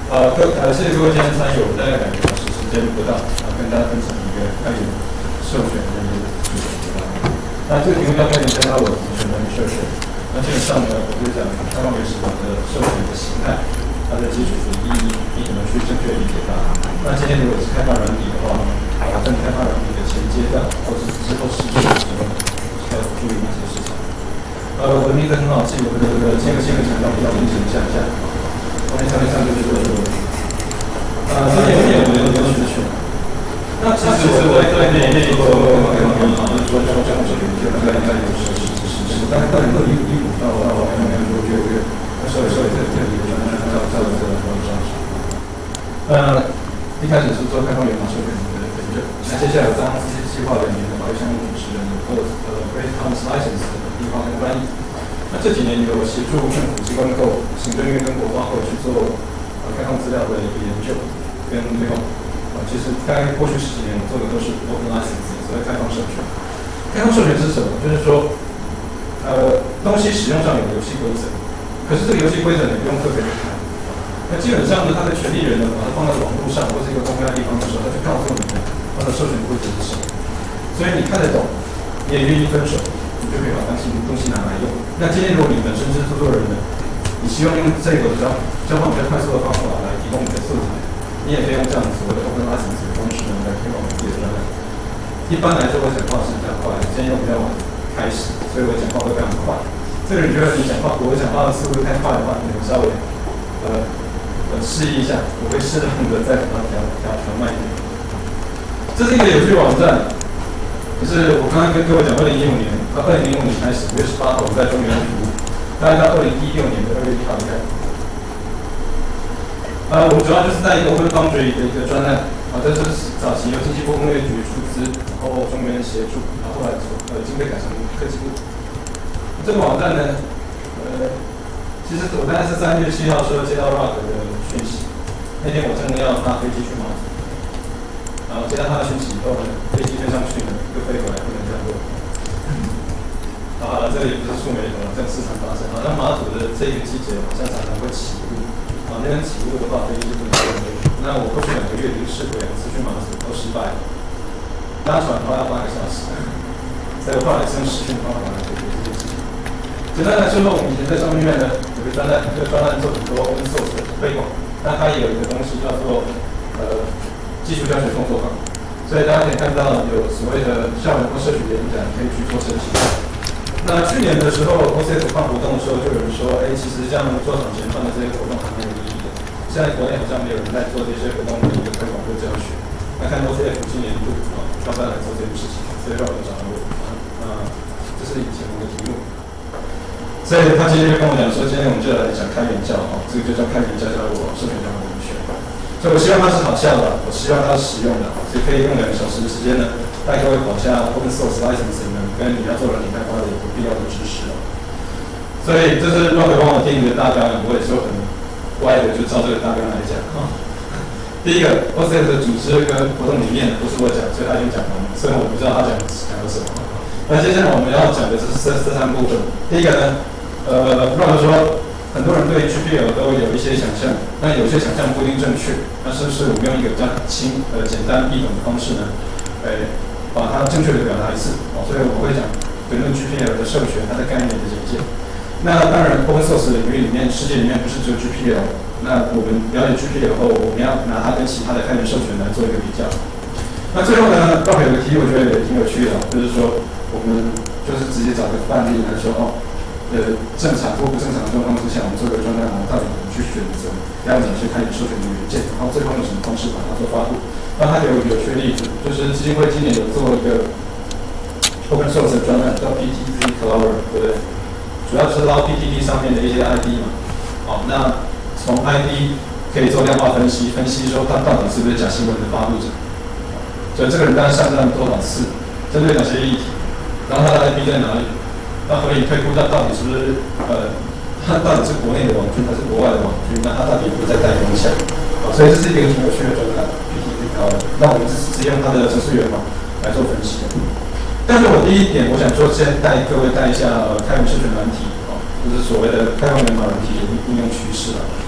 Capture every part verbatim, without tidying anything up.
呃，各呃，谢谢各位今天参与，我们大概两个小时时间不到，啊，跟大家分享一个开源授权的一个主题吧。那这个题目叫开源加我同学们授权。那基本上呢，我就讲开放原始码的授权的形态，它的基础的意义，你怎么去正确理解它。那今天如果是开发软体的话，啊，在开发软体的前阶段或是之后试用的时候，要注意哪些事情？呃，我的名字很好记，我的这个签个签个强调比较明显一下下。我们上面上就是这个。啊，这里面我们有学群。那其实我在在那那个开放原码，就是说说这样授权就大概大概有十十十十，大概大概二零一五到到两两六六月，那所以所以这这里就按照照这个方向上。呃，一开始是做开放原码授权的研究，那接下来当这些计划人员的法律项目主持人或呃 Creative Commons License 的地方跟翻译。那这几年有协助政府机关构、行政院跟国发后去做呃开放资料的一个研究跟推广。啊，其实在过去十几年我做的都是 Open License， 所谓开放授权。开放授权是什么？就是说，呃，东西使用上有游戏规则，可是这个游戏规则你不用特别去看。那基本上呢，他的权利人呢，把它放在网络上或是一个公开的地方的时候，他就告诉你他的授权规则是什么。所以你看得懂，你也愿意分手。你就可以把当西东西拿来用。那今天如果你本身是制作人呢，你希望用这个交交换比较快速的方法来提供你的素材，你也可以用这样所谓的 open license 的方式呢来推广你的专栏。一般来说，我讲话是比较快，今天又比较晚开始，所以我讲话会非常快。这个人觉得你讲话，我讲话的速度太快的话，你们稍微呃呃示意一下，我会适当的再把它调调调慢一点。这是一个有趣网站。可是我刚刚跟各位讲，二零一五年，到二零零五年开始，五月十八号我们在中原服务，大概到二零一六年的二月一号离开。呃，我们主要就是在一个 Open Foundry 的一个专案，啊，这是早期由经济部工业局出资，然后中原协助，然后后来呃经费改成科技部。这个网站呢，呃，其实我大概是三月七号时候接到 Rock 的讯息，那天我真的要搭飞机去马祖。然后接到他的讯息以后呢，飞机飞上去呢，又飞回来，不能降落。好了，这里不是触媒头了，这种事常发生。好像马祖的这个季节好像常常会起雾，啊，那边起雾的话，飞机就不能降落。那我过去两个月已经试过两次去马祖，都失败了。搭船的话要八个小时，所以我后来是用视讯方法来解决这件事情。简单来说，我们以前在上面呢，有个专栏，这个专栏做很多 open source 的推广，但它也有一个东西叫做呃。技术教学工作坊，所以大家可以看到有所谓的校园或社区的演讲可以去做申请。那去年的时候 ，O C F 办活动的时候，就有人说，哎，其实这样做场前办的这些活动还蛮有意义的。现在国内好像没有人在做这些活动的一个推广或教学。那看 O C F 今年度啊，要不要来做这件事情？所以让我找到我啊，这是以前我的题目。所以他今天就跟我讲说，今天我们就来讲开源教啊，这个就叫开源教教我授权教我文学。所以我希望它是好笑的，我希望它是实用的，所以可以用两个小时的时间呢，带各位跑下 open source licensing 呢，跟你要做软体开发的有必要的知识哦。所以这是 Rock 帮我定的大纲，我也是很歪的，就照这个大纲来讲啊。第一个 O C F 的组织跟活动理念不是我讲，所以他已经讲完了，所以我不知道他讲讲了什么。那接下来我们要讲的是这这三部分。第一个呢，呃 ，Rock 说。很多人对 G P L 都有一些想象，但有些想象不一定正确。那是不是我们用一个比较轻、呃简单易懂的方式呢，呃，把它正确的表达一次？哦，所以我会讲评论 G P L 的授权，它的概念的简介。那当然 ，Open Source 领域里面，世界里面不是只有 G P L。那我们了解 G P L 后，我们要拿它跟其他的开源授权来做一个比较。那最后呢，刚好有个题，我觉得也挺有趣的，就是说我们就是直接找个范例来说哦。呃，正常或不正常的状况之下，我们做个专栏，我们到底怎么去选择要哪些开源授权的元件，然后最后用什么方式把它做发布？那它有一个有趣的例子，就是基金会今年有做一个 open source 的专栏叫 P T Z Clover， 对不对？主要是捞 P T T 上面的一些 I D 嘛。好，那从 I D 可以做量化分析，分析说他到底是不是假新闻的发布者。所以这个人大概上站多少次，针对哪些议题，然后他的 I D 在哪里？那可以推估他到底是不是呃，他到底是国内的网军还是国外的网军？那他到底有没有在带风向？好，所以这是一个挺有趣的专栏 ，P T Z 高的。那我们是直接用它的程式源码来做分析。但是我第一点，我想说先带各位带一下呃开源授权软体，哦，就是所谓的开放源码软体的应用趋势了。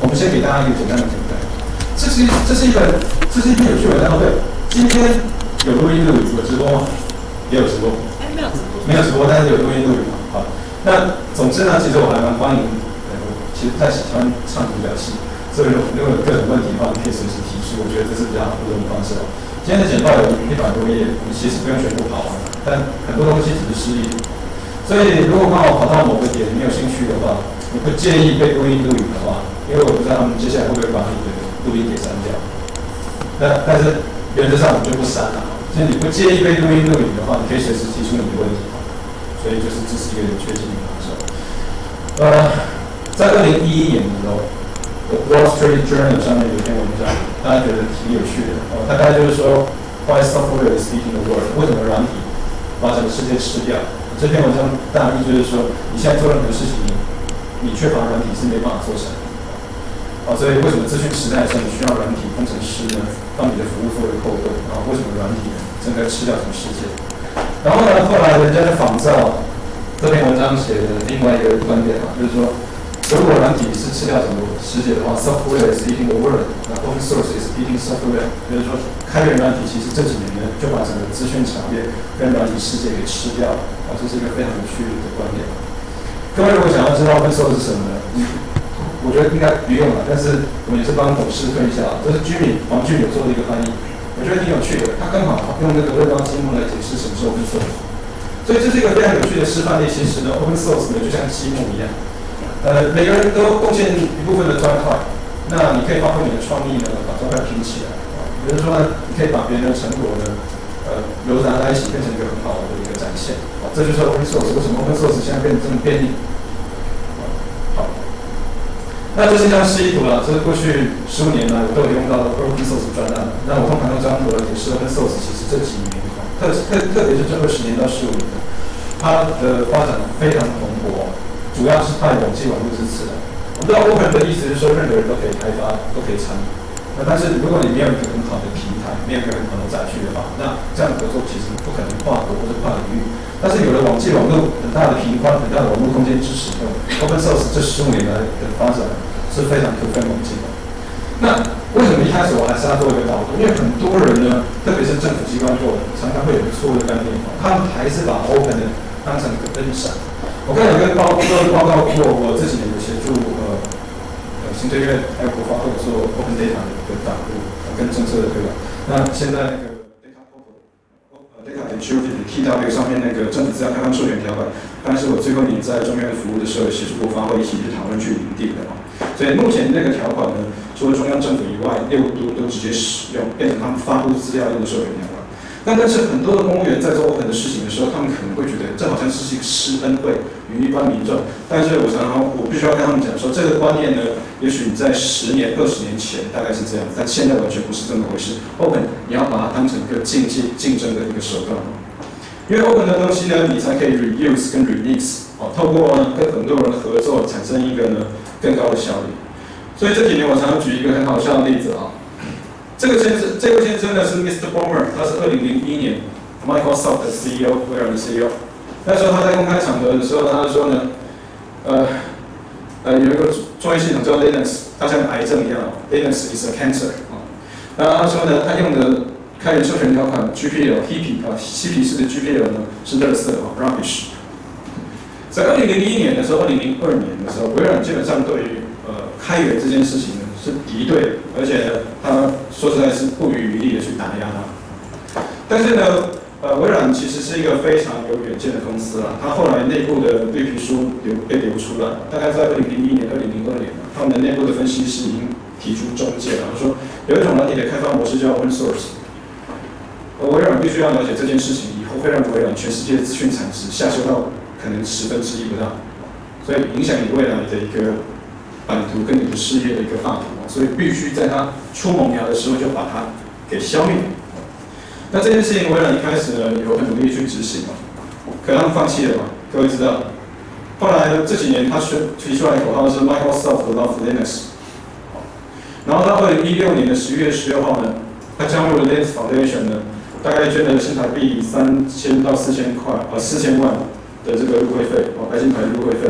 我们先给大家一个简单的简单。这是这是一本这是一篇有趣文章，对。今天有录音录影，有直播吗？也有直播。 哎，没有直播。 没有直播，但是有录音录影嘛。好，那总之呢，其实我还蛮欢迎。呃，我其实不太喜欢唱独角戏，所以如果有各种问题的话，你可以随时提出。我觉得这是比较好互动的方式哦。今天的简报有一百多页，我们其实不用全部跑完，但很多东西只是示意图。所以如果刚好跑到某个点你有兴趣的话，你不介意被录音录影的话，因为我不知道他们接下来会不会把你的录音给删掉。那但是原则上我们就不删了。所以你不介意被录音录影的话，你可以随时提出你的问题。所以就是这是一个有确信的方式。呃，在二零一一年的时候。Wall Street Journal 上面有一篇文章，大家觉得挺有趣的哦。它大概就是说 ，Why software is eating the world？ 为什么软体把整个世界吃掉？这篇文章大意就是说，你现在做任何事情，你缺乏软体是没办法做成的。哦，所以为什么资讯时代的时候你需要软体工程师呢？帮你的服务做一个后盾啊？为什么软体正在吃掉整个世界？然后呢，后来人家就仿照这篇文章写的另外一个观点啊，就是说。如果软体是吃掉整个世界的话 ，software is eating the world， 那 open source is eating software， 就是说，开源软体其实这几年呢，就把整个资讯产业跟软体世界给吃掉了，啊，这是一个非常有趣的观点。各位如果想要知道 open source 是什么呢？嗯，我觉得应该不用了，但是我们也是帮董事推一下，这是居民黄俊有做的一个翻译，我觉得挺有趣的，他刚好用那个乐高积木来解释什么是 open source， 所以这是一个非常有趣的示范例。其实呢 ，open source 呢就像积木一样。呃，每个人都贡献一部分的砖块，那你可以发挥你的创意呢，把砖块拼起来。啊，比如说呢，你可以把别人的成果呢，呃，糅杂在一起，变成一个很好的一个展现。啊，这就是 open source。为什么 open source 现在变得这么便利？好，那这是一张示意图了，这是过去十五年来我都有用到的 open source 专案。那我通常用这张图来解释 open source，其实这几年，特特特别是这二十年到十五年，它的发展非常蓬勃。主要是派网际网络支持的。我知道 open 的意思是说任何人都可以开发，都可以参与。那但是如果你没有一个很好的平台，没有一个很好的载具的话，那这样合作其实不可能跨国或者跨领域。但是有了网际网络很大的频宽、很大的网络空间支持后 ，open source 这十五年来的发展是非常突飞猛进的。那为什么一开始我还是要做一个导读？因为很多人呢，特别是政府机关做的，常常会有错误的概念，他们还是把 open 的当成一个分享。我刚才有跟报各位报告过，我这几年有协助呃呃行政院还有国发会做 open data 的导入跟政策的推广。那现在那个 data portal 呃 data security T W 上面那个政府资料开放授权条款，当然是我最后年在中央服务的时候协助国发会一起去讨论去拟定的啊。所以目前那个条款呢，除了中央政府以外，六都都直接使用，变成他们发布资料用的授权条款。但但是很多的公务员在做 open 的事情的时候，他们可能会觉得这好像是一个施恩惠于一般民众。但是我常常我必须要跟他们讲说，这个观念呢，也许你在十年、二十年前大概是这样，但现在完全不是这么回事。open 你要把它当成一个竞技竞争的一个手段，因为 open 的东西呢，你才可以 reuse 跟 remix 哦，透过呢跟很多人合作，产生一个呢更高的效率。所以这几年我常常举一个很好笑的例子啊。这个先生，这位先生呢是 Mister Ballmer， 他是二零零一年 Microsoft 的 C E O， 微软的 C E O。那时候他在公开场合的时候，他就说呢，呃，呃有一个作业系统叫 Linux， 它像癌症一样 ，Linux is a cancer 啊。那他说呢，他用的开源授权条款 G P L Hippie 啊，嬉皮士的 G P L 呢是垃圾啊 ，rubbish。在二零零一年的时候，二零零二年的时候，微软基本上对于呃开源这件事情呢是敌对的，而且呢，他说实在是不遗余力的去打压它。但是呢，呃，微软其实是一个非常有远见的公司啦。它后来内部的绿皮书流被流出来，大概在二零零一年、二零零二年，他们的内部的分析师已经提出中介了，说有一种软体的开发模式叫 open source。而微软必须要了解这件事情，以后会让微软全世界的资讯产值下修到可能十分之一不到，所以影响你未来的一个版图跟你的事业的一个大图，所以必须在它出萌芽的时候就把它给消灭。那这件事情微软一开始呢有很努力去执行嘛，可他们放弃了嘛？各位知道，后来这几年他提出来的口号是 Microsoft Love Linux， 然后到二零一六年的十月十六号呢，他加入了 Linux Foundation 呢，大概捐了新台币三千到四千块，呃四千万的这个入会费，哦，白金牌入会费。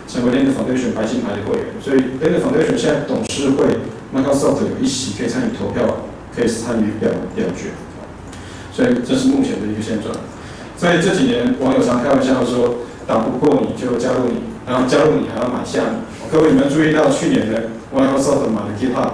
成为 Linux Foundation 白金牌的会员，所以 Linux Foundation 现在董事会 Microsoft 有一席可以参与投票，可以参与表表决，所以这是目前的一个现状。所以这几年网友常开玩笑说，打不过你就加入你，然后加入你还要买下你。各位，你们注意到去年的 Microsoft 买了 GitHub，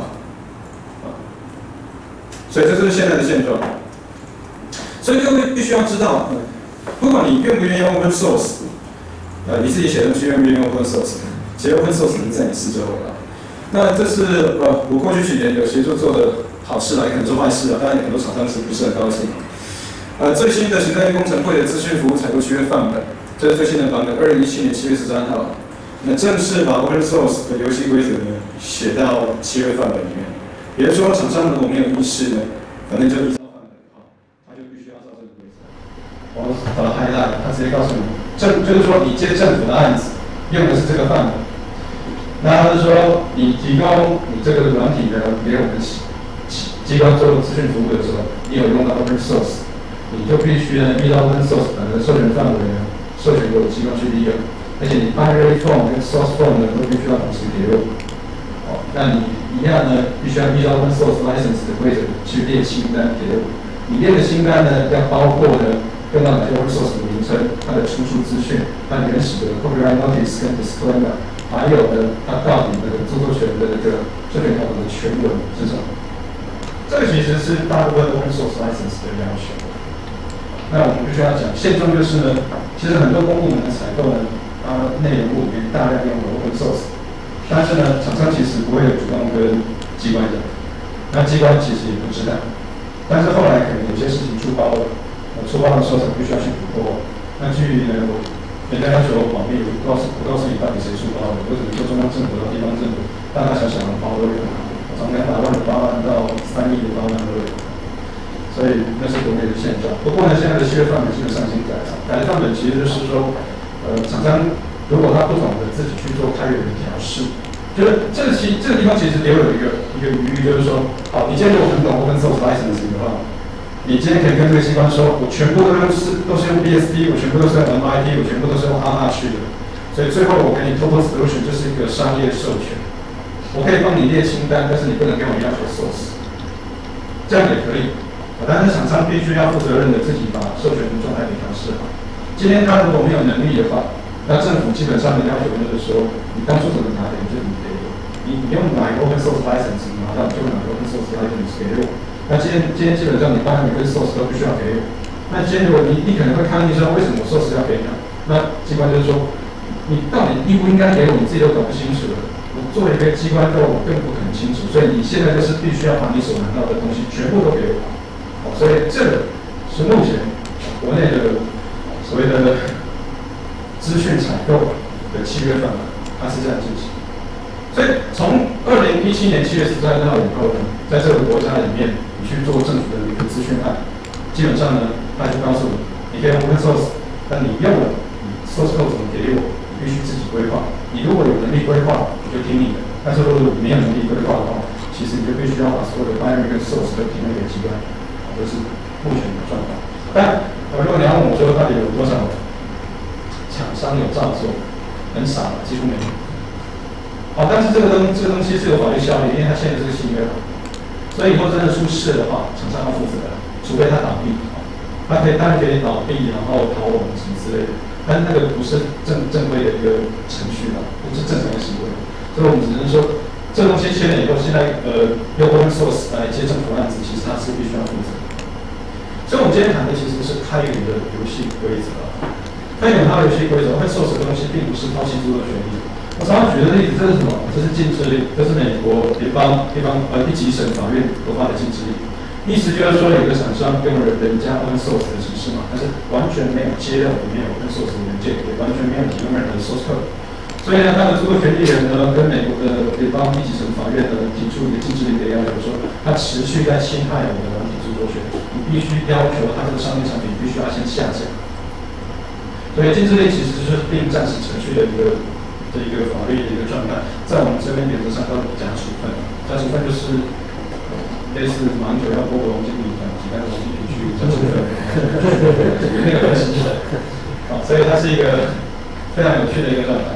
所以这就是现在的现状。所以各位必须要知道，不管你愿不愿意用 Open Source， 呃，你自己写的东西愿不愿意用 Open Source， 其实 Open Source 能在你四周围啊。那这是呃，我过去几年有协助做的好事啦，也可能做坏事啊，当然很多厂商是不是很高兴。呃，最新的行政院工程会的资讯服务采购契约范本，这是最新的版本，二零一七年七月十三号。那正式把 Open Source 的游戏规则呢写到契约范本里面。也就是说，厂商如果没有意识呢，反正就依照范本啊，他就必须要照这个规则。我把它 highlight， 他直接告诉你，政就是说你接政府的案子用的是这个范本。那他是说，你提供你这个软体的给我们机关做资讯服务的时候，你有用到 Open Source。你就必须呢依照 Open Source 的授权范围呢，授权给机关去利用，而且你 binary form 跟 source form 呢都必须要同时给我。哦，那你一样呢，必须要依照 Open Source license 的规则去列清单给我。你列的清单呢，要包括呢用到哪些 Open Source 的名称、它的出处资讯、它原始的 copyright notice 跟 disclaimer， 还有呢它到底的著作权的这个授权条款的全文是什么？这个其实是大部分 Open Source license 的要求。那我们必须要讲，现状就是呢，其实很多公部门的采购呢，它内容物里面大量用了 Open Source， 但是呢，厂商其实不会主动跟机关讲，那机关其实也不知道，但是后来可能有些事情出包了，呃，出包的时候才必须要去补货。那基于呢，我人家要求我保密，我不告诉不告诉你到底谁出包的，我只能说中央政府到地方政府，大大小小的包都有，从两百万的包案到三亿的包案都有。所以那是国内的现状。不过呢，现在的契约范本基本上已经改了。改的范本其实就是说，呃，厂商如果他不懂得自己去做开源的调试，就是这个其这个地方其实留有一个一个余裕，就是说，好，你今天如果很懂 Open Source license 的话，你今天可以跟这个机关说，我全部都用是都是用 B S D， 我全部都是用 M I T， 我全部都是用 R 去的。所以最后我给你 Total Solution 就是一个商业授权，我可以帮你列清单，但是你不能跟我要求 source， 这样也可以。但是厂商必须要负责任的自己把授权的状态给调试好。今天他如果没有能力的话，那政府基本上的要求就是说，你当初怎么拿的，你就怎么给我。你你用哪个 Open Source license 拿到，就哪个 Open Source license 给我。那今天今天基本上你当然每个 source 都必须要给我。那今天如果你你可能会抗议说，为什么我 source 要给你？那机关就是说，你到底应不应该给我，你自己都搞不清楚了。我作为一个机关，我更不可能清楚，所以你现在就是必须要把你所拿到的东西全部都给我。所以这个是目前国内的所谓的资讯采购的契约范本，它是这样进行。所以从二零一七年七月十三号以后呢，在这个国家里面，你去做政府的一个资讯案，基本上呢，他就告诉你，你可以用 Open Source， 但你用了，你 source code 怎么给我，你必须自己规划。你如果有能力规划，我就听你的；但是如果你没有能力规划的话，其实你就必须要把所有的 binary 跟 source 都提供给机关。这是目前的状况。但呃，如果你要问我说到底有多少厂商有照做，很少，几乎没有。好，但是这个东这个东西是有法律效力，因为它签的这个契约，所以以后真的出事的话，厂商要负责的，除非他倒闭。他可以当然可以倒闭，然后逃亡什么之类的，但是那个不是正正规的一个程序了，不是正常的行为。所以我们只能说。这个东西签了以后，现在呃用 Open Source 来接政府案子，其实它是必须要负责的。所以我们今天谈的其实是开源的游戏规则。开源它的游戏规则 ，Open Source 的东西并不是抛弃著作权利。我常常举的例子，这是什么？这是禁制令，这是美国联邦地方呃一级审法院所发的禁制令。意思就是说，有个厂商用了人家 Open Source 的程式码，但是完全没有揭露里面有 Open Source 的文件，也完全没有提供任何的 source code。所以呢，他的著作权利人呢，跟美国的联邦一级审法院呢提出一个禁止令的要求，说他持续在侵害我的软体著作权，你必须要求他这个商业产品必须要先下架。所以禁止令其实就是定暂时程序的一个的一个法律的一个状态，在我们这边原则上叫加处分，加处分就是类似马英九要拨个王金平讲几万个王金平去加处分，那个东西。好，所以它是一个非常有趣的一个状态。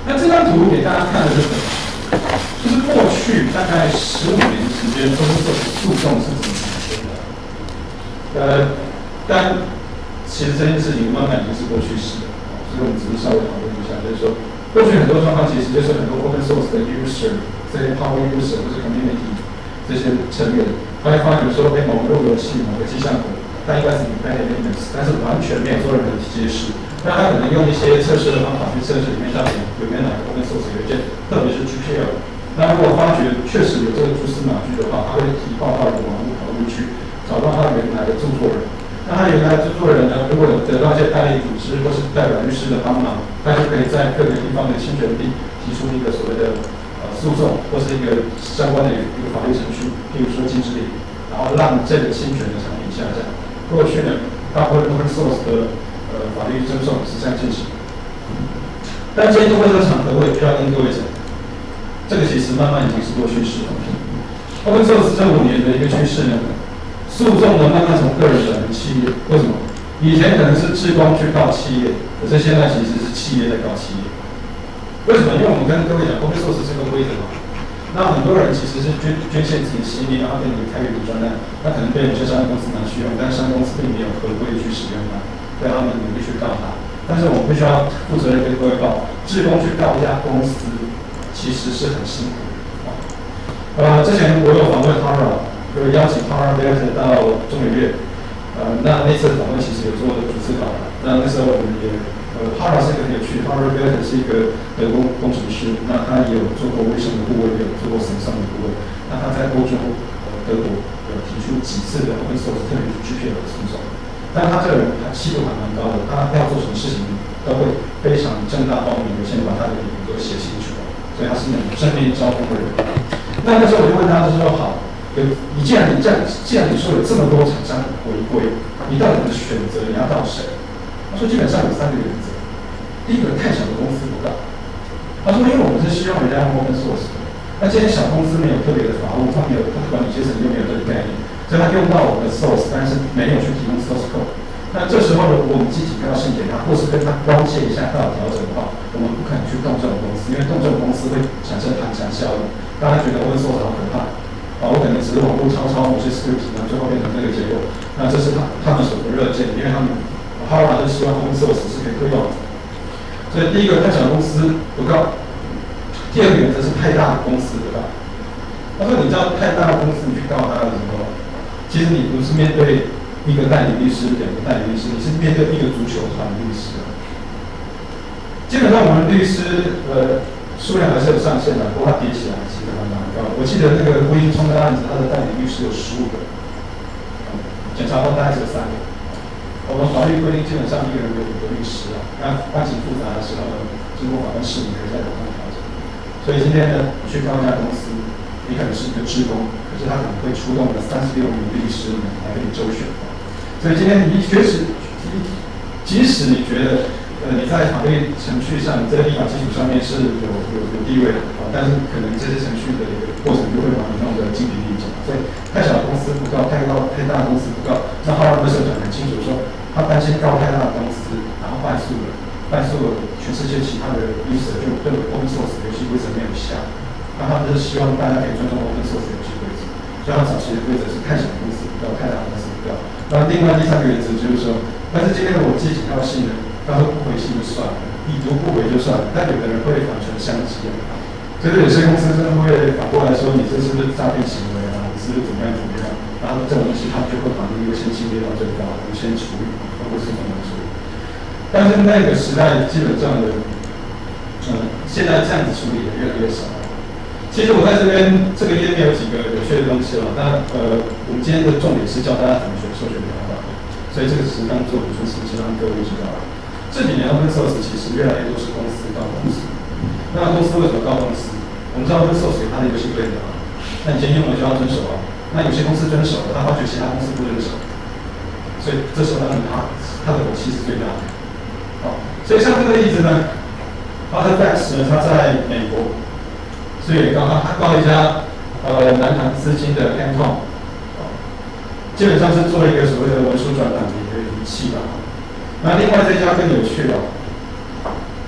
那这张图给大家看的是什么？就是过去大概十五年时间，open source诉讼是怎么产生的？呃，但其实这件事情慢慢已经是过去式了，所以我们只是稍微讨论一下，就是说，过去很多状况其实就是很多 open source 的 user， 这些 power user 或是 community 这些成员，他会发觉说，哎，某个路由器、某个迹象图，它应该是 independent evidence， 但是完全没有做任何揭示。那他可能用一些测试的方法去测试里面到底有没有哪个 open source 邮件，特别是 G P L。那如果发觉确实有这个蛛丝马迹的话，他会提报到一个网络讨论区，找到他原来的著作人。那他原来的著作人呢，如果得到一些代理组织或是代表律师的帮忙，他就可以在各个地方的侵权地提出一个所谓的呃诉讼，或是一个相关的一个法律程序，譬如说禁止令，然后让这个侵权的产品下架。过去呢，大部分 open source 的呃法律争讼是这样进行。但今天通过这个场合，我也必须要跟各位讲。这个其实慢慢已经是过去式了。open source 这五年的一个趋势呢，诉讼呢慢慢从个人转成企业。为什么？以前可能是志工去告企业，可是现在其实是企业在告企业。为什么？因为我们跟各位讲 open source 是个规则嘛。那很多人其实是捐捐献自己的心力，然后给你开一个专案，那可能被有些商业公司拿去用，但商业公司并没有合规去使用它，所以他们努力去告它。但是我们必须要负责任跟各位报，志工去告一家公司。其实是很辛苦的。呃，之前我有访问 Tara， 就是邀请 Tara Bellet 到中研院。呃，那那次访问其实有做主持稿。那那时候我们也，呃 ，Tara 是一个很有趣 ，Tara Bellet 是一个德国工程师，那他也有做过微生的顾问，也有做过神上的顾问。那他在欧洲、呃德国有提出几次的 open source， 特别是 G P L 的诉讼。但他这个人他气度还蛮高的，他要做什么事情都会非常正大光明的先把他的理由都写清楚。所以他是那种正面招呼的人。那那时候我就问他，就说好，有你既然你这样，既然你说有这么多厂商违规，你到底怎么选择你要告谁？他说基本上有三个原则。第一个，太小的公司不告。他说，因为我们是希望人家用 open source 的，那这些小公司没有特别的法务，他没有他管理阶层又没有这个概念，所以他用到我们的 source， 但是没有去提供 source code。那这时候呢，我们寄警告信给他，或是跟他关切一下他有调整的话，我们不可能去动这种公司，因为动这种公司会产生寒蝉效应。大家觉得 open source 好可怕，啊，我可能只是网络抄抄某些 script， 然后最后变成这个结果。那这是他他们所不乐见，因为他们 Harvard 是希望 open source 是可以推广。所以第一个，太小的公司不告；第二个原则是太大的公司不告。他说，你知道太大的公司你去告他的时候，其实你不是面对一个代理律师，两个代理律师，你是面对一个足球团律师。基本上我们律师呃数量还是有上限的，不过它叠起来其实还蛮高。我记得那个魏应充的案子，他的代理律师有十五个，检察官大概只有三个。我们法律规定基本上一个人有五个律师啊，那案情复杂的时候呢，经过法官释明可以在网上调整。所以今天呢，你去告一家公司，你可能是一个职工，可是他可能会出动了三十六名律师呢来给你周旋。所以今天你确实，即使你觉得，呃，你在法律程序上，你在立法基础上面是有有有地位的啊，但是可能这些程序的一个过程就会把你弄得精疲力尽。所以太小的公司不告，太高太大的公司不告。那后来不是讲很清楚说，他担心告太大的公司，然后败诉了，败诉了，全世界其他的 user 就对 open source 游戏规则没有效。那他就是希望大家可以尊重 open source 游戏规则，所以他早期的规则是太小的公司不告，太大的公司不告。那另外第三个原则就是说，但是今天我寄警告信呢，他说不回信就算了，已读不回就算了，但有的人会反唇相讥啊，所以有些公司真的会反过来说你这是不是诈骗行为啊，你是不是怎么样怎么样，然后这种东西他就会把那个先期列到最高，优先处理，而不是怎么处理。但是那个时代基本上的，嗯，现在这样子处理的越来越少。其实我在这边这个页面有几个有趣的东西了。那呃，我们今天的重点是教大家怎么学授权条款，所以这个是当做补充信息让各位知道。这几年 open source 其实越来越多是公司告公司。那公司为什么告公司？我们知道 open source 有它的游戏规则啊，那你今天用了就要遵守啊。那有些公司遵守了，他发觉其他公司不遵守，所以这时候当然他他的火气是最大的。好，所以像这个例子呢 ，Artifacts 呢，它在美国。所以刚刚他告一家呃南韩资金的 Canton， 基本上是做一个所谓的文书转档的一个仪器吧。那另外这家更有趣了，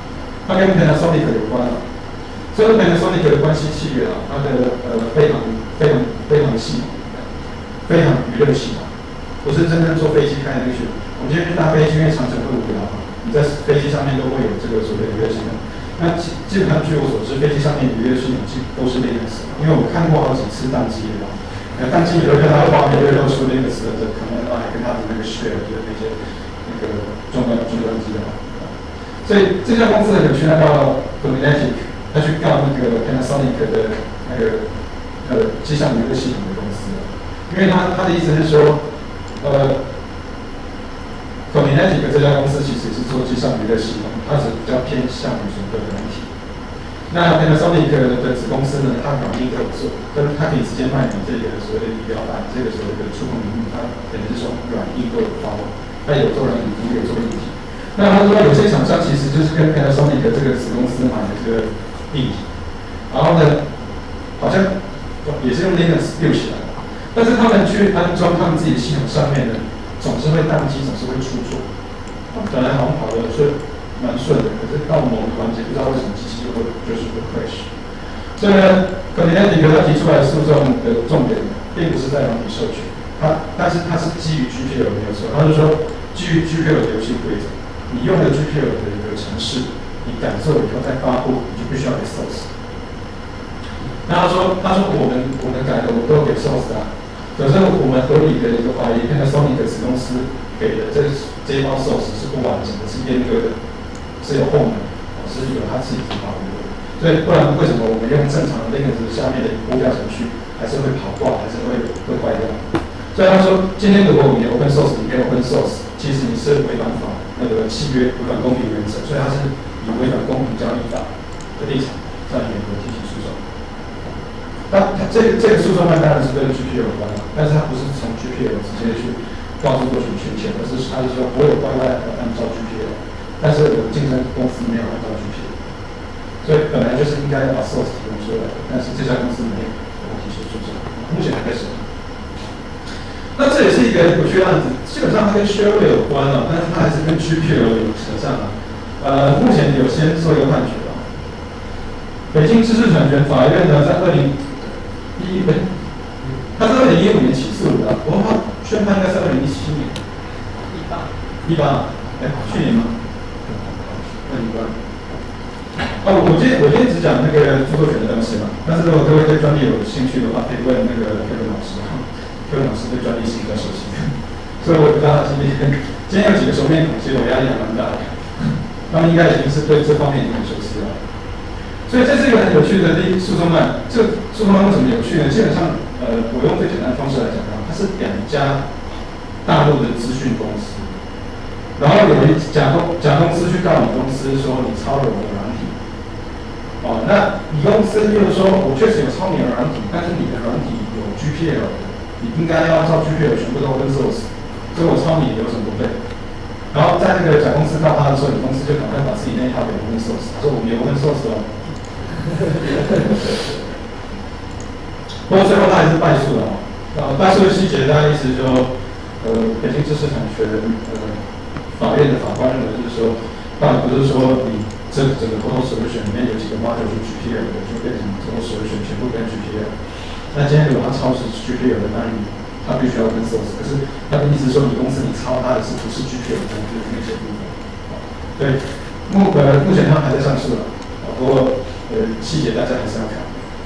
它跟 Panasonic 有关啊。所以 Panasonic 的关系企业啊，它的呃非常非常非常系统，非常娱乐系统，不是真正坐飞机开那个系统。我们今天去搭飞机，因为长城会无聊嘛，你在飞机上面都会有这个所谓的娱乐系统。那基基本上据我所知，飞机上面娱乐系统基都是 Linux， 因为我看过好几次宕机的。那宕机以后看到画面就会露出 Linux 的这可能啊，跟它的那个 share 的那些那个终端终端机啊。所以这家公司很有趣，它叫 Cominetic， 它去告那个 Panasonic 的那个呃机上娱乐系统的公司，因为他他的意思是说，呃 ，Cominetic 这家公司其实是做机上娱乐系统，它是比较偏向于所谓的软体。那 Panasonic 的子公司呢，它软硬都有做，跟它可以直接卖你这个所谓的仪表板，这个所谓的触控屏幕，它等于是说软硬都有包，它有做软体，也有做硬体。那他说有些厂商其实就是跟 Panasonic 这个子公司买的这个硬体，然后呢，好像也是用 Linux build起来的，但是他们去安装他们自己的系统上面呢，总是会宕机，总是会出错。本来好像跑的是蛮顺的，可是到某个环节，不知道为什么机器就会就是会 crash。所以呢 ，Cominetic 他提出来诉讼的重点，并不是在软体授权，它但是它是基于 G P L 没有错，他就说基于 G P L 的游戏规则，你用了 G P L 的一个程式，你改做以后再发布，你就必须要给 source。那他说，他说我们我们改的我们都给 source 啊，可是我们合理的一个怀疑 ，Panasonic 子公司给的这这一包 source 是不完整的，是阉割的，是有后门，是有他自己的保留的。所以不然为什么我们用正常的 Linux 下面的呼叫程序，还是会跑挂，还是会会坏掉？所以他说，今天如果我们有 open source， 你没有 open source， 其实你是违反法那个契约违反公平原则，所以他是以违反公平交易法的立场在美国进行诉讼。那他这个这个诉讼案当然是跟 G P L 有关了，但是他不是从 G P L 直接去告诉过去权钱，而是他是说我有乖乖按照 G P L， 但是我竞争公司没有按照 G P L， 所以本来就是应该要把 source 提供出来的，但是这家公司没有，我提出诉讼，目前还在审。那这也是一个有趣的案子，基本上它跟 shareware 有关了，但是它还是跟 G P L 有扯上了。呃，目前有先做一个判决了。北京知识产权法院呢，在二零一一年，他是二零一五年起诉的，不过他宣判应该是二零一七年。一八。一八，哎，去年吗？二零一八。哦，我今天我今天只讲那个著作权的东西嘛，但是如果各位对专利有兴趣的话，可以问那个柯文老师。柯文老师对专利是比较熟悉的，所以我也不知道他今天今天有几个熟面孔，其实我压力还蛮大的。他们应该已经是对这方面已经很熟悉了。所以这是一个很有趣的诉讼案。这个诉讼案为什么有趣呢？基本上，呃，我用最简单的方式来讲啊，它是两家大陆的资讯公司，然后有一甲公甲公司去告乙公司说你抄了我的软体。哦，那乙公司就是说我确实有抄你的软体，但是你的软体有 G P L 的，你应该要照 G P L 全部都 open source， 所以我抄你有什么不对？然后在那个甲公司告他的时候，乙公司就赶快把自己那一套给 open source， 他说我们有 open source 哦。不过最后他还是败诉了哦。呃，败诉的细节大概意思就是说，呃，北京知识产权呃法院的法官认为就是说，当然不是说你这整个 total solution 里面有几个 module 是 G P L 的，就变成 total solution 全部跟 G P L。那今天如果他抄是 G P L 的，当然他必须要 open source。可是他的意思说，你公司你抄他的是不是 G P L 的那些部分？对，目呃目前他还在上诉了，不过呃细节大家还是要看。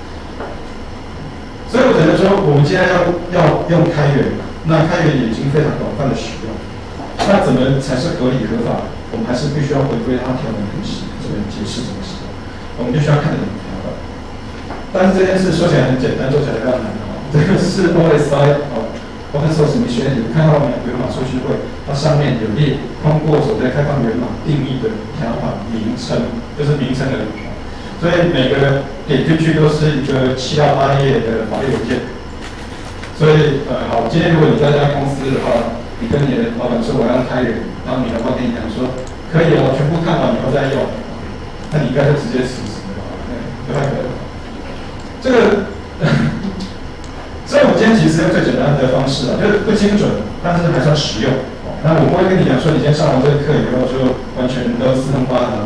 所以我觉得说，我们现在要要用开源，那开源已经非常广泛的使用，那怎么才是合理合法？我们还是必须要回归它条文分析这个解释怎么使用，我们必须要看得懂条文。但是这件事说起来很简单，做起来非常难哦。这个是 O S I 哦 ，Open Source 你学你看到没有？源码数据会，它上面有列通过所在开放源码定义的条款名称，就是名称的。所以每个点进去都是一个七到八页的法律文件。所以呃，好，今天如果你在这家公司的话，你跟你的老板说我要开源，然后你老板跟你讲说可以哦，全部看完以后再用，那你应该就直接辞职了，对，不太可能。这个，所以我今天其实用最简单的方式啊，就是不精准，但是还算实用。那我不会跟你讲说，你今天上完这个课以后就完全都四通八达，可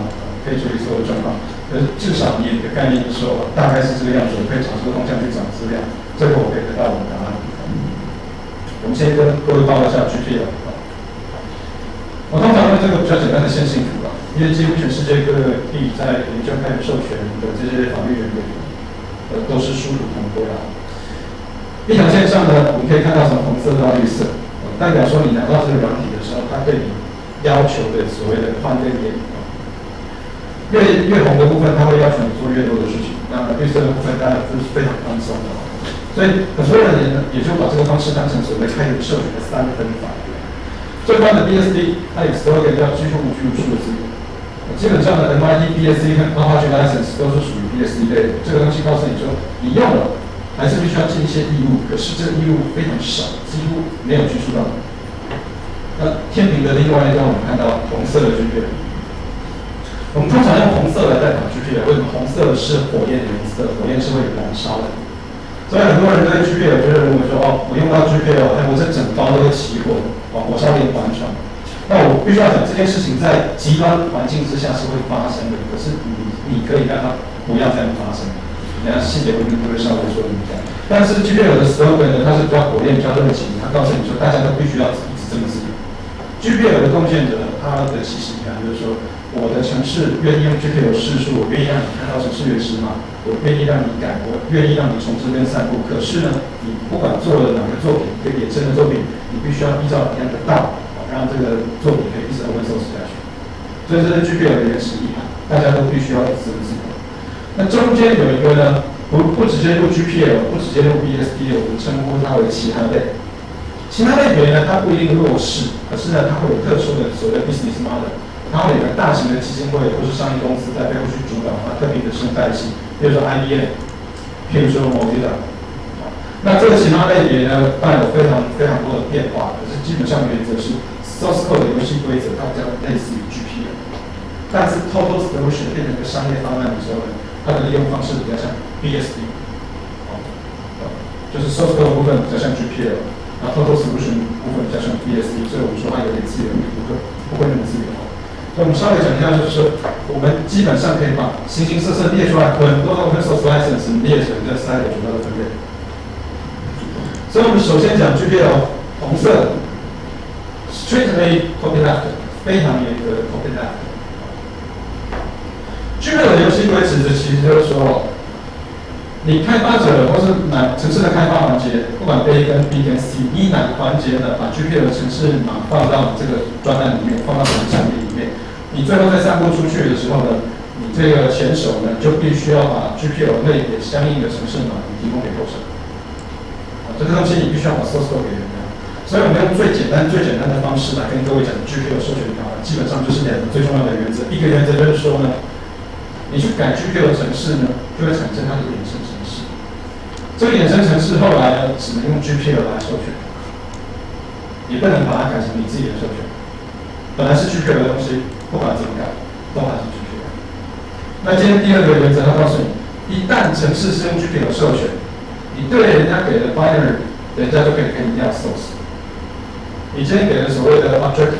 可以处理所有的状况。可是至少你有一个概念，就是说大概是这个样子，我可以找这个方向去找资料，最后我可以得到我的答案。我们先跟各位报告一下 G P L。我通常用这个比较简单的线性图吧，因为几乎全世界各地在研究开源授权的这些法律人员，呃，都是殊途同归啊。一条线上呢，我们可以看到从红色到绿色，呃、代表说你拿到这个软体的时候，它对你要求的所谓的宽跟严。越越红的部分，它会要求你做越多的事情；那绿色的部分，当然就是非常宽松的。所以很多人也也就把这个方式当成所谓开源授权的三分法。最宽的 B S D， 它有 slogan 叫居户无居无数的资源。基本上的 M I T B S D 和 Apache License 都是属于 B S D 类的。这个东西告诉你说，你用了。还是必须要尽一些义务，可是这个义务非常少，几乎没有拘束到你。那天平的另外一端，我们看到红色的 G P L。我们通常用红色来代表 G P L， 为什么？红色是火焰的颜色，火焰是会燃烧的。所以很多人对 G P L 就认为说，哦，我用到 G P L， 哎，我这整包都会起火，往火烧连环船。那我必须要讲这件事情在极端环境之下是会发生的，可是你你可以让它不要这样发生。等下细节我们会稍微说明一下，但是 G P L 的 slogan 呢，它是比较火焰、比较热情，它告诉你说大家都必须要一直这么自由。G P L 的贡献者，他的起始感就是说，我的城市愿意用 G P L 示数，我愿意让你看到城市原始码，我愿意让你改，我愿意让你重置跟散布。可是呢，你不管做了哪个作品，一个衍生的作品，你必须要依照怎样的道，让这个作品可以一直 open source 下去。所以这是 G P L 的原始意涵，大家都必须要一直自由。那中间有一个呢，不不直接入 G P L， 不直接入 B S D， 我们称呼它为其他类。其他类别呢，它不一定弱势，可是呢，它会有特殊的所谓的 business model， 它会有个大型的基金会或是商业公司在背后去主导它特别的生态系，比如说 I B M， 譬如说 Mozilla。那这个其他类别呢，当然有非常非常多的变化，可是基本上原则是 source code 的游戏规则，它比较类似于 G P L。但是 total solution 变成一个商业方案的时候呢，它的利用方式比较像 B S D， 哦，就是 source code 部分比较像 G P L， 然后 total solution 部分比较像 B S D， 所以我们说它有点自由，不会不会那么自由。所以我们稍微讲一下，就是说我们基本上可以把形形色色列出来很多的 open source license 列成这三个主要的分类。所以我们首先讲 G P L， 红色 strictly copyleft， 非常严格的 copyleft。G P L 的游戏规则其实就是说，你开发者或是哪城市的开发环节，不管 A 跟 B 跟 C， 你哪个环节呢，把 G P L 的程式码放到这个专案里面，放到你的产品里面，你最后在散布出去的时候呢，你这个前手呢就必须要把 G P L 类别相应的程式码提供给后手。啊，这个东西你必须要把 source code 给人家。所以我们用最简单、最简单的方式来跟各位讲 G P L 授权条款，基本上就是两个最重要的原则。一个原则就是说呢，你去改 G P L 程式呢，就会产生它的衍生程式。这个衍生程式后来呢，只能用 G P L 来授权，也不能把它改成你自己的授权。本来是 G P L 的东西，不管怎么改，都还是 G P L。那今天第二个原则，它告诉你，一旦程式是用 G P L 授权，你对人家给的 binary， 人家就可以跟你要 source。你今天给了所谓的 object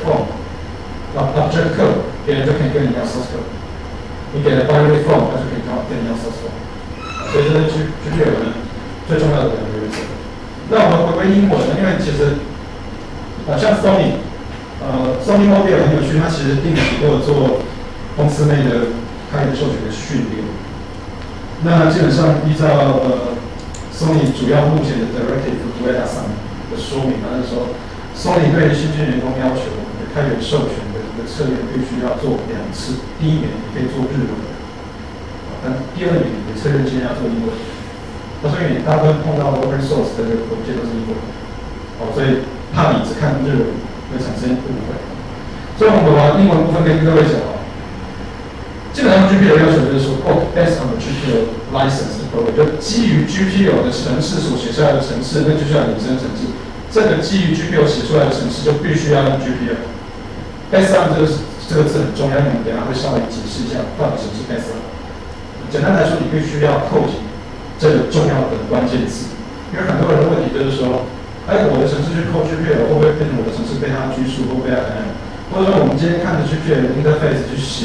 form、object code， 别人就可以跟你要 source code。你给了 binary form， 它就可以跟你要 source form。所以这是 G P L 呢最重要的两个原则。那我们回归英文，因为其实啊，像 Sony， 呃 ，Sony Mobile 很有趣，它其实定期都有做公司内的开源授权的训练。那基本上依照呃 Sony 主要目前的 Directive Beta 上的说明，它是说 Sony 对新进员工要求开源授权的这个测验必须要做两次，第一年你可以做日文的，但第二年你的测验今天要做英文。所以你大部分碰到的 open source 的文件都是英文，哦，所以怕你只看日文会产生误会。所以我们把英文部分跟各位讲哦，基本上 G P L 要求就是说 ，based on the G P L license 的 program， 就基于 G P L 的程式所写出来的程式，那就叫衍生程式。这个基于 G P L 写出来的程式就必须要用 G P L。based on 这个这个字很重要，因为我们等一下会稍微解释一下到底什么是 based on。简单来说，你必须要扣紧这个重要的关键词，因为很多人的问题就是说，哎，我的程式去扣 G P L， 会不会变成我的程式被它拘束，会不会被它感染？或者说，我们今天看着 G P L 的 interface 去写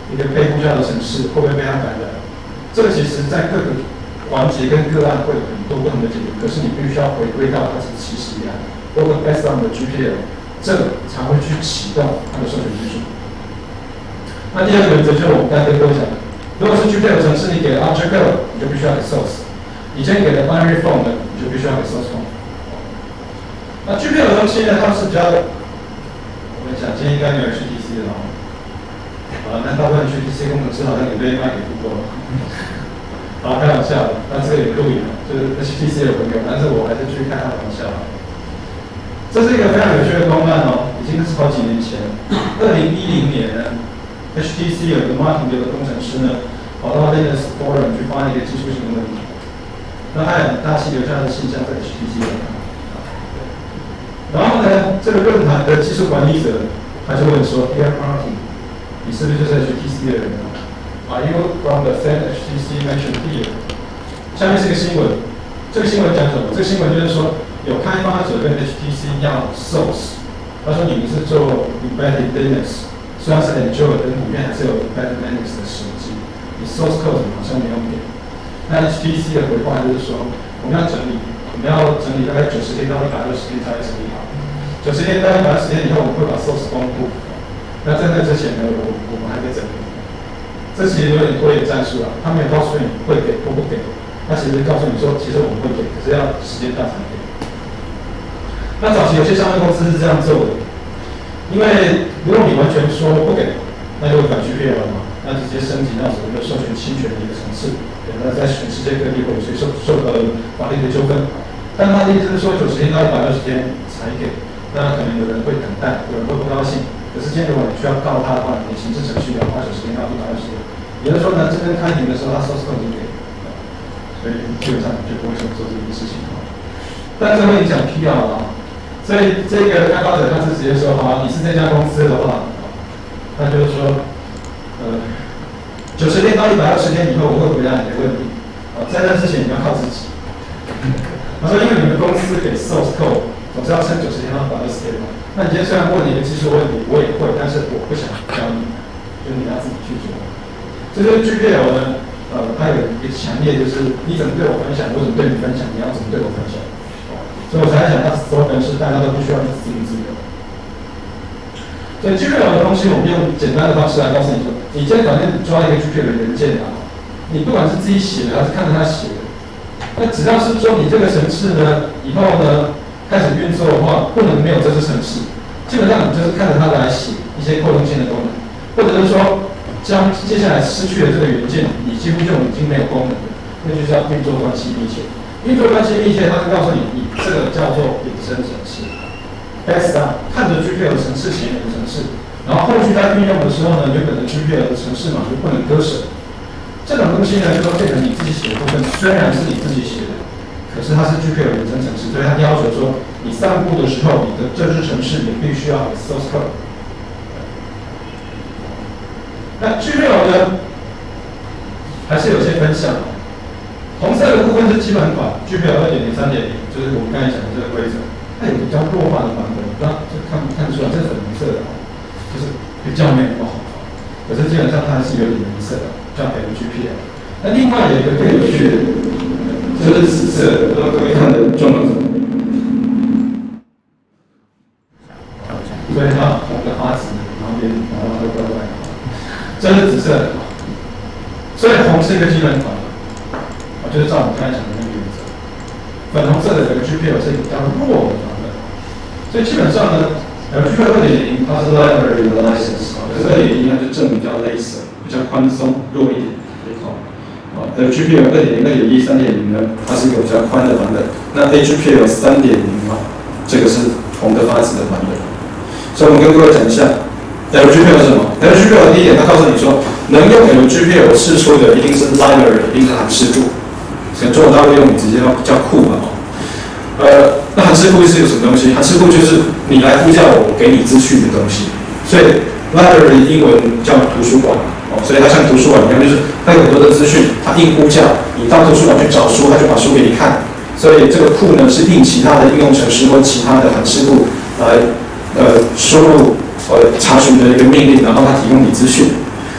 一个被呼叫的城市会不会被它感染？这个其实在各个环节跟个案会有很多不同的解读，可是你必须要回归到它是起始一案，包括 based on 的 G P L， 这个才会去启动它的授权技术。那第二个原则就是我们刚才跟各位讲的，如果是 G P L 程式，你给了 object code， 你就必须要给 source； 你今天给了 binary form 的，你就必须要给 source form。那 G P L 的东西呢，它是比较，我们讲今天应该没有 H T C 的哦。啊，那大部分 H T C 工程师好像也被卖给 Google 了。好，开玩笑的，那这个也录影了，就是 H T C 有朋友，但是我还是继续开他玩笑。这是一个非常有趣的公案哦，已经是好几年前，二零一零年呢 ，H T C 有一个 marketing 的工程师呢，跑到 Linux Forum 去发一个技术性的问题，那他很大气留下的信箱在 H T C 论坛。然后呢，这个论坛的技术管理者他就问说 ：“Dear Martin， 你是不是就是 H T C 的人啊 ？Are you from the same H T C mentioned here？” 下面是个新闻，这个新闻讲什么？这个新闻就是说，有开发者跟 H T C 要 source， 他说你们是做 embedded Linux， 虽然是 Android， 但里面还是有 embedded Linux 的手机，你 source code 好像没有给。那 H T C 的回话就是说，我们要整理。我们要整理大概九十天到一百二十天才会整理好。九十天到一百二十天以后，我们会把 source 公布。那在那之前呢，我我们还没整理。这其实有点拖延战术啊，他没有告诉你会给或不给，他其实告诉你说，其实我们会给，可是要时间到才给。那早期有些商业公司是这样做的，因为如果你完全说不给，那就会反 G P L 嘛，那直接升级到所谓的授权侵权的一个层次。那在全世界各地会有些受受到法律的纠纷，但他的意思是说九十天到一百二十天才给，那可能有人会等待，有人会不高兴。可是今天如果你需要告他的话，你刑事程序要花九十天到一百二十天。也就是说呢，这边开庭的时候他 source code 已经给，所以基本上就不会说做这件事情。但这会影响 P R 啊，所以这个开发者他是直接说，好，你是这家公司的话，那就是说，呃。九十天到一百二十天以后，我会回答你的问题。啊，在那之前你要靠自己。他说，因为你们公司给 source code 总是要撑九十天到一百二十天嘛。那你今天虽然问你的技术问题，我也会，但是我不想教你，就你要自己去做。这就是 G P L 呢，呃，它有一个强烈就是你怎么对我分享，我怎么对你分享，你要怎么对我分享。所以我才想，它 slogan 是大家都不需要自由自由。所以 G P L 的东西，我们用简单的方式来告诉你说，你今天反正抓一个 G P L 的元件啊，你不管是自己写的还是看着他写的，那只要是说你这个程式呢，以后呢开始运作的话，不能没有这支程式，基本上你就是看着它来写一些扩充性的功能，或者是说将接下来失去的这个元件，你几乎就已经没有功能了，那就叫运作关系密切。运作关系密切，它是告诉你，你这个叫做衍生程式。Best 啊，看着 G P L 的程式写你的程式，然后后续在运用的时候呢，原本的 G P L 的程式码就不能割舍。这种东西呢，就变成你自己写的部分，虽然是你自己写的，可是它是 G P L 衍生程式，所以它要求说，你散布的时候，你的这支程式也必须要有 source code。那 G P L 呢，还是有些分项。红色的部分是基本款 G P L 二点零、三点零，就是我们刚才讲的这个规则。它有比较弱化的版本，那就看看出来，这是粉红色的，就是比较没有那么好。可是基本上它还是有点颜色的，叫 L G P L。那另外有一个更有趣的，就是紫色的，不知道各位看得中了什么？所以它红的花紫，然后边然后都乖乖。这是紫色的，所以红是一个基本款，啊，就是照我们刚才讲的那个原则。粉红色的这个 G P L 是比较弱的版本，所以基本上呢 ，L G P L 二点零它是 library 的 license， 可是二点零它就证明叫 laser， 比较宽松弱一点。好 ，L G P L 二点零、二点一、三点零呢，它是一个比较宽的版本。那 A G P L 三点零啊，这个是红的发紫的版本。所以我们跟各位讲一下 L G P L 是什么 ？L G P L 第一点，它告诉你说，能用 L G P L 释出的一定是 library， 一定是函式库。所以中文大陆用语直接叫库嘛，呃，那函式库是有什么东西？函式库就是你来呼叫我给你资讯的东西。所以 library 英文叫图书馆，哦，所以它像图书馆一样，就是它有很多的资讯，它应呼叫，你到图书馆去找书，它就把书给你看。所以这个库呢是应其他的应用程式或其他的函式库来呃输入呃查询的一个命令，然后它提供你资讯。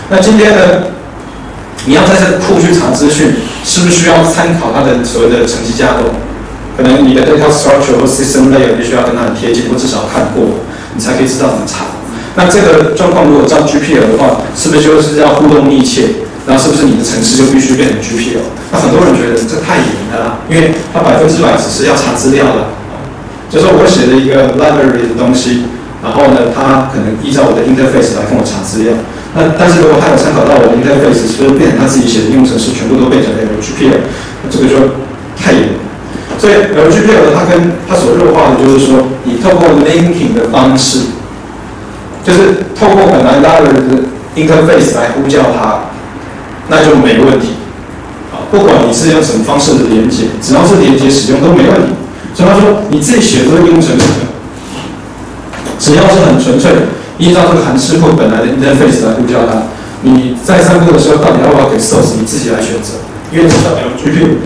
那今天呢，你要在这个库去查资讯，是不是需要参考它的所谓的程式架构？可能你的 data structure 或 system layer 必须要跟它很贴近，或至少看过，你才可以知道怎么查。那这个状况如果照 G P L 的话，是不是就是要互动密切？然后是不是你的程式就必须变成 G P L？ 那很多人觉得这太严了啦，因为它百分之百只是要查资料的。就说我写了一个 library 的东西，然后呢，它可能依照我的 interface 来跟我查资料。那但是如果它有参考到我的 interface， 是不是变成他自己写的应用程式全部都变成 L G P L？ 那这个就太严了。所以 L G P L 它跟它所弱化的就是说，你透过 linking 的方式，就是透过本来 library 的 interface 来呼叫它，那就没问题。啊，不管你是用什么方式的连接，只要是连接使用都没问题。所以他说，你自己写的这个应用程式，只要是很纯粹依照这个函式库本来的 interface 来呼叫它，你在散步的时候到底要不要给 source， 你自己来选择，因为这叫 L G P L。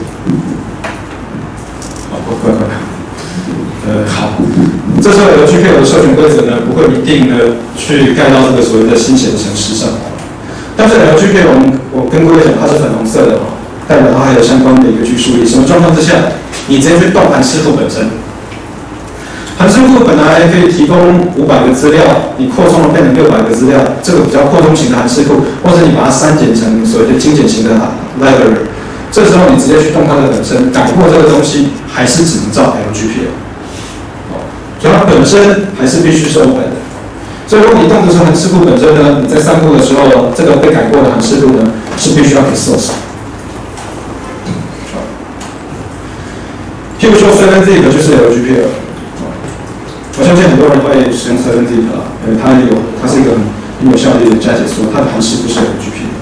快快快！呃，好，这时候 L G P L 的授权规则呢，不会一定呢去盖到这个所谓的新写的程式上。但是 L G P L 我们我跟各位讲，它是粉红色的哦，代表它还有相关的一个拘束力。什么状况之下，你直接去动函式库本身？函式库本来可以提供五百个资料，你扩充了变成六百个资料，这个比较扩充型的函式库，或者你把它删减成所谓的精简型的 library。这时候你直接去动它的本身，改过这个东西还是只能照 L G P L， 所以它本身还是必须是 open 的。所以如果你动的是函式库本身呢，你在散布的时候，这个被改过的函式库呢是必须要给 source。譬如说 seven zip 就是 L G P L， 我相信很多人会使用 seven zip 啊，因为它有它是一个很有效率的加解说，它的函式不是 L G P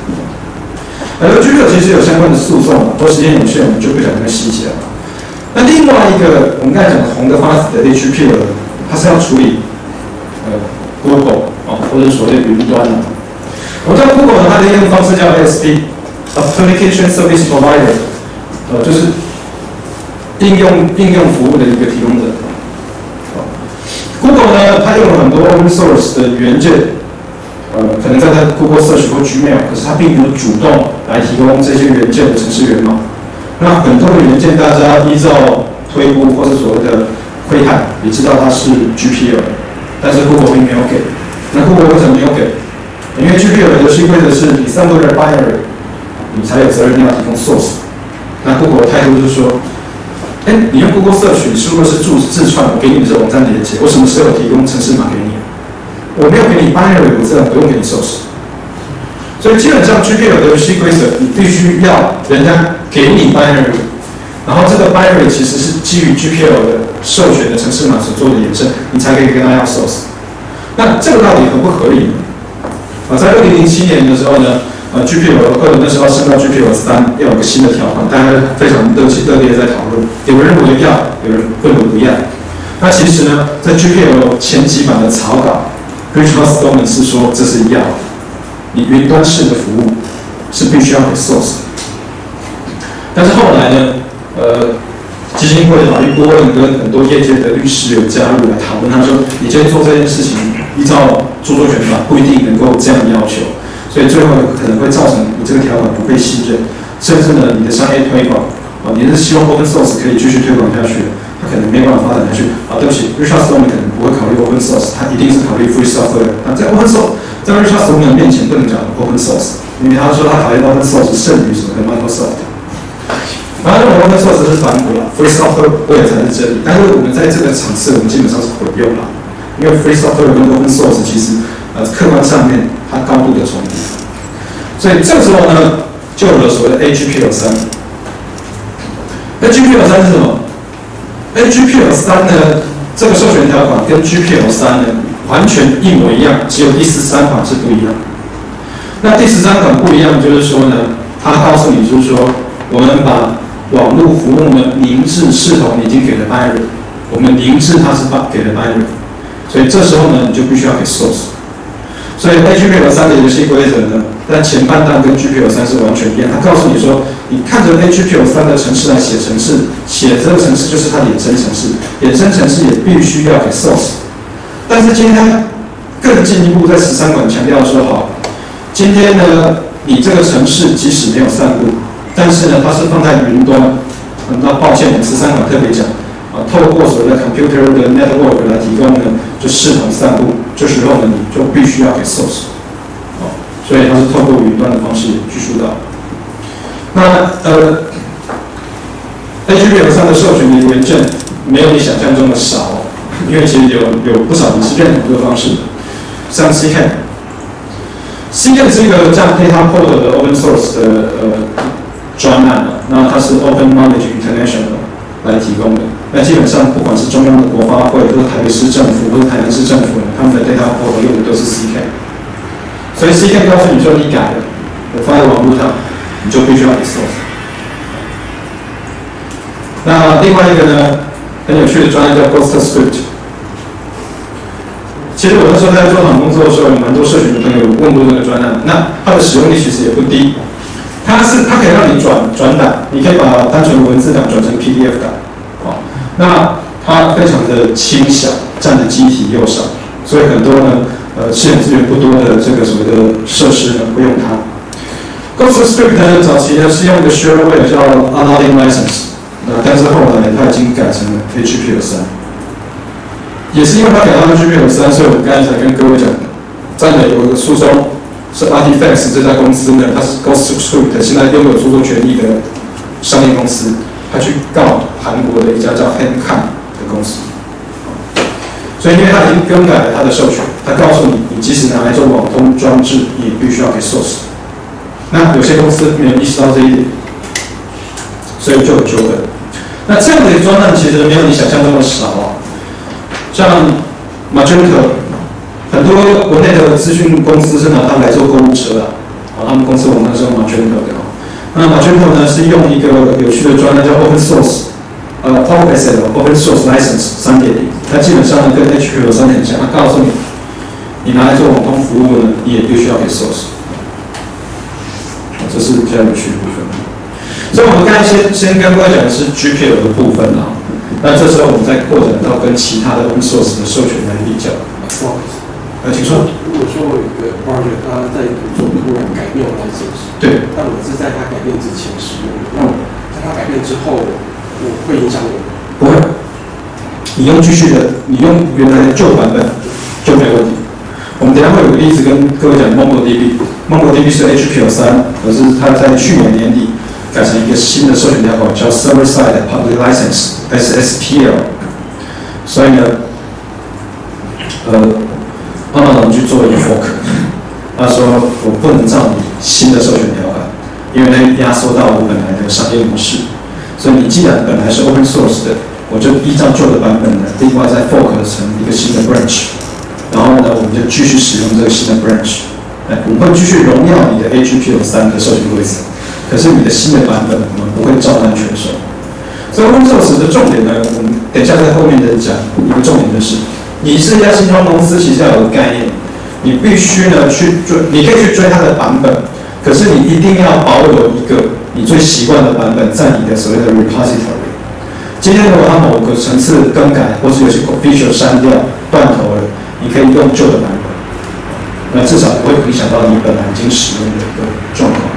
L。L G P L 其实有相关的诉讼，不过时间有限，我们就不讲那个细节了。那另外一个，我们刚才讲的红的发子的 H P L， 它是要处理呃 Google 哦，或者所谓的云端的。我们知道 Google 呢，它的应用方式叫 A S P，Application Service Provider， 呃，就是应用应用服务的一个提供者。Google 呢，它用了很多 open source 的元件。呃，可能在它 Google Search 或 Gmail， 可是它并没有主动来提供这些元件的程式源码。那很多的元件，大家依照推估或者所谓的窥探，也知道它是 G P L， 但是 Google 并没有给。那 Google 为什么没有给？因为 G P L 的游戏规则是你散布的 binary， 你才有责任要提供 source。那 Google 的态度就是说，哎，你用 Google Search， 你如果是注自串，我给你的是网站连接，我什么时候提供程式码给你？我没有给你 binary， 我自然不用给你 source。所以基本上 G P L 的游戏规则，你必须要人家给你 binary， 然后这个 binary 其实是基于 G P L 的授权的程式码所做的衍生，你才可以跟他要 source。那这个到底合不合理呢？啊，在二零零七年的时候呢，呃 ，G P L 二那时候升到 G P L 三，要有个新的条款，大家非常热气热烈在讨论，有人认为要，有人认为不要。那其实呢，在 G P L 前几版的草稿 ，Richard Stallman 是说这是要，你云端式的服务是必须要给 source 的。但是后来呢，呃，基金会的法律顾问跟很多业界的律师有加入来讨论，他说，你今天做这件事情，依照著作权法不一定能够这样要求，所以最后可能会造成你这个条款不被信任，甚至呢，你的商业推广，啊，你是希望 open source 可以继续推广下去。他可能没办法发展下去啊！对不起 ，Richard Stallman 可能不会考虑 open source， 他一定是考虑 free software。那在 open source， 在 Richard Stallman 面前不能讲 open source， 因为他说他考虑 open source 胜于什么 Microsoft。然后认为 open source 是反骨了 ，free software 才是真理。但是我们在这个场次，我们基本上是混用了，因为 free software 跟 open source 其实呃客观上面它高度的重叠。所以这个时候呢，就有了所谓的 A G P L 三。A G P L 三是什么？A G P L 三呢，这个授权条款跟 G P L 三呢完全一模一样，只有第十三款是不一样。那第十三款不一样，就是说呢，它告诉你就是说，我们把网络服务呢凝滞视同已经给了 binary， 我们凝滞它是给了 binary， 所以这时候呢你就必须要给 source。所以 A G P L 三的游戏规则呢，但前半段跟 G P L 三是完全一样，它告诉你说，你看着 A G P L 三的程式来写程式，写这个程式就是它的衍生程式，衍生程式也必须要给 source。但是今天更进一步，在十三款强调说，好， 今天呢，你这个城市即使没有散布，但是呢，它是放在云端。那抱歉，我们十三款特别讲啊，透过所谓的 computer 的 network 来提供呢，就视同散布。这时候呢，你就必须要给 source， 哦，所以它是透过云端的方式去疏导。那呃 ，H T M L 三的授权的文件没有你想象中的少，哦，因为其实有有不少你是认同这个方式的，像 C K C K 是一个这样 Data Portal 的 open source 的呃专案的，那它是 Open Knowledge International 来提供的。那基本上不管是中央的国发会，或者台北市政府，或者台南市政府，他们的 Data Portal 用的都是 C K。所以 C K 告诉你说你改了，我放在网络上，你就必须要给 source。那另外一个呢，很有趣的专案叫 Ghost Script。其实我那时候在做厂工作的时候，有蛮多社群的朋友问过这个专案，那它的使用率其实也不低。它是它可以让你转转档，你可以把单纯的文字档转成 P D F 档，哦，那它非常的轻小，占的机体又少，所以很多呢，呃，资源资源不多的这个所谓的设施呢，不用它。Ghost Script 呢，早期呢是用一个 shareware 叫 Unloading License， 那但是后来它已经改成了 H P L 三。也是因为它改到 H P L 三，所以我刚才才跟各位讲，在美国的诉讼是 Artifacts 这家公司呢，它是 Ghost Script 现在拥有著作权益的商业公司，它去告韩国的一家叫 Handcam 的公司，所以因为它已经更改了它的授权，它告诉你，你即使拿来做网通装置，你也必须要给 source。那有些公司没有意识到这一点，所以就有纠纷。那这样的一个专案其实没有你想象中的少啊。像 Magento， 很多国内的资讯公司是拿它来做购物车的，啊，他们公司网站是用 Magento 的。那 Magento 呢是用一个有趣的专案叫 Open Source， 呃 O S L Open Source License 三点零， 它基本上呢跟 H P L 三很像，它告诉你，你拿来做网通服务呢，你也必须要给 source， 这是比较有趣的部分。所以我们刚才先先跟各位讲的是 G P L 的部分啊。那这时候我们再扩展到跟其他的 open source 的授权来比较。 不好意思， 呃，请说。 如果说我有一个 project， 它在途中突然改变 license， 对， 但我是在它改变之前使用的，那在它改变之后，我会影响我吗？ 不会，你用继续的，你用原来的旧版本就没有问题。我们等一下会有个例子跟各位讲 MongoDB，MongoDB 是 H P L 三，可是它在去年年底改成一个新的授权条款，叫 Server Side Public License S S P L。所以呢，呃，慢慢的我们去做一个 fork， 他说我不能照你新的授权条款，因为那压缩到我本来的商业模式。所以你既然本来是 open source 的，我就依照旧的版本呢，另外再 fork 成一个新的 branch， 然后呢，我们就继续使用这个新的 branch。哎，我们会继续荣耀你的 H P L 三的授权规则。可是你的新的版本，我们不会照单全收。所以 open source 的重点呢，我们等一下在后面再讲。一个重点就是，你是一家新创公司，其实要有个概念，你必须呢去追，你可以去追它的版本，可是你一定要保有一个你最习惯的版本在你的所谓的 repository。今天如果它某个层次更改，或是有些 feature 删掉、断头了，你可以用旧的版本，那至少不会影响到你本来已经使用的一个状况。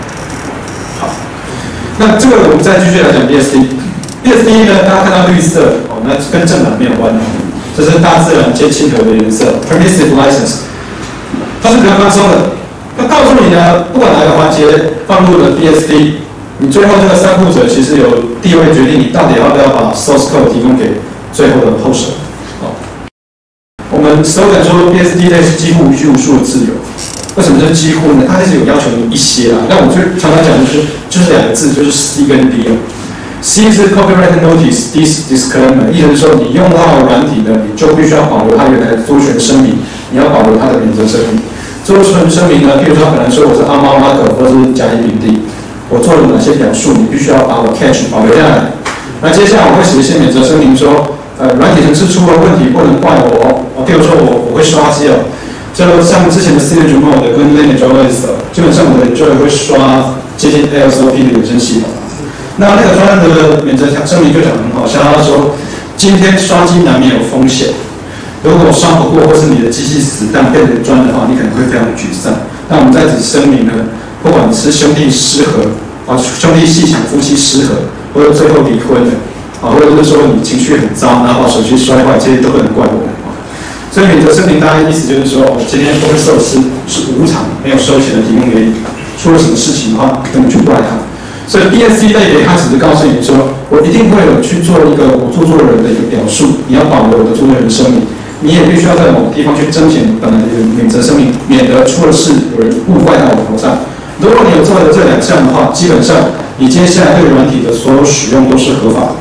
那这个我们再继续来讲 B S D。B S D 呢，大家看到绿色哦，那跟正版没有关的，这是大自然皆亲和的颜色 ，permissive license， 它是比较宽松的。它告诉你呢，不管哪个环节放入了 B S D， 你最后这个散布者其实有地位决定你到底要不要把 source code 提供给最后的后手。哦，我们 slogan 说 B S D 类是几乎无拘无束的自由。为什么是几乎呢？它还是有要求你一些啦。那我就常常讲的是，就是两个字，就是 C 跟 D 了。C 是 copyright notice， D 是 disclaimer， 意思是说你用到软体的，你就必须要保留它原来的著作权声明，你要保留它的免责声明。著作权声明呢，譬如说可能说我是阿猫阿狗或是甲乙丙丁，我做了哪些表述，你必须要把我 catch 保留下来。那接下来我会写一些免责声明说，呃，软体程式出了问题不能怪我，哦，譬如说我我会刷机哦。就像之前的 Synergy Mode 跟 Lineage O S， 基本上我的就会刷接近 A S O P 的衍生系统。那那个专案的免责声明就讲很好，像他说，今天刷机难免有风险，如果刷不过或是你的机器死档变成砖的话，你可能会非常沮丧。 那我们在此声明呢，不管你是兄弟失和啊，兄弟阋墙夫妻失和，或者最后离婚的啊，或者是说你情绪很糟，然后把手机摔坏，这些都不能怪我们。所以免责声明大概意思就是说，我今天open source是无偿没有收钱的提供给你，出了什么事情的话，根本就怪他。所以 B S C 类别它只是告诉你说，我一定会有去做一个我著作人的一个表述，你要保留我的著作人声明，你也必须要在某个地方去彰显本来的免责声明，免得出了事有人误怪到我头上。如果你有做了这两项的话，基本上你接下来对软体的所有使用都是合法的。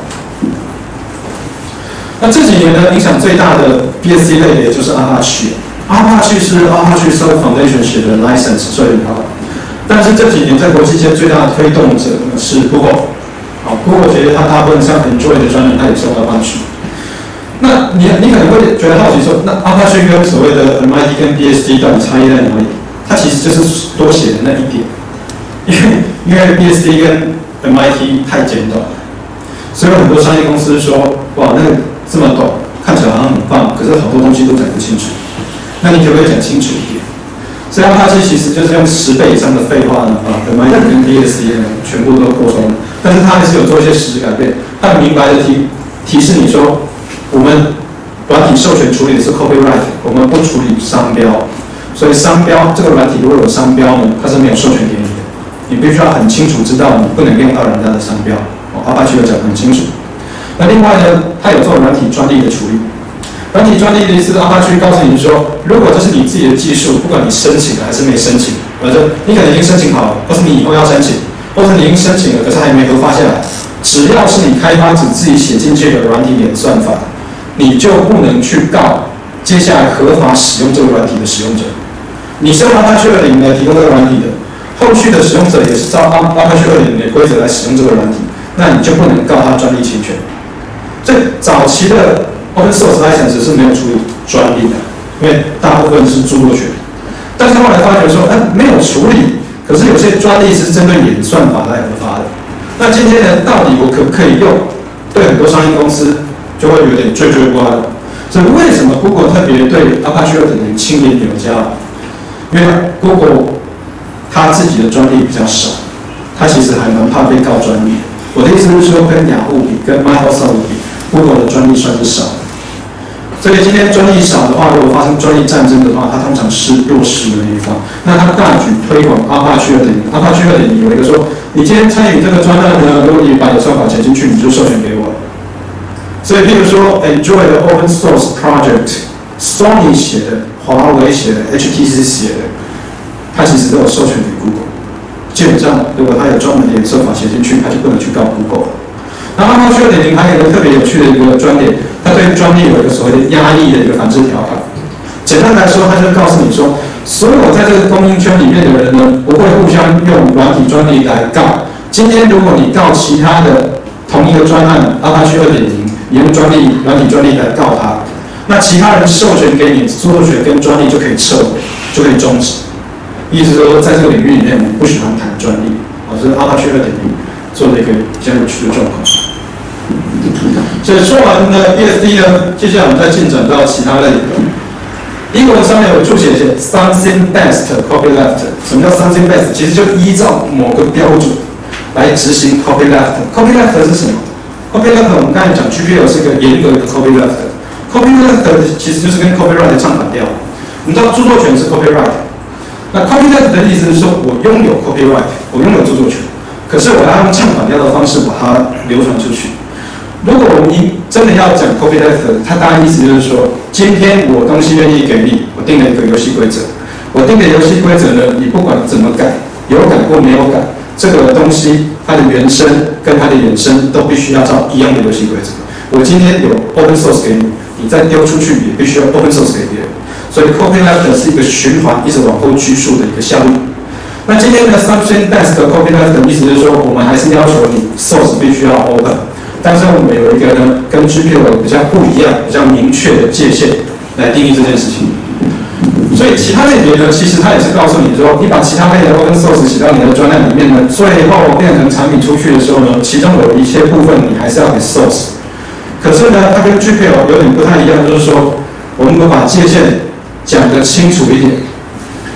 那这几年呢，影响最大的 B S C 类别就是 Apache。Apache 是 Apache Software Foundation 写的 license 所以好，但是这几年在国际间最大的推动者呢是 Google。好 ，Google 觉得它大部分像 Android 的专利，它也是用 Apache。那你你可能会觉得好奇说，那 Apache 跟所谓的 M I T 跟 B S D 到底差异在哪里？它其实就是多写的那一点，因为因为 B S D 跟 M I T 太简短，所以有很多商业公司说，哇，那个这么短，看起来好像很棒，可是好多东西都讲不清楚。那你可不可以讲清楚一点？所以 Apache 其实就是用十倍以上的废话呢，啊 ，M I T 跟 B S D 呢全部都扩充了，但是它还是有做一些实质改变。它很明白的提提示你说，我们软体授权处理的是 copyright， 我们不处理商标。所以商标这个软体如果有商标呢，它是没有授权给你的，你必须要很清楚知道你不能用到人家的商标。哦 ，Apache 有讲得很清楚。那另外呢，它有做软体专利的处理。软体专利的意思 ，Apache 告诉你说，如果这是你自己的技术，不管你申请了还是没申请，或者你可能已经申请好了，或是你以后要申请，或者你已经申请了，可是还没核发下来，只要是你开发者自己写进去的软体演算法，你就不能去告接下来合法使用这个软体的使用者。你是用 Apache 二点零来提供这个软体的，后续的使用者也是照 Apache 二点零的规则来使用这个软体，那你就不能告他专利侵权。所以早期的 Open Source License 是没有处理专利的，因为大部分是著作权。但是后来发觉说，哎，没有处理，可是有些专利是针对演算法来核发的。那今天呢，到底我可不可以用？对很多商业公司就会有点惴惴不安。所以为什么 Google 特别对 Apache 二点零轻言有加？因为 Google 它自己的专利比较少，它其实还蛮怕被告专利的。我的意思是说，跟雅虎比，跟 Microsoft 比 ，Google 的专利算是少的。所以今天专利少的话，如果发生专利战争的话，它通常是弱势的那一方。那它大举推广 Apache 二点零 ，Apache 二点零有一个说，你今天参与这个专案呢，如果你把演算法写进去，你就授权给我了。所以，譬如说 ，Enjoy 的 Open Source Project，Sony 写的，华为写的 ，H T C 写的，它其实都有授权给 Google。基本上，如果它有专门的演算法写进去，它就不能去告 Google 了。那 Apache 二点零还有一个特别有趣的一个专点，它对专利有一个所谓的压抑的一个反制条款。简单来说，它就告诉你说，所有在这个供应圈里面的人呢，不会互相用软体专利来告。今天如果你告其他的同一个专案 Apache 二点零，你用专利软体专利来告他，那其他人授权给你著作权跟专利就可以撤回，就可以终止。意思是说，在这个领域里面，我们不喜欢谈专利，啊，这是 Apache 二点零做了一个比较有趣的状况。所以说完呢 B S D 呢，接下来我们再进展到其他类的。英文上面有注写写 something best copyleft。什么叫 something best？ 其实就依照某个标准来执行 copyleft。copyleft 是什么 ？copyleft 我们刚才讲 G P L 是一个严格的 copyleft。copyleft 其实就是跟 copyright 唱反调。你知道著作权是 copyright， 那 copyleft 的意思是说我拥有 copyright， 我拥有著作权，可是我要用唱反调的方式把它流传出去。如果我们真的要讲 copyleft， 它大概意思就是说，今天我东西愿意给你，我定了一个游戏规则，我定的游戏规则呢，你不管怎么改，有改或没有改，这个东西它的原生跟它的衍生都必须要照一样的游戏规则。我今天有 open source 给你，你再丢出去也必须要 open source 给别人。所以 copyleft 是一个循环，一直往后拘束的一个效应。那今天的 something best copyleft 的意思就是说，我们还是要求你 source 必须要 open。但是我们有一个呢，跟 G P L 比较不一样、比较明确的界限来定义这件事情。所以其他类别呢，其实它也是告诉你说，你把其他类的 open source 写到你的专案里面呢，最后变成产品出去的时候呢，其中有一些部分你还是要给 source。可是呢，它跟 G P L 有点不太一样，就是说，我们把界限讲得清楚一点。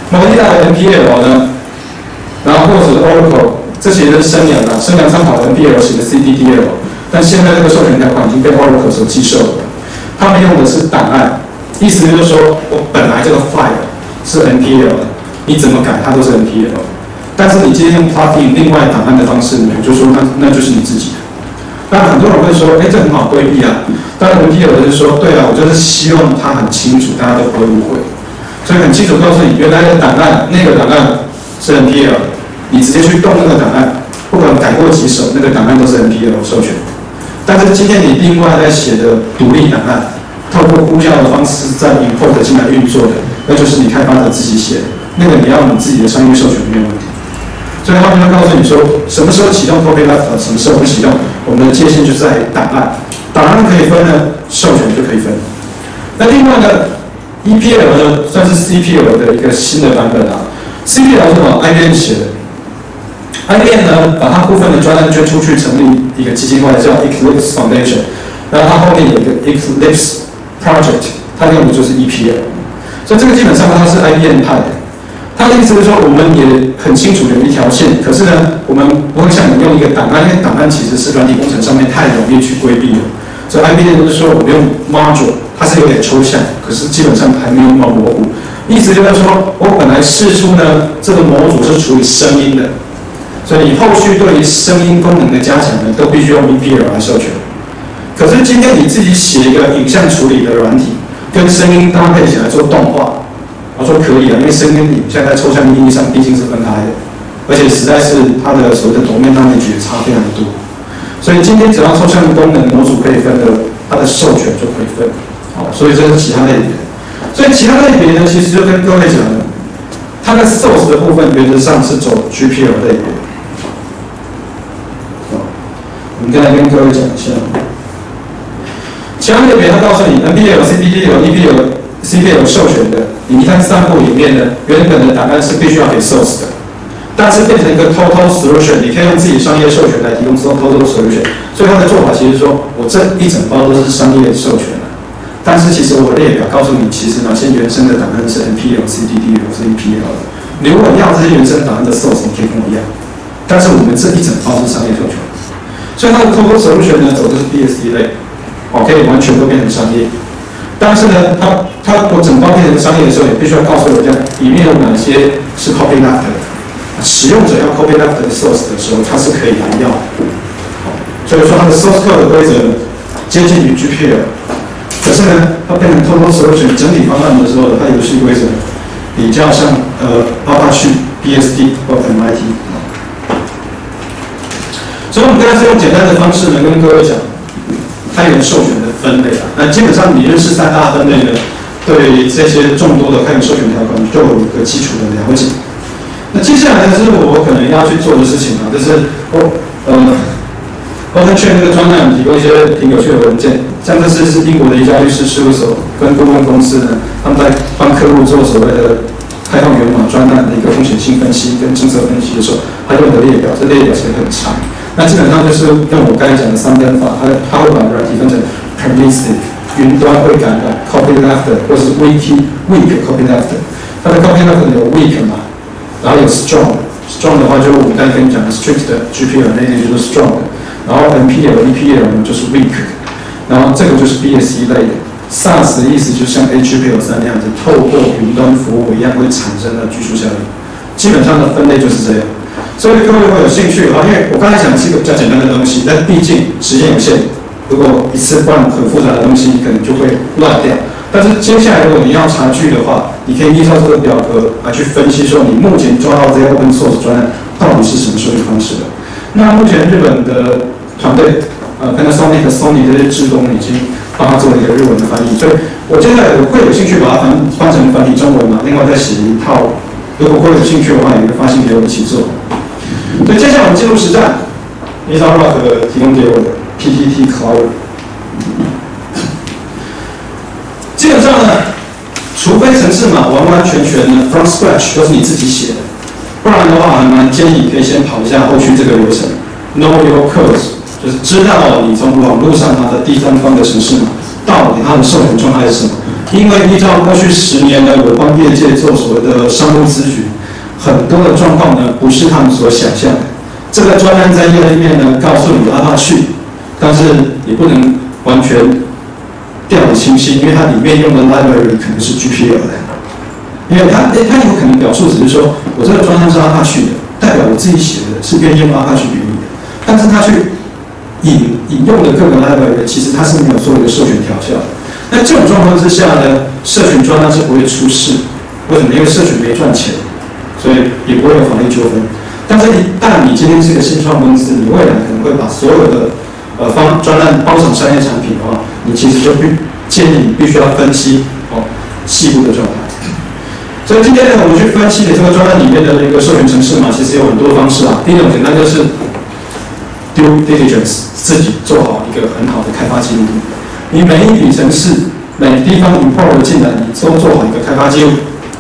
某一代的 N P L 呢，然后或者是 Oracle， 这些是生阳啊，生阳参考的 N P L 型的 C D D L， 但现在这个授权条款已经被 Oracle 所接受了。他们用的是档案，意思就是说我本来这个 file 是 N P L 的，你怎么改它都是 N P L。但是你今天用 plugin 另外档案的方式，你就说那那就是你自己的。那很多人会说，哎，这很好规避啊。当然 N P L 的就是说，对啊，我就是希望它很清楚，大家都不会误会。所以很清楚告诉你，原来的档案那个档案是 N P L， 你直接去动那个档案，不管改过几手，那个档案都是 N P L 授权。但是今天你另外在写的独立档案，透过呼叫的方式再 import 进来运作的，那就是你开发者自己写的，那个你要你自己的商业授权没有问题。所以他们会告诉你说，什么时候启动 copyleft， 什么时候不启动，我们的界限就在档案，档案可以分呢，授权就可以分。那另外呢 ，E P L 呢算是 C P L 的一个新的版本啊。C P L 是什么 ？I B M 写的。I B M 呢把它部分的专案捐出去，成立一个基金会，叫 Eclipse Foundation。然后它后面有一个 Eclipse Project， 它用的就是 E P L。所以这个基本上它是 I B M 派的。他的意思是说，我们也很清楚有一条线，可是呢，我们不会像你用一个档案，因为档案其实是软体工程上面太容易去规避了。所以 I B M 就是说，我们用 module， 它是有点抽象，可是基本上还没有那么模糊。意思就是说，我本来释出呢，这个模组是处理声音的，所以你后续对于声音功能的加强呢，都必须用 E P L 来授权。可是今天你自己写一个影像处理的软体，跟声音搭配起来做动画。我说可以啊，因为声跟影像在抽象意义上毕竟是分开的，而且实在是它的所谓的domain knowledge也差非常多，所以今天只要抽象功能模组可以分的，它的授权就可以分，好，所以这是其他类别。所以其他类别呢，其实就跟各位讲了，它的 source 的部分原则上是走 G P L 类别。好，我们刚才跟各位讲一下，其他类别它告诉你 N P L、C D D L、E P L。C P L 授权的，你一旦散布里面呢，原本的档案是必须要给 source 的，但是变成一个 total solution， 你可以用自己商业授权来提供 total solution。所以它的做法其实说，我这一整包都是商业授权的，但是其实我列表告诉你，其实哪些原生的档案是 N P L、C D D L 是 E P L 的。你如果要这些原生档案的 source， 你可以跟我要，但是我们这一整包是商业授权，所以它的 total solution 呢，走的是 B S D 类，哦，可以完全都变成商业。但是呢，它它我整包变成商业的时候，也必须要告诉人家里面有哪些是 copyleft 的，使用者要 copyleft 的 source 的时候，它是可以来要的。所以说它的 source code 的规则接近于 G P L， 可是呢，它变成 total solution 整体方案的时候，它游戏规则比较像呃 Apache B S D 或 M I T。所以我们刚才是用简单的方式呢，跟各位讲。开源授权的分类啊，那基本上你认识三大分类呢，对这些众多的开源授权条款就有一个基础的了解。那接下来呢，是我可能要去做的事情啊，就是我呃 ，OpenChain 这个专栏提供一些挺有趣的文件，像这次是英国的一家律师事务所跟顾问公司呢，他们在帮客户做所谓的开放源码专案的一个风险性分析跟政策分析的时候，他用的列表，这列表其实很长。那基本上就是用我刚才讲的三分法，它它会把软体分成 permissive， 云端会感染 copyleft 或是 weak weak copyleft。它的 copyleft 有 weak 嘛，然后有 strong，strong 的话就是我们刚才跟你讲的 strict 的 G P L 那类就是 strong 的，然后 N P L、E P L 呢就是 weak， 然后这个就是 B S E 类的。SaaS 的意思就像 H P L 三那样子，透过云端服务一样会产生的拘束效应。基本上的分类就是这样。所以各位如果有兴趣的话，因为我刚才讲的是一个比较简单的东西，但毕竟时间有限，如果一次换很复杂的东西，可能就会乱掉。但是接下来如果你要查据的话，你可以依照这个表格来去分析说你目前抓到这些 open source 专案到底是什么授权方式的。那目前日本的团队，呃 Panasonic 和 Sony 这些志工已经帮他做了一个日文的翻译，所以我接下来我会有兴趣把它翻翻成繁体中文嘛，另外再写一套。如果会有兴趣的话，也会发信给我一起做。所以接下来我们进入实战 ，Isaac 提供给我的 P T T Cloud。基本上呢，除非程式码完完全全的 from scratch 都是你自己写的，不然的话，还蛮建议可以先跑一下后续这个流程 ，Know your code， 就是知道你从网络上拿的第三方的程式码到底它的授权状态是什么。 因为依照过去十年呢，我帮业界做所谓的商务咨询，很多的状况呢不是他们所想象的。这个专案在页面呢告诉你拉它去，但是你不能完全掉以轻心，因为它里面用的 library 可能是 G P L 的，因为它它有可能表述只是说我这个专案是拉它去的，代表我自己写的是愿意用拉它去给你的，但是它去引引用的各个 library 其实它是没有做一个授权调校的。那这种状况之下呢，社群专案是不会出事。为什么？因为社群没赚钱，所以也不会有法律纠纷。但是，一旦你今天是个新创公司，你未来可能会把所有的呃方专案包成商业产品的话，你其实就必建议你必须要分析哦细部的状态。所以今天呢，我们去分析的这个专案里面的一个授权程式嘛，其实有很多方式啊。第一种简单就是 due diligence， 自己做好一个很好的开发记录。你每一笔程式，每个地方 import 进来，你都做好一个开发记录。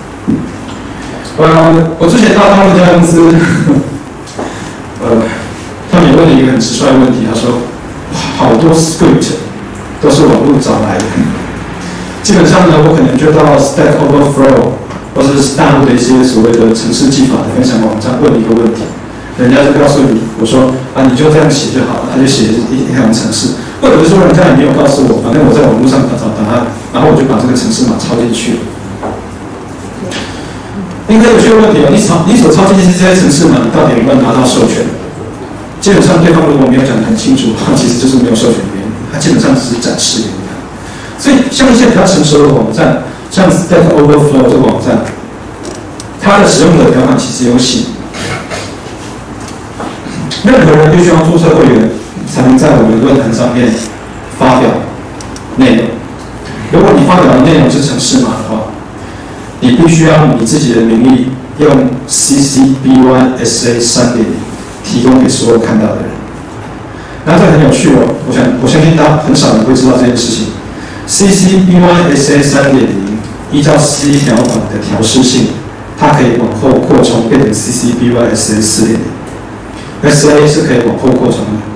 呃，我之前到他们家公司，呃，他们也问了一个很直率的问题，他说，好多 script 都是网络找来的。基本上呢，我可能就到 Stack Overflow 或者是大陆的一些所谓的程式技法的分享网站问一个问题，人家就告诉你，我说啊，你就这样写就好了，他就写一一行程式。或者是说人家也没有告诉我，反正我在网络上找答案，然后我就把这个程式码抄进去了。应该有些问题哦，你抄你所抄进去这些程式码，你到底有没有拿到授权？基本上对方如果没有讲得很清楚的话，其实就是没有授权原因，它基本上只是展示给你看。所以像一些比较成熟的网站，像 Stack Overflow 这个网站，它的使用者条款其实有写，任何人必须要注册会员，才能在我们论坛上面发表内容。如果你发表的内容是程式码的话，你必须要你自己的名义用 C C B Y S A 三点零提供给所有看到的人。那这很有趣哦，我想我相信大家很少人会知道这件事情。C C B Y S A 三点零依照 C 条款的调适性，它可以往后扩充变成 C C B Y S A 四点零。S A 是可以往后扩充的。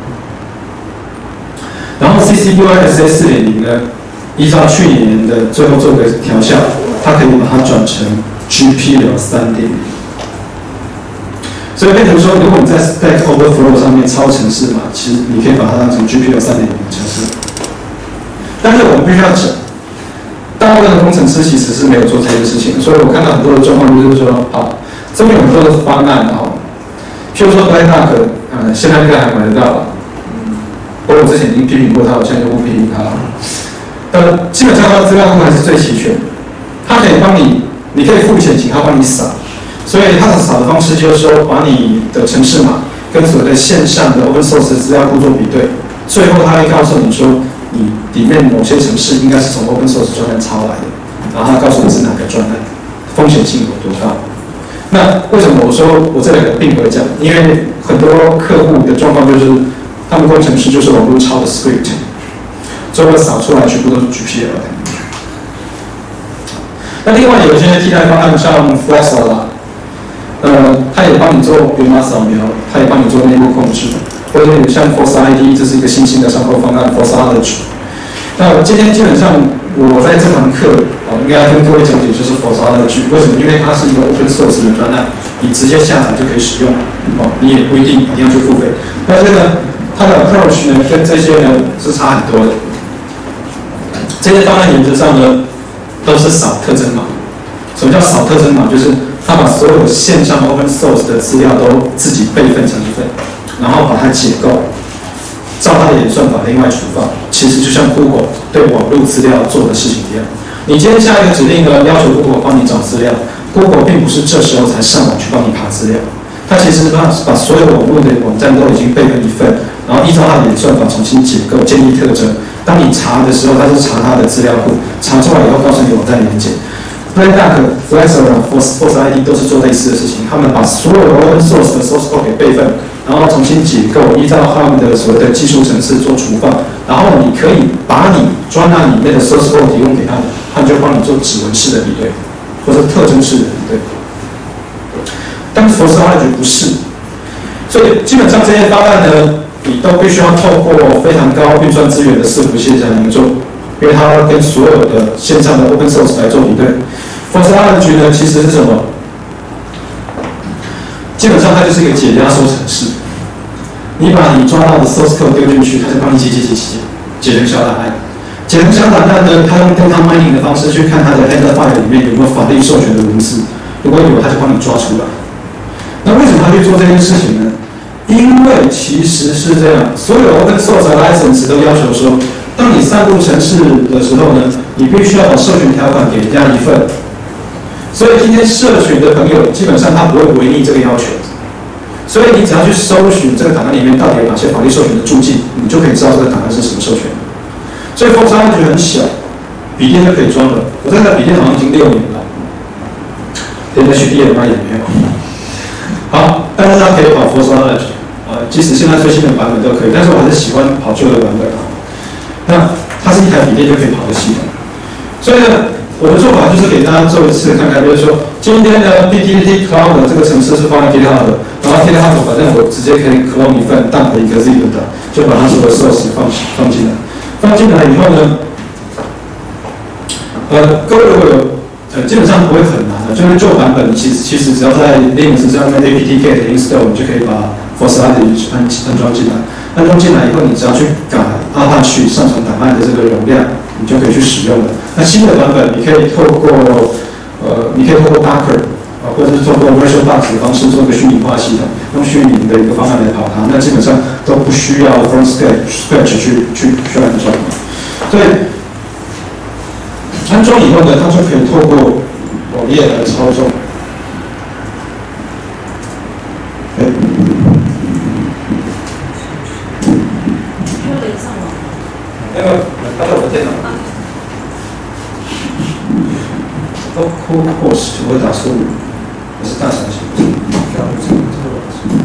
然后 C C B Y S A 四点零呢，依照去年的最后做个调校，它可以把它转成 G P L 三点零。所以变成说，如果你在 Stack Overflow 上面抄程式嘛，其实你可以把它当成 G P L 三点零的程式。但是我们必须要讲，大部分的工程师其实是没有做这件事情，所以我看到很多的状况就是说，好，这边有很多的方案哈，譬如说 BlackDuck， 呃，现在应该还买得到。我我之前已经批评过他，我现在就不批评他了。呃，基本上它的资料库还是最齐全的，它可以帮你，你可以付钱请他帮你扫，所以它的扫的方式就是说，把你的程式码跟所谓的线上的 open source 资料库做比对，最后它会告诉你说，你里面某些程式应该是从 open source 专案抄来的，然后它告诉你是哪个专案，风险性有多大。那为什么我说我这两个并不会讲？因为很多客户的状况就是。他们工程师就是网络抄的 script， 最后扫出来全部都是 G P L 的。那另外有一些替代方案，像 Flexo 啦，呃，它也帮你做源码扫描，它也帮你做内部控制，或者像 Force I D， 这是一个新兴的上课方案 Forceology。那今天基本上我在这堂课哦，应该跟各位讲解就是 Forceology， 为什么？因为它是一个 open source 的专案，你直接下载就可以使用，哦，你也不一定一定要去付费。但是呢，它的 approach 呢，跟这些呢是差很多的。这些方案原则上呢，都是扫特征码。什么叫扫特征码？就是它把所有线上 open source 的资料都自己备份成一份，然后把它解构，照它的演算法另外处放。其实就像 Google 对网络资料做的事情一样。你今天下一个指令呢，要求 Google 帮你找资料 ，Google 并不是这时候才上网去帮你爬资料。它其实把把所有网络的网站都已经备份一份，然后依照它的演算法重新解构、建立特征。当你查的时候，它是查它的资料库，查出来以后告诉你网站连接。BlackDuck、Flexo、Force I D 都是做类似的事情，他们把所有的 open source 的 source code 给备份，然后重新解构，依照他们的所谓的技术程式做处放，然后你可以把你专案里面的 source code 提供给他们，他们就帮你做指纹式的比对，或者特征式的比对。但是 Forceology 不是，所以基本上这些方案呢，你都必须要透过非常高运算资源的伺服器才能做。 因为它跟所有的线上的 open source 来做比对。ForceImagery 呢，其实是什么？基本上它就是一个解压缩程式。你把你抓到的 source code 丢进去，它就帮你解解解解解成小档案。解成小档案呢，它用 data mining 的方式去看它的 header file 里面有没有法律授权的文字，如果有，它就帮你抓出来。那为什么他去做这件事情呢？因为其实是这样，所有 open source license 都要求说，当你散布程式的时候呢，你必须要把授权条款给人家一份。所以今天社群的朋友基本上他不会违逆这个要求，所以你只要去搜寻这个档案里面到底有哪些法律授权的注记，你就可以知道这个档案是什么授权。所以 ForceImagery 很小，笔电就可以装了。我这台笔电好像已经六年了，连 H D M I 也没有。好，但是它可以跑 ForceImagery， 呃，即使现在最新的版本都可以，但是我还是喜欢跑旧的版本啊。那它是一台笔电就可以跑的系统，所以呢，我的做法就是给大家做一次看看，就是说今天的 P T T Cloud 的这个程式是放在 GitHub 的，然后 GitHub 反正我直接可以 clone 一份大的一个 zip 的，就把它所有 source 放放进来，放进来以后呢，呃，各位如果有呃，基本上不会很难的，就是旧版本，其实其实只要在 Linux 上面 apt-get install， 你就可以把 ForceImagery 安安装进来。安装进来以后，你只要去改 Apache 上传档案的这个容量，你就可以去使用了。那新的版本，你可以透过呃，你可以透过 Docker 啊，或者是透过 VirtualBox 的方式做一个虚拟化系统，用虚拟的一个方案来跑它。那基本上都不需要 from scratch 去去去安装。所以安装以后呢，它就可以透过网页来操纵。哎， 没有连上网。 那个，它在我的电脑。都 code host 我会打错误，我是大程序，不是这样不是这个老师。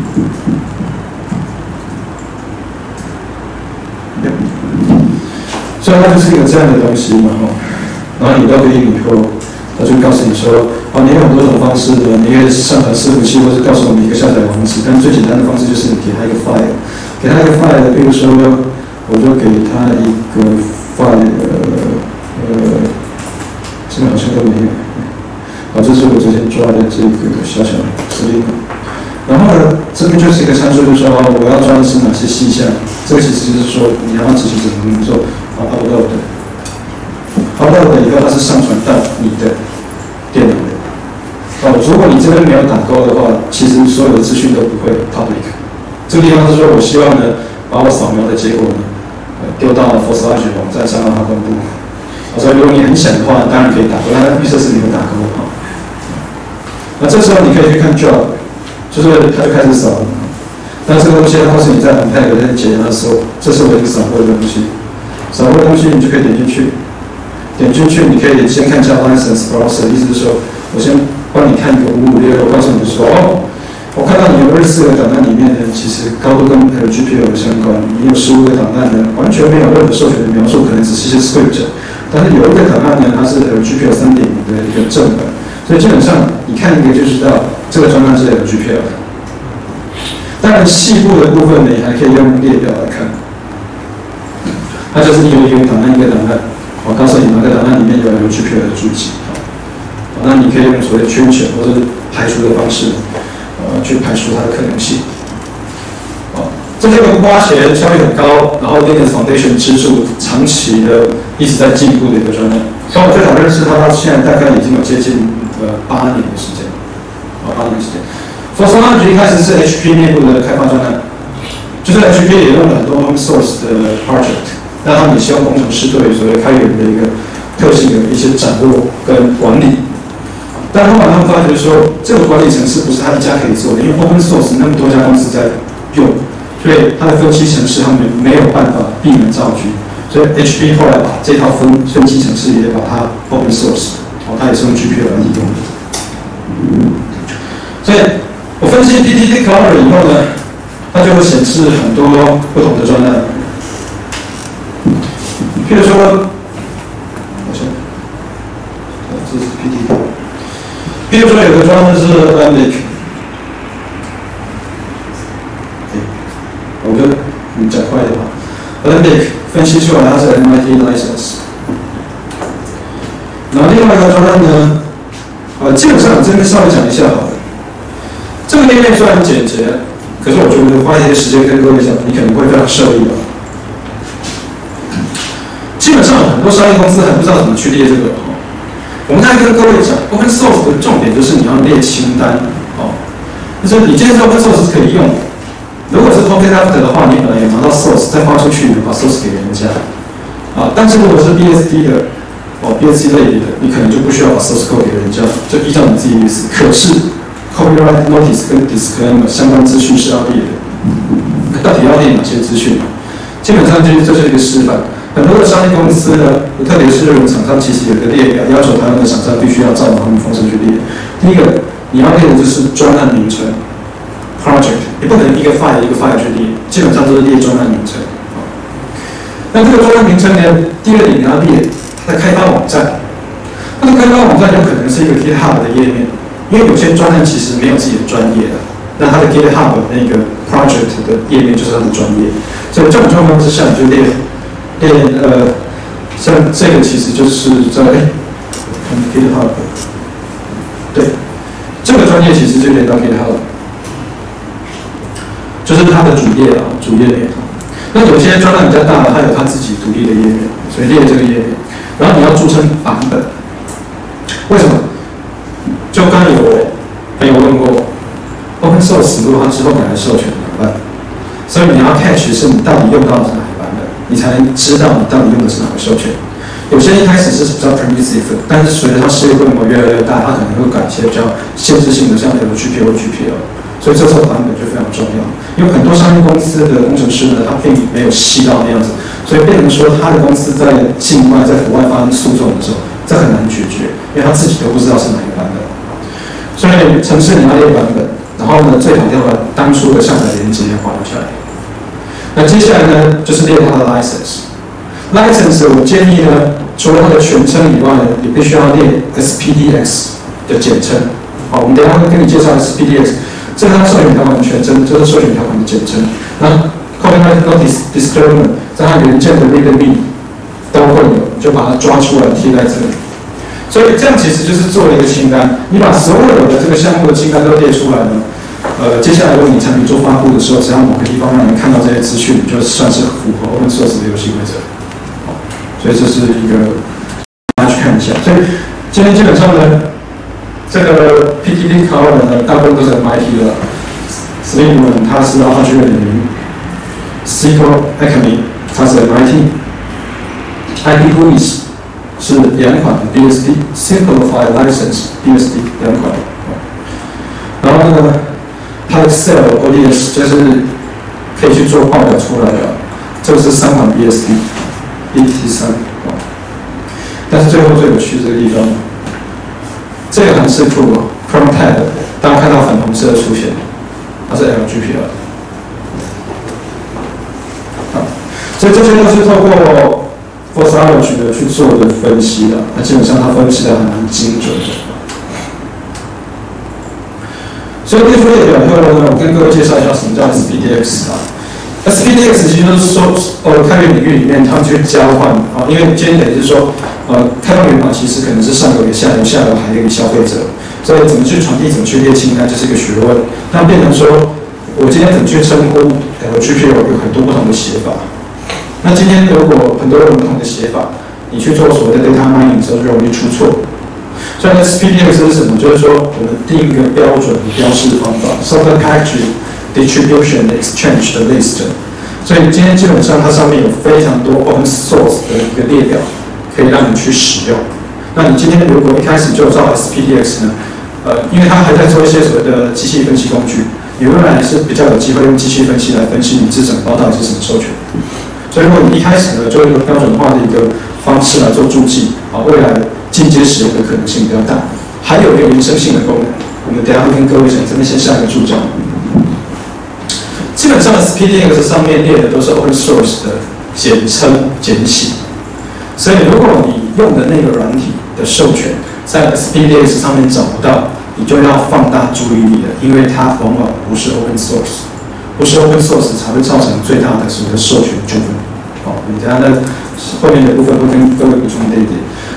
所以它就是一个这样的东西嘛，哈。然后你都可以以后，他就告诉你说，哦，你有很多种方式的，你可以上传伺服器，或者告诉我们一个下载网址。但最简单的方式就是你给他一个 file， 给他一个 file， 比如说，我就给他一个 file， 呃，这个好像都没有。好，这是我之前抓的这个小小的指令。然后呢，这边就是一个参数，就是说，哦，我要抓的是哪些细项。这个其实就是说，你要让执行者能做 upload 的。upload 以后，它是上传到你的电脑的。哦，如果你这边没有打勾的话，其实所有的资讯都不会 public。这个地方是说我希望呢，把我扫描的结果呢，呃，丢到 ForceImagery 网站上让它公布。所以如果你很想的话，当然可以打勾，但预设是你们打勾哈。那这时候你可以去看 job， 就是它就开始扫了。那这个东西它告诉你在 unpack 在解压的时候，这是我已经扫过的东西。扫过的东西你就可以点进去。点进去，你可以先看一下 license browser， 意思是说，我先帮你看一个五五六，我告诉你说，哦，我看到你有二十四个档案里面呢，其实高度跟 L G P L 相关，你有十五个档案呢，完全没有任何授权的描述，可能只是一些 script， 但是有一个档案呢，它是 L G P L 三点五 的一个正本，所以基本上你看一个就知道这个专案是 L G P L 的。当然，细部的部分呢，你还可以用列表来看，它就是一个一个档案一个档案。我告诉你哪个档案里面有 L G P L 的注记，好，那你可以用所谓的圈选或者排除的方式，呃，去排除它的可能性。好，这是一个花钱效率很高，然后 Linux Foundation 支柱长期的一直在进步的一个专案。像我最早认识它到现在大概已经有接近呃八年的时间，啊八年的时间。ForceImagery 一开始是 H P 内部的开发专案，就是 H P 也用了很多 open source 的 project。那他们也希望工程师对所谓开源的一个特性有一些掌握跟管理，但后来他们发觉说，这个管理程式不是他一家可以做的，因为 open source 那么多家公司在用，所以他的分析程式他们没有办法避免造句，所以 H P 后来把这套分分析程式也把它 open source， 哦，它也是用 G P U 来利用的。所以我分析 P T T Cloud 以后呢，它就会显示很多不同的专案。譬如说，我先，这是 P T T。譬如说有个专案是 Alembic， 我觉得你讲快一点吧。Alembic 分析出来它是 M I T license， 然后另外一个专案呢，呃，基本上我这边稍微讲一下好了。这个页面虽然很简洁，可是我觉得花一些时间跟各位讲，你可能会非常受益的。基本上很多商业公司还不知道怎么去列这个哦。我们刚才跟各位讲 ，open source 的重点就是你要列清单哦，就是你今天 open source 是可以用的。如果是 token after 的话，你本来也拿到 source， 再发出去，你把 source 给人家啊。但是如果是 B S D 的哦 ，B S D 类别的，你可能就不需要把 source code 给人家，就依照你自己的意思。可是 copyright notice 跟 disclaimer 相关资讯是要列的。那到底要列哪些资讯？基本上就是这是一个示范。很多的商业公司呢，特别是日本厂商，其实有个列表，要求台湾的厂商必须要照他们方式去列。第一个，你要列的就是专案名称 （project）， 你不可能一个 file 一个 file 去列，基本上都是列专案名称。那这个专案名称呢，第二点你要列它的开发网站。它的开发网站有可能是一个 GitHub 的页面，因为有些专案其实没有自己的专业的，那它的 GitHub 那个 project 的页面就是它的专业。所以这种状况之下，你就列。列呃，像这个其实就是在 GitHub， 对，这个专业其实就连到 GitHub， 就是它的主页啊，主页面。那有些专案比较大的，它有它自己独立的页面，所以列这个页面。然后你要注册版本，为什么？就刚刚有朋友问过 ，Open Source 如果它之后改了授权怎么办？所以你要 catch 是你到底用到的是哪？你才能知道你到底用的是哪个授权。有些一开始是比较 permissive， 但是随着它事业规模越来越大，它可能会改一些比较限制性的，像 L G P L、G P L。所以这时候版本就非常重要。因为很多商业公司的工程师呢，他并没有细到那样子，所以变成说他的公司在境外、在国外发生诉讼的时候，这很难解决，因为他自己都不知道是哪个版本。所以程式你要列版本，然后呢，最好要把当初的下载连接保留下来。那接下来呢，就是列它的 license。license 我建议呢，除了它的全称以外呢，你必须要列 S P D X 的简称。好，我们等一下会跟你介绍 S P D X， 这是它授权条款的全称，这是授权条款的简称。那 copyright notice disclaimer 在它原件的那个密都会有，就把它抓出来贴在这里。所以这样其实就是做了一个清单，你把所有的这个项目的清单都列出来了。呃，接下来如果你产品做发布的时候，只要某个地方让人看到这些资讯，就算是符合 Open Source 的游戏规则。好，所以这是一个大家去看一下。所以今天基本上呢，这个 P T D cover 呢，大部分都是 M I T 的 ，Slimman 它是 Alpha 九点零 ，C O Acme 它是 M I T，I P Ruiz 是两款 B S D，Simplified License B S D 两款。然后呢？它的 Excel、O D S 就是可以去做报表出来的，这个是三款 B S D， E T 三。但是最后最有趣这个地方，这个函式库 Chrome Tab， 大家看到粉红色出现，它是 L G P L。好，所以这些都是透过 Forsage 的去做的分析的，那基本上它分析的还蛮精准的。所以列出列表以后呢，我跟各位介绍一下什么叫 S P D X 啊。S P D X 其实就是说，呃，开源领域里面他们去交换啊，因为今天等于是说，呃，开放源码其实可能是上游给下游，下游还给消费者，所以怎么去传递，怎么去列清单，这是一个学问。那变成说，我今天怎么去称呼 L G P L 有很多不同的写法。那今天如果很多不同的写法，你去做所谓的 data mining 的时候，就容易出错。所以 S P D X 是什么？就是说，我们定一个标准的标示方法 ，Software Package Distribution Exchange 的 list。所以今天基本上它上面有非常多 Open Source 的一个列表，可以让你去使用。那你今天如果一开始就照 S P D X 呢，呃，因为它还在做一些所谓的机器分析工具，你未来是比较有机会用机器分析来分析你这整包到底是什么授权。所以如果你一开始呢，就用一个标准化的一个方式来做注记，啊，未来进阶使用的可能性比较大。还有一个原生性的功能，我们等一下会跟各位讲，这边先下一个注脚。基本上 S P D X 上面列的都是 Open Source 的简称简写，所以如果你用的那个软体的授权在 S P D X 上面找不到，你就要放大注意力了，因为它往往不是 Open Source， 不是 Open Source 才会造成最大的所谓的授权纠纷。好，你等一下在后面的部分会跟各位补充这一点。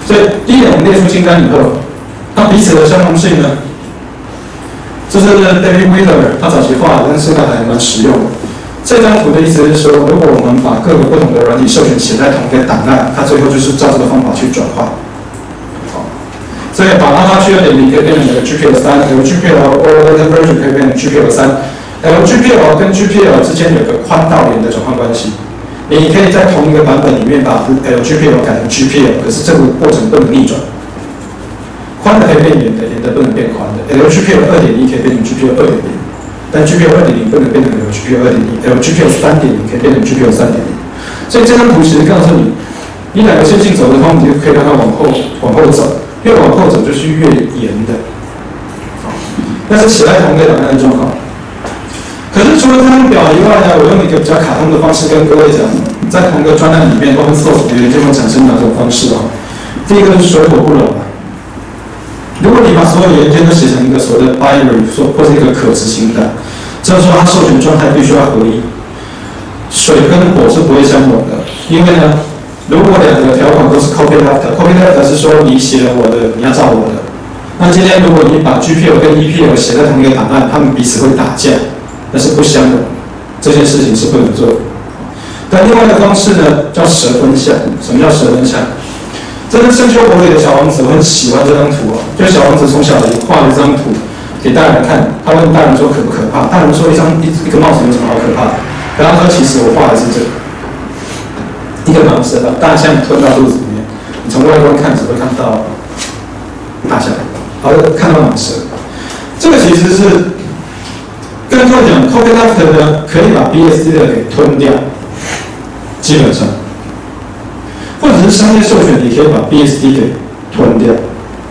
所以第一点，我们列出清单以后，那彼此的相同性呢？这是 David Wheeler 他早期画的，但是现在还蛮实用的。这张图的意思是说，如果我们把各个不同的软体授权写在同一个档案，它最后就是照这个方法去转化。好，所以把 Alpha G 二点零可以变成 G P L 三 ，L G P L or later version 可以变成 G P L 三。L G P L 跟 G P L 之间有个宽道连的转换关系。你可以在同一个版本里面把 L G P L 改成 G P L， 可是这个过程不能逆转。宽的可以变圆的，圆的不能变宽的。L G P L 二点一可以变成 G P L 二点零，但 G P L 二点零不能变成 L G P L 二点一 ，L G P L 三点零可以变成 G P L 三点零。所以这张图其实告诉你，你两个线性走的通，你就可以让它往后往后走，越往后走就是越沿的。那是写在同一个档案的状况。可是除了这张表以外呢，我用一个比较卡通的方式跟各位讲，在同一个专案里面 ，open source 语言就会产生哪种方式哦？第一个是水火不容啊。如果你把所有元件都写成一个所谓的 binary， 说或是一个可执行档，就是说它授权状态必须要合一，水跟火是不会相容的。因为呢，如果两个条款都是 copy left，copy left 是说你写了我的，你要照我的。那今天如果你把 G P L 跟 E P L 写在同一个档案，他们彼此会打架。那是不相容，这件事情是不能做的。但另外一个方式呢，叫蛇分项。什么叫蛇分项？这是深秋国里的小王子，我很喜欢这张图哦。就小王子从小画了一张图给大人看，他问大人说可不可怕？大人说一张一一个帽子有什么好可怕的？然后他说其实我画的是这个，一个蟒蛇把大象吞到肚子里面，你从外观看只会看到大象，好的看到蟒蛇。这个其实是。跟各位讲 ，copy left 呢可以把 B S D 的给吞掉，基本上，或者是商业授权，你可以把 B S D 给吞掉。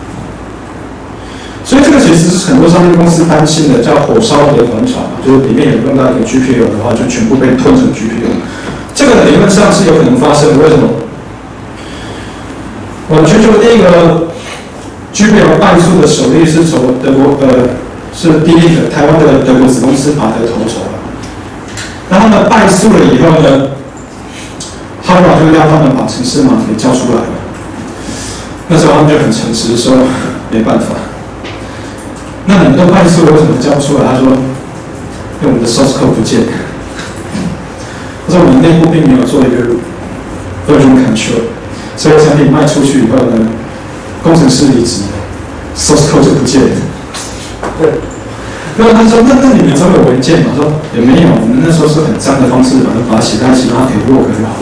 所以这个其实是很多商业公司担心的，叫火烧连环船，就是里面有用到一个 G P L 的话，就全部被吞成 G P L。这个理论上是有可能发生的，为什么？我们全球第一个 G P L 败诉的首例是从德国呃。是第一个台湾的德国子公司拔得头筹了。那他们败诉了以后呢 ，Harvard 就要他们把程式码给交出来了。那时候他们就很诚实说没办法。那你们都败诉了，为什么交不出来？他说，因为我们的 source code 不见。他说我们内部并没有做一个 version control， 所以产品卖出去以后呢，工程师离职 ，source code 就不见了。对，然后他说：“那那你们总有文件嘛？”说也没有，我们那时候是很脏的方式，反正把它写在一起，让它可以 work 就好了。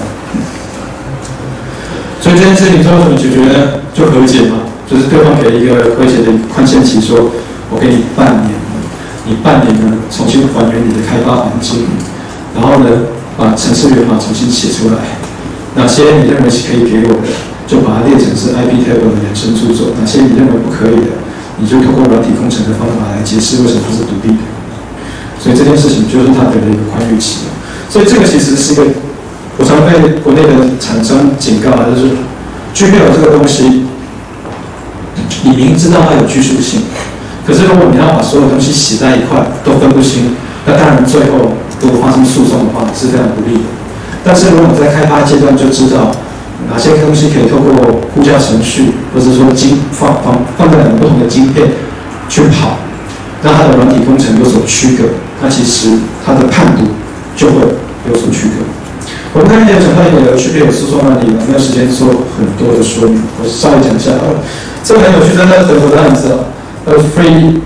所以这件事情最后怎么解决呢？就和解嘛，就是对方给一个和解的宽限期，说我给你半年，你半年呢重新还原你的开发环境，然后呢把程式源码重新写出来，哪些你认为是可以给我的，就把它列成是 I P table 的衍生著作；哪些你认为不可以的。你就通过软体工程的方法来解释为什么它是独立的，所以这件事情就是它得了一个宽裕期。所以这个其实是一个，我常被国内的厂商警告啊，就是 G P L 这个东西，你明知道它有拘束性，可是如果你要把所有东西写在一块都分不清，那当然最后如果发生诉讼的话是非常不利的。但是如果你在开发阶段就知道。哪些东西可以透过呼叫程序，或者说晶放放放在两个不同的晶片去跑，让它的软体工程有所区隔，那其实它的判读就会有所区隔。我们刚才也讲到一个 G P L 诉讼案例了，没有时间做很多的说明，我稍微讲一下好了。这个很有趣，在德国的案子啊，呃 ，Free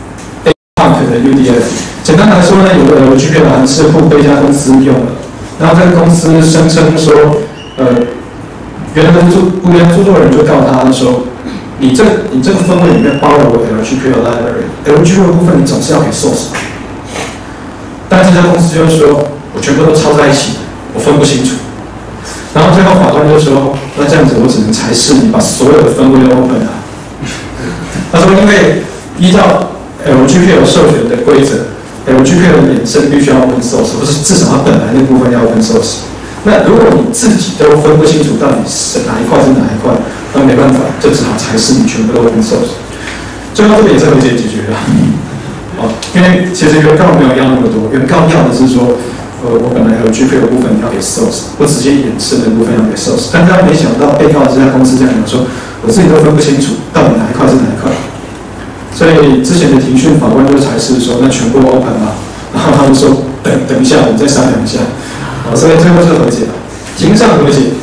Punk 的 U D F。简单来说呢，有个 G P L 函式库被一家公司用了，然后这个公司声称说，呃。原来的著原来著作人就告他说，你这你这个分位里面包了我 L G P L library，L G P L 部分你总是要给 source。但这家公司就说，我全部都抄在一起，我分不清楚。然后最后法官就说，那这样子我只能裁示你把所有的分位都 open 啊。他说，因为依照 L G P L 授权的规则 ，L G P L 的衍生必须要 open source， 或是至少它本来那部分要 open source。那如果你自己都分不清楚到底是哪一块是哪一块，那没办法，就只好裁示你全部都 open source。最后这个也是和解解决的，哦，因为其实原告没有要那么多，原告要的是说，呃，我本来有 G P L 部分要给 source， 我直接衍生的部分要给 source， 但他没想到被告这家公司这样讲说， 我自己都分不清楚到底哪一块是哪一块。所以之前的庭讯法官就才是说，那全部 open 嘛，然后他们说等等一下，我们再商量一下。好，所以最后是和解了，庭上和解。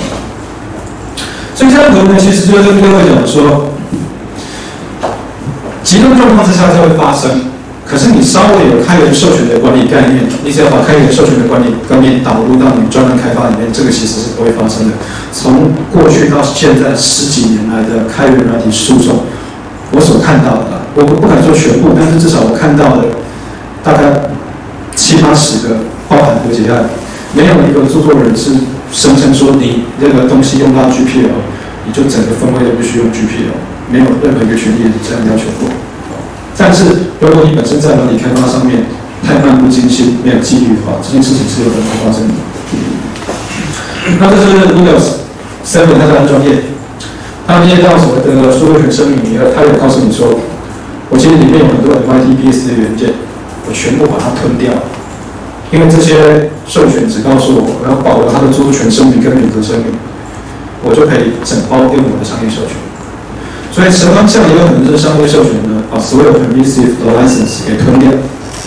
所以这样图呢，其实就是跟各位讲说，极端状况之下就会发生。可是你稍微有开源授权的管理概念，你只要把开源授权的管理观念导入到你专案开发里面，这个其实是不会发生的。从过去到现在十几年来的开源软体诉讼，我所看到的，我不敢说全部，但是至少我看到的大概七八十个，包含和解案，没有一个著作人是声称说你这个东西用到 G P L， 你就整个分位都必须用 G P L， 没有任何一个权利这样要求过。但是，如果你本身在软体开发上面太漫不经心、没有纪律的话，这件事情是有可能发生的。那这是 Windows seven 它的安装页，它列到所谓的著作权声明以后，它有告诉你说，我其实里面有很多 M I T P S 的元件，我全部把它吞掉，因为这些授权只告诉我我要保留它的著作权声明跟免责声明，我就可以整包用我的商业授权。所以实方向也有可能是商业授权呢，把所有 permissive 的 license 给吞掉。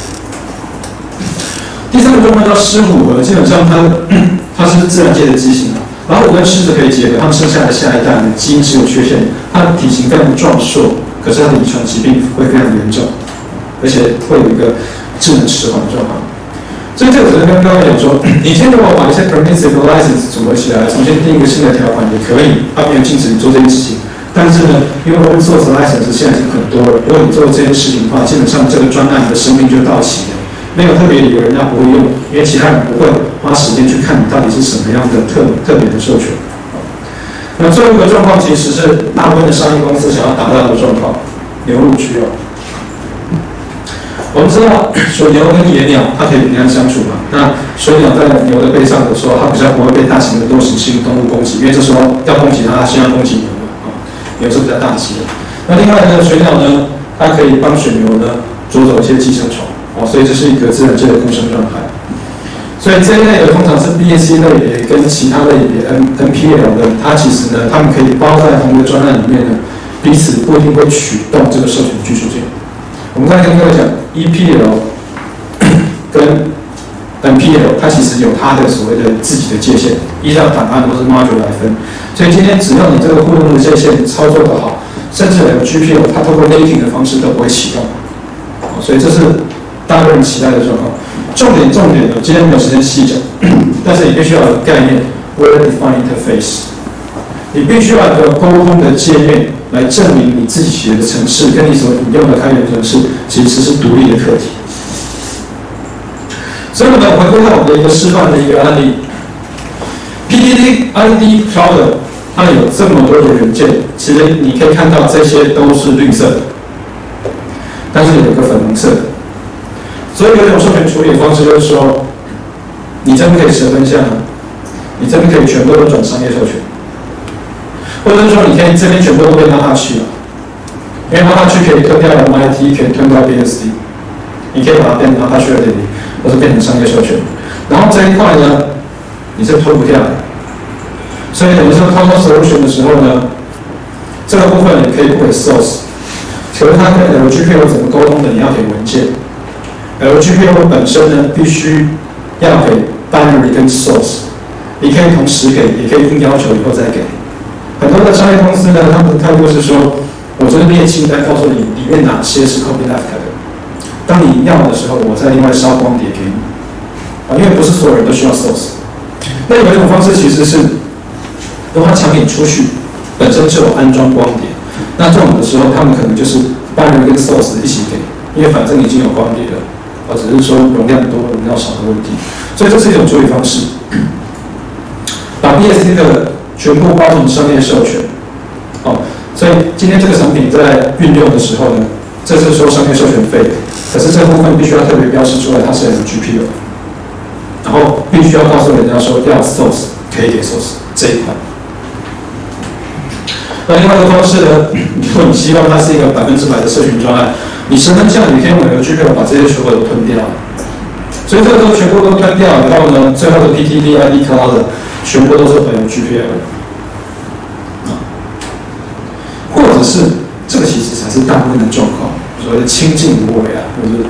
第三个状况叫狮虎合，基本上它它是自然界的畸形啊，老虎跟狮子可以结合，它们生下的下一代的基因是有缺陷，它的体型非常壮硕，可是它的遗传疾病会非常严重，而且会有一个智能迟缓的状况。所以这个只是跟各位讲说，你今天如果把一些 permissive license 组合起来，重新定一个新的条款也可以，它没有禁止你做这件事情。但是呢，因为 open source license 现在已经很多了，如果你做这件事情的话，基本上这个专案的生命就到期了，没有特别理由人家不会用，因为其他人不会花时间去看你到底是什么样的特特别的授权。那最后一个状况其实是大部分的商业公司想要达到的状况，牛鹿俱有。我们知道水牛跟野鸟它可以平安相处嘛，那水鸟在牛的背上的时候，它比较不会被大型的多食性动物攻击，因为这时候要攻击它，它先要攻击牛。牛是比较大气的，那另外呢，水鸟呢，它可以帮水牛呢捉走一些寄生虫，哦，所以这是一个自然界的共生状态。所以这一类的通常是 B A C 类别跟其他类别 N N P L 的，它其实呢，它们可以包在同一个专案里面呢，彼此不一定会驱动这个授权拘束性。我们刚才跟各位讲 E P L 跟 N P L， 它其实有它的所谓的自己的界限，依照档案或是 module 来分。所以今天只要你这个互动的界限操作得好，甚至连 G P L 它透过 linking 的方式都不会启动。所以这是大多人期待的状况。重点重点呢，今天没有时间细讲，但是你必须要有概念 ，well-defined interface。你必须要有一个沟通的界面来证明你自己写的程式跟你所引用的开源程式其实是独立的课题。所以我们回归到我们的一个示范的一个案例 ，P T T I D Cloud 它有这么多的元件，其实你可以看到这些都是绿色的，但是有一个粉红色的。所以有一种授权处理的方式就是说，你这边可以十分项，你这边可以全部都转商业授权，或者是说你可以这边全部都变到它去了，因为它去可以吞掉 M I T， 可以吞掉 B S D， 你可以把它变成它去的里，或是变成商业授权。然后这一块呢，你是吞不掉的，所以等于说 total solution 的时候呢，这个部分你可以不给 source， 可是它跟 L G P O 怎么沟通的，你要给文件。L G P O 本身呢，必须要给 binary 跟 source， 你可以同时给，也可以硬要求以后再给。很多的商业公司呢，他们的态度是说，我这个列清单告诉你里面哪些是 copyleft 的，当你要的时候，我再另外烧光碟给你。啊，因为不是所有人都需要 source。那有一种方式其实是，如果它产品出去本身就有安装光碟，那这种的时候，他们可能就是 binary 跟 source 一起给，因为反正已经有光碟了。而只是说容量多、容量少的问题，所以这是一种处理方式。把 B S D 的全部包成商业授权，哦，所以今天这个产品在运用的时候呢，这是收商业授权费的，可是这部分必须要特别标示出来，它是 L G P O， 然后必须要告诉人家说要 source 可以给 source 这一块。那另外一个方式呢，如果你希望它是一个百分之百的社群专案。你十分项，你可以用 L G P O 把这些全部都吞掉，所以这个都全部都吞掉以后呢，最后的 P T T I D Cloud 全部都是 L G P O。 者是这个其实才是大部分的状况，所谓的亲近无为啊，或者是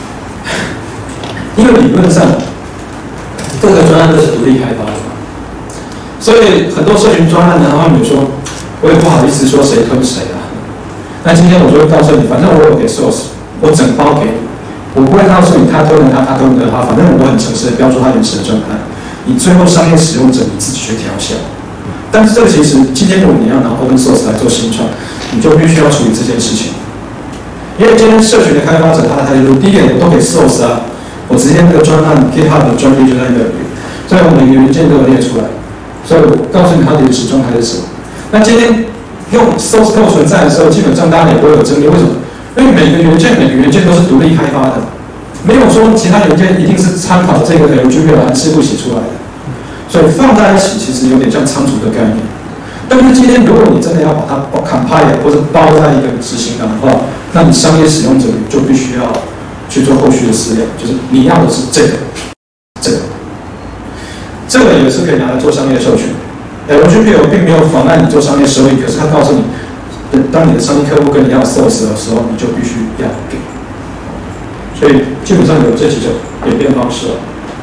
因为理论上各个专案都是独立开发的嘛，所以很多社群专案呢，他们说我也不好意思说谁吞谁啊。那今天我就会告诉你，反正我有给 source， 我整包给你，我不会告诉你他吞了他，他吞了他，反正我很诚实的标出他原始的专案，你最后商业使用者你自己去调校。但是这个其实今天如果你要拿 open source 来做新创，你就必须要处理这件事情，因为今天社群的开发者他的态度，第一点我都给 source 啊，我直接那个专案 GitHub 的专利就在那里，所以我每个元件都有列出来，所以我告诉你它的原始状态是什么。那今天用 source code 存在的时候，基本上大家也不会有争议。为什么？因为每个元件每个元件都是独立开发的，没有说其他元件一定是参考这个 L G P L 函式部写出来的，所以放在一起其实有点像仓储的概念。但是今天如果你真的要把它 compile 或者包在一个执行档的话，那你商业使用者就必须要去做后续的思量，就是你要的是这个，这个，这个也是可以拿来做商业授权。L G P L 并没有妨碍你做商业收益，可是它告诉你，当你的商业客户跟你要 source 的时候，你就必须要给。所以基本上有这几种演变方式了。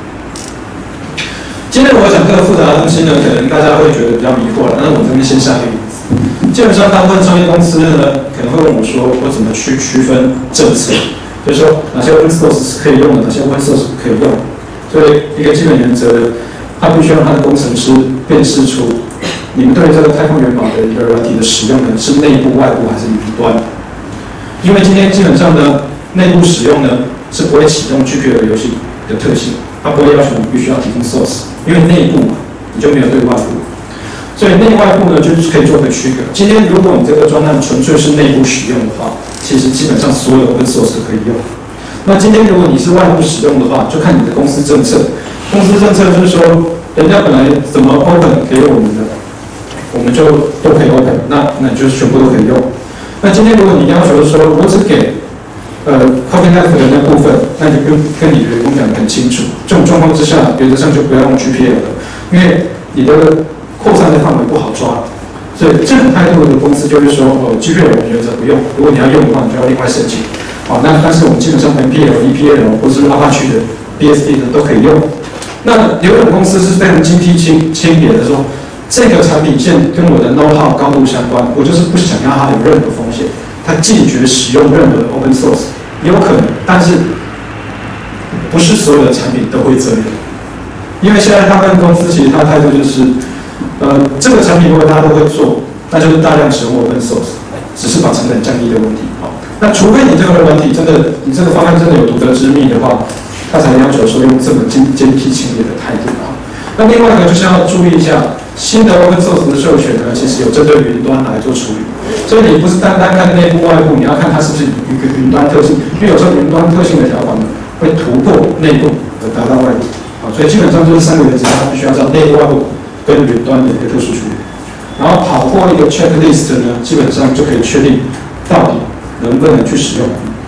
今天我讲这个复杂的东西呢，可能大家会觉得比较迷惑了。那我这边先下一个例子。基本上大部分商业公司呢，可能会问我说，我怎么去区分政策？就是说哪些 open source 是可以用的，哪些 open source 不可以用。所以一个基本原则，他必须让他的工程师辨识出你们对这个太空源码的一个软体的使用呢，是内部、外部还是云端？因为今天基本上呢，内部使用呢是不会启动 G P L 游戏的特性，它不会要求你必须要提供 source， 因为内部嘛，你就没有对外部，所以内外部呢就是可以做个区隔。今天如果你这个专案纯粹是内部使用的话，其实基本上所有 open source 都可以用。那今天如果你是外部使用的话，就看你的公司政策。公司政策就是说，人家本来怎么 open 给我们的，我们就都可以 open， 那那就是全部都可以用。那今天如果你要求说，我只给呃 CoffeeNet 的那部分，那你跟跟你的员工讲得很清楚。这种状况之下，原则上就不要用 G P L 了，因为你的扩散的范围不好抓。所以这种态度的公司就会说，哦 ，G P L 我们原则不用，如果你要用的话，你就要另外申请。好，那但是我们基本上 M P L、E P L 或是 Apache 的 B S D 的都可以用。那有种公司是非常精辟轻轻别的说，这个产品线跟我的 know-how 高度相关，我就是不想要它有任何风险，它拒绝使用任何的 open source， 有可能，但是不是所有的产品都会这样，因为现在他们公司其实他的态度就是，呃，这个产品如果大家都会做，那就是大量使用 open source， 只是把成本降低的问题。好，那除非你这个软体真的，你这个方案真的有独得之秘的话，他才要求说用这么精精辟轻蔑的态度啊。那另外一个就是要注意一下，新的 open source 的授权呢，其实有针对云端来做处理，所以你不是单单看内部外部，你要看它是不是有一个云端特性，因为有时候云端特性的条款呢会突破内部而达到外部。好，所以基本上就是三个原则，它必须要知道内部外部跟云端的一个特殊处理，然后跑过一个 checklist 呢，基本上就可以确定到底能不能去使用。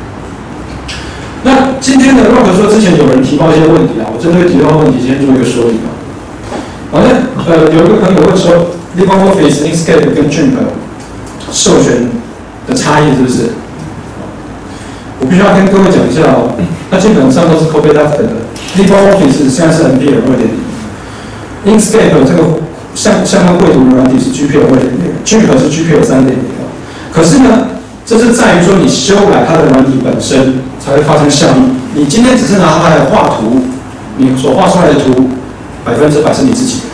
那今天呢，如果说之前有人提到一些问题啊，我针对提到的问题先做一个说明啊。好，那呃有一个朋友问说 ，LibreOffice、Inkscape 跟 Gimp 授权的差异是不是？我必须要跟各位讲一下哦，那基本上都是 copyleft 的。LibreOffice 现在是 N P L 二点零 ，Inkscape 这个相相关绘图的软体是 G P L 二点零 ，Gimp 是 G P L 三点零。可是呢，这是在于说你修改它的软体本身才会发生效益。你今天只是拿它来画图，你所画出来的图百分之百是你自己的。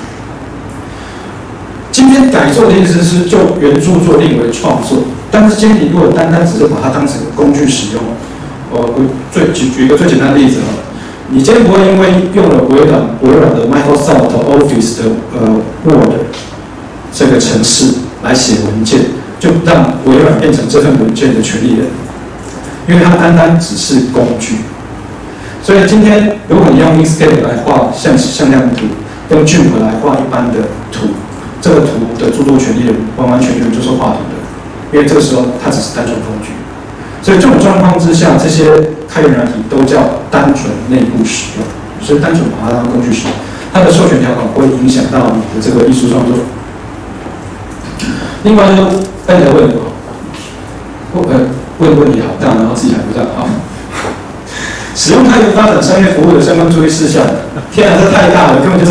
今天改作的意思是就原著作另为创作，但是今天你如果单单只是把它当成工具使用，呃，我最举举一个最简单的例子啊，你今天不会因为用了微软微软的 Microsoft Office 的呃 Word 这个程式来写文件，就让微软变成这份文件的权利人，因为它单单只是工具。所以今天如果你用 Inkscape 来画向向量图，用 Gimp 来画一般的图，这个图的著作权利人完完全全就是画图的，因为这个时候它只是单纯工具。所以这种状况之下，这些开源软体都叫单纯内部使用，所以单纯把它当工具使用，它的授权条款不会影响到你的这个艺术创作。另外呢，大家问呃问问题好大，然后自己还不知道好。使用态度发展商业服务的相关注意事项，天啊，这太大了，根本就是。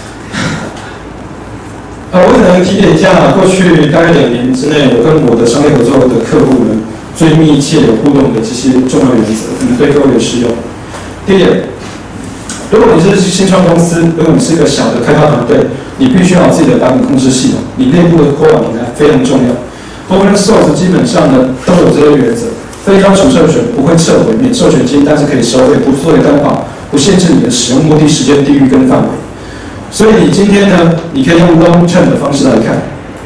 呃，我可能提点一下，过去大概两年之内，我跟我的商业合作的客户们最密切有互动的这些重要原则，可能对各位适用。第一点，如果你是新创公司，如果你是一个小的开发团队，你必须要有自己的版本控制系统，你内部的 core 平台非常重要。Open source 基本上呢都有这些原则，非要求授权，不会撤回，免授权金，但是可以收费，不作为担保，不限制你的使用目的、时间、地域跟范围。所以你今天呢，你可以用 long term 的方式来看。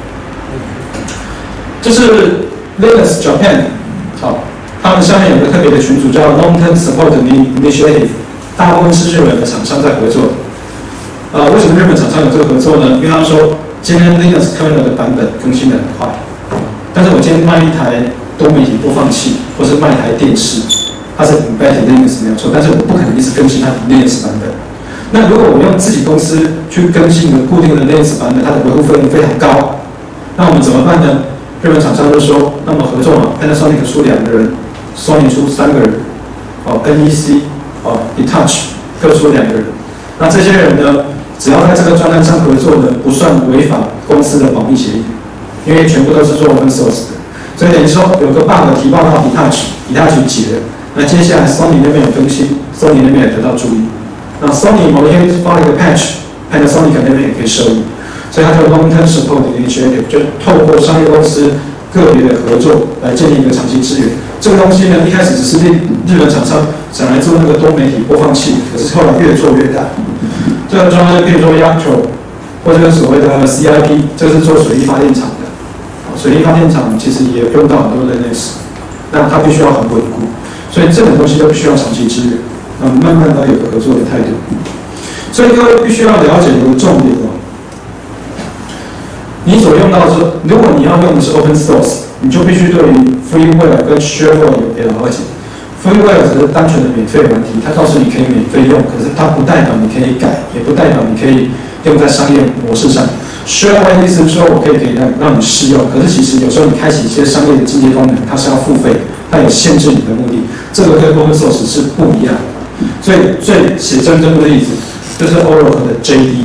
这是 Linux Japan， 好，他们下面有个特别的群组叫 Long Term Support Initiative， 大部分是日本的厂商在合作。呃，为什么日本厂商有这个合作呢？因为他们说今天 Linux kernel 的版本更新的很快，但是我今天卖一台多媒体播放器，或是卖一台电视，它是 embedded Linux 没有错，但是我不可能一直更新它的 Linux 版本。那如果我用自己公司去更新一个固定的 Linux 版本，它的维护费用非常高，那我们怎么办呢？日本厂商就说，那么合作嘛 ，Panasonic 出两个人 ，Sony 出三个人，哦 ，N E C 哦 ，Hitachi 各出两个人。那这些人呢，只要在这个专案上合作呢，不算违反公司的保密协议，因为全部都是做 open source 的。所以等于说有个 bug 提报到 Hitachi，Hitachi 解了，那接下来 Sony 那边有更新 ，Sony 那边也得到注意。那 Sony 某一天发了一个 patch，Panasonic 那边也可以受益。所以它叫 Long Term Support Initiative， 就透过商业公司个别的合作来建立一个长期资源。这个东西呢，一开始只是日日本厂商想来做那个多媒体播放器，可是后来越做越大。这个专案比如说 Yatro， 或者所谓的 C I P， 这是做水力发电厂的。水力发电厂其实也用到很多 Linux， 那它必须要很稳固，所以这种东西都必须要长期支援。那慢慢的有个合作的态度。所以各位必须要了解一个重点哦。你所用到的是，如果你要用的是 open source， 你就必须对于 freeware 跟 shareware 有了解。freeware 只是单纯的免费软体，它告诉你可以免费用，可是它不代表你可以改，也不代表你可以用在商业模式上。shareware 意思是说我可以可以让让你试用，可是其实有时候你开启一些商业的进阶功能，它是要付费，它有限制你的目的，这个跟 open source 是不一样的。所以最写真真的例子就是 Oracle 的 J D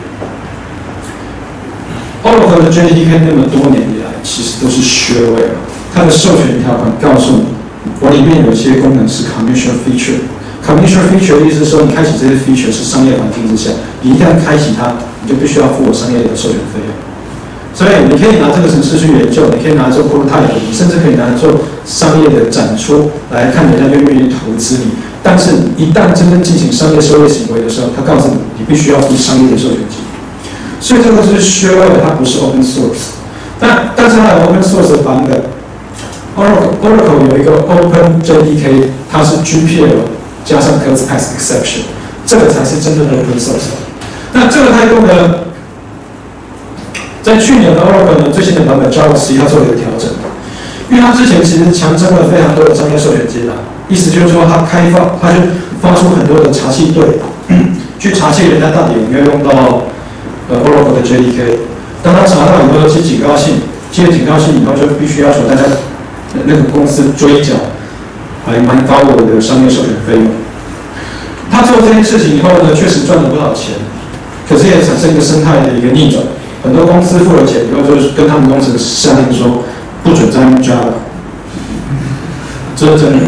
K。Oracle 的 J D K 那么多年以来，其实都是 shareware， 它的授权条款告诉你，我里面有些功能是 commercial feature。commercial feature 的意思是说，你开启这些 feature 是商业环境之下，你一旦开启它，你就必须要付我商业的授权费用。所以你可以拿这个程式去研究，你可以拿来做 prototype， 你甚至可以拿来做商业的展出，来看人家愿不愿意投资你。但是，一旦真正进行商业收益行为的时候，他告诉你，你必须要付商业的授权金。所以这个就是 shareware， 它不是 open source。但但是它有 open source 的版本 ，Oracle Oracle 有一个 Open J D K， 它是 G P L 加上 Closed Path Exception， 这个才是真正的 open source。那这个态度呢，在去年的 Oracle 呢最新的版本 Java 十一它做了一个调整，因为它之前其实强征了非常多的商业授权金啊。意思就是说，他开放，他就发出很多的查气队，去查气人家到底有没有用到呃 Oracle 的 J D K。当他查到以后，寄警告信，寄了警告信以后，就必须要求大家那个公司追缴还蛮高额的商业授权费用。他做这件事情以后呢，确实赚了不少钱，可是也产生一个生态的一个逆转。很多公司付了钱以后，就是跟他们工程师下令说，不准再用 Java。这是真的。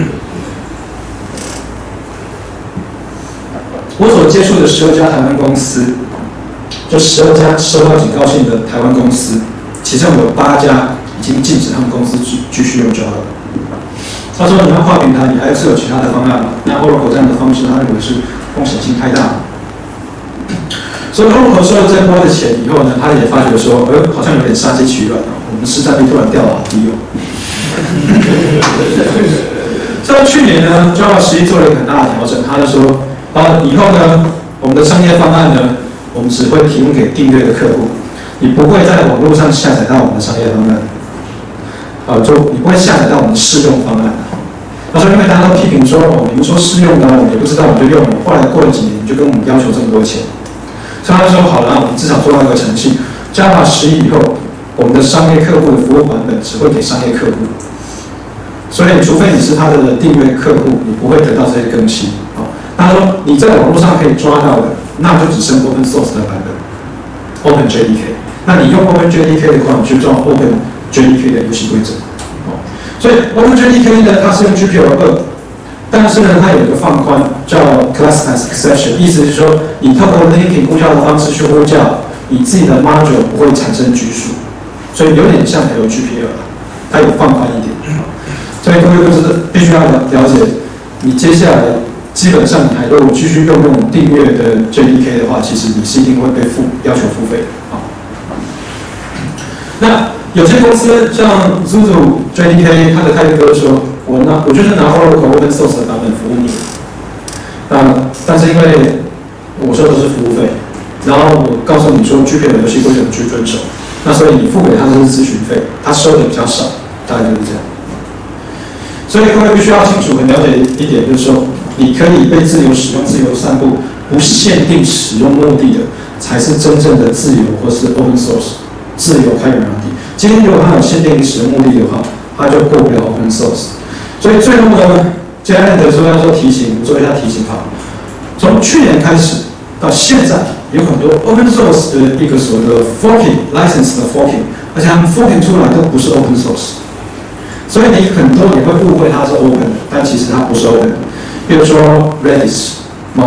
我所接触的十二家台湾公司，就十二家收到警告信的台湾公司，其中有八家已经禁止他们公司继继续用 Java。他说：“你要跨平台，你还是有其他的方案嘛？那 Oracle 这样的方式，他认为是风险性太大。所以 Oracle 收了这波的钱以后呢，他也发觉说，呃，好像有点杀鸡取卵啊，我们市占率突然掉了好低哦。在去年呢 ，Java 十一做了一个很大的调整，他就说，啊，以后呢，我们的商业方案呢，我们只会提供给订阅的客户，你不会在网络上下载到我们的商业方案，啊，就你不会下载到我们的试用方案。他说，因为大家都批评说，哦，你们说试用的，我们也不知道，我们就用了。后来过了几年，你就跟我们要求这么多钱，所以他说，好了，我们至少做到一个程序 ，Java 十一以后，我们的商业客户的服务版本只会给商业客户。 所以除非你是它的订阅客户，你不会得到这些更新。啊，他说你在网络上可以抓到的，那就只剩 open source 的版本 ，OpenJDK。那你用 OpenJDK 的话，你就装 OpenJDK 的游戏规则。哦，所以 OpenJDK 呢，它是用 G P L 二。但是呢，它有一个放宽，叫 class as exception， 意思是说，你透过 linking 呼叫的方式去呼叫，你自己的 module 不会产生拘束，所以有点像 L G P L， 它有放宽一点。所以各位就是必须要了解，你接下来基本上你还都继续用用订阅的 J D K 的话，其实你是一定会被付要求付费的啊。那有些公司像 Zuzu J D K， 它的态度就是说，我拿我就是拿 Oracle Open Source 的版本服务你，那但是因为我收的是服务费，然后我告诉你说 G P L 游戏规则你去遵守，那所以你付给他的是咨询费，他收的比较少，大概就是这样。所以各位必须要清楚很了解一点，就是说，你可以被自由使用、自由散布，不限定使用目的的，才是真正的自由或是 Open Source。自由开源软体，今天如果它有限定使用目的的话，它就过不了 Open Source。所以最后呢，接下来的说要做提醒，做一下提醒哈。从去年开始到现在，有很多 Open Source 的一个所谓的 forking license 的 forking， 而且他们 forking 出来都不是 Open Source， 所以你很多也会误会它是 Open 的，但其实它不是 Open 的。比如说 Redis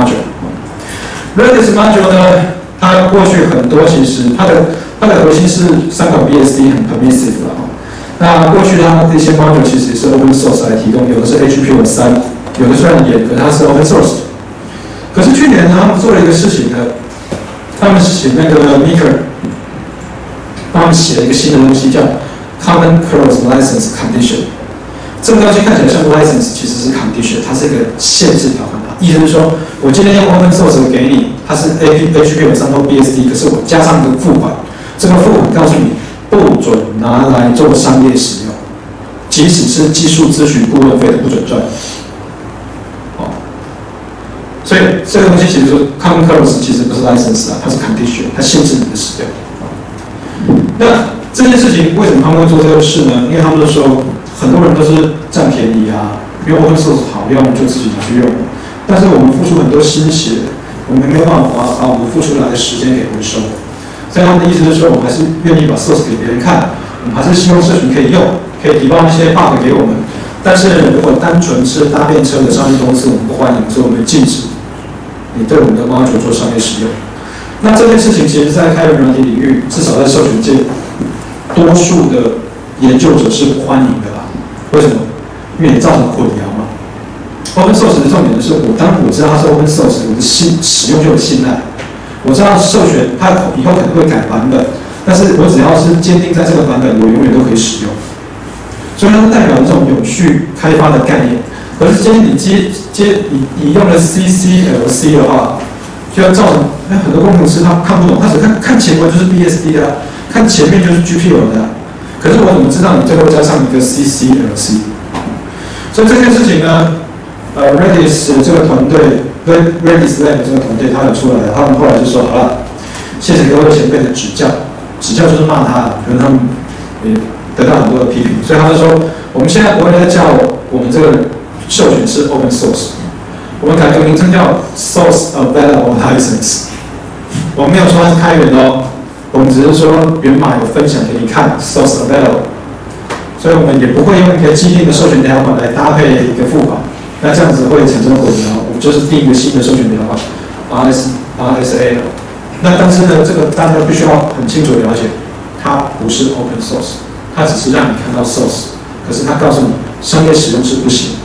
module，Redis module 呢，它过去很多其实它的它的核心是三款 B S D 很 permissive 的哈。那过去它的一些 module 其实也是 open source 来提供，有的是 H P L 三，有的虽然严，可是它是 open source。可是去年呢，他们做了一个事情呢，他们写那个 Meeker， 帮他们写了一个新的东西叫 Common Cross License Condition。这个东西看起来像 license， 其实是 condition， 它是一个限制条款。意思是说，我今天用 open source 给你，它是 H P L 三或 B S D， 可是我加上一个付款。这个付款告诉你，不准拿来做商业使用，即使是技术咨询顾问费都不准赚。哦，所以这个东西其实说 ，common cross 其实不是 license 啊，它是 condition， 它限制你的使用。那这件事情为什么他们会做这个事呢？因为他们都说，很多人都是占便宜啊，因为 open source 好用就自己拿去用，但是我们付出很多心血，我们没有办法把我们付出来的时间给回收。所以他们的意思是说，我们还是愿意把 source 给别人看，我们还是希望社群可以用，可以提报一些 bug 给我们。但是如果单纯是搭便车的商业公司，我们不欢迎，所以我们禁止你对我们的 module 做商业使用。那这件事情其实在开源软体领域，至少在社群界，多数的研究者是不欢迎的啦。为什么？因为你造成混淆嘛。Open source 的重点就是，我当我知道它是 open source， 我的信使用就有信赖。我知道授权它以后可能会改版本，但是我只要是坚定在这个版本，我永远都可以使用。所以它代表这种永续开发的概念。可是今天你接接你你用了 C C L C 的话，就要造成很多工程师他看不懂，他只看看前文就是 B S D 的、啊，看前面就是 G P L 的、啊。可是我怎么知道你最后加上一个 C C L C？ 所以这件事情呢，呃 ，Redis 这个团队。Redis Lab 这个团队，他有出来的，他们后来就说好了，谢谢各位前辈的指教，指教就是骂他，可能他们也得到很多的批评，所以他就说，我们现在不会再叫我们这个授权是 Open Source， 我们改个名称叫 Source Available License， 我们没有说它是开源的哦，我们只是说源码有分享给你看 Source Available， 所以我们也不会用一个既定的授权条款来搭配一个付款。那这样子会产生混淆，我们就是定一个新的授权条款 ，R S R S A。那但是呢，这个大家必须要很清楚的了解，它不是 open source， 它只是让你看到 source， 可是它告诉你商业使用是不行。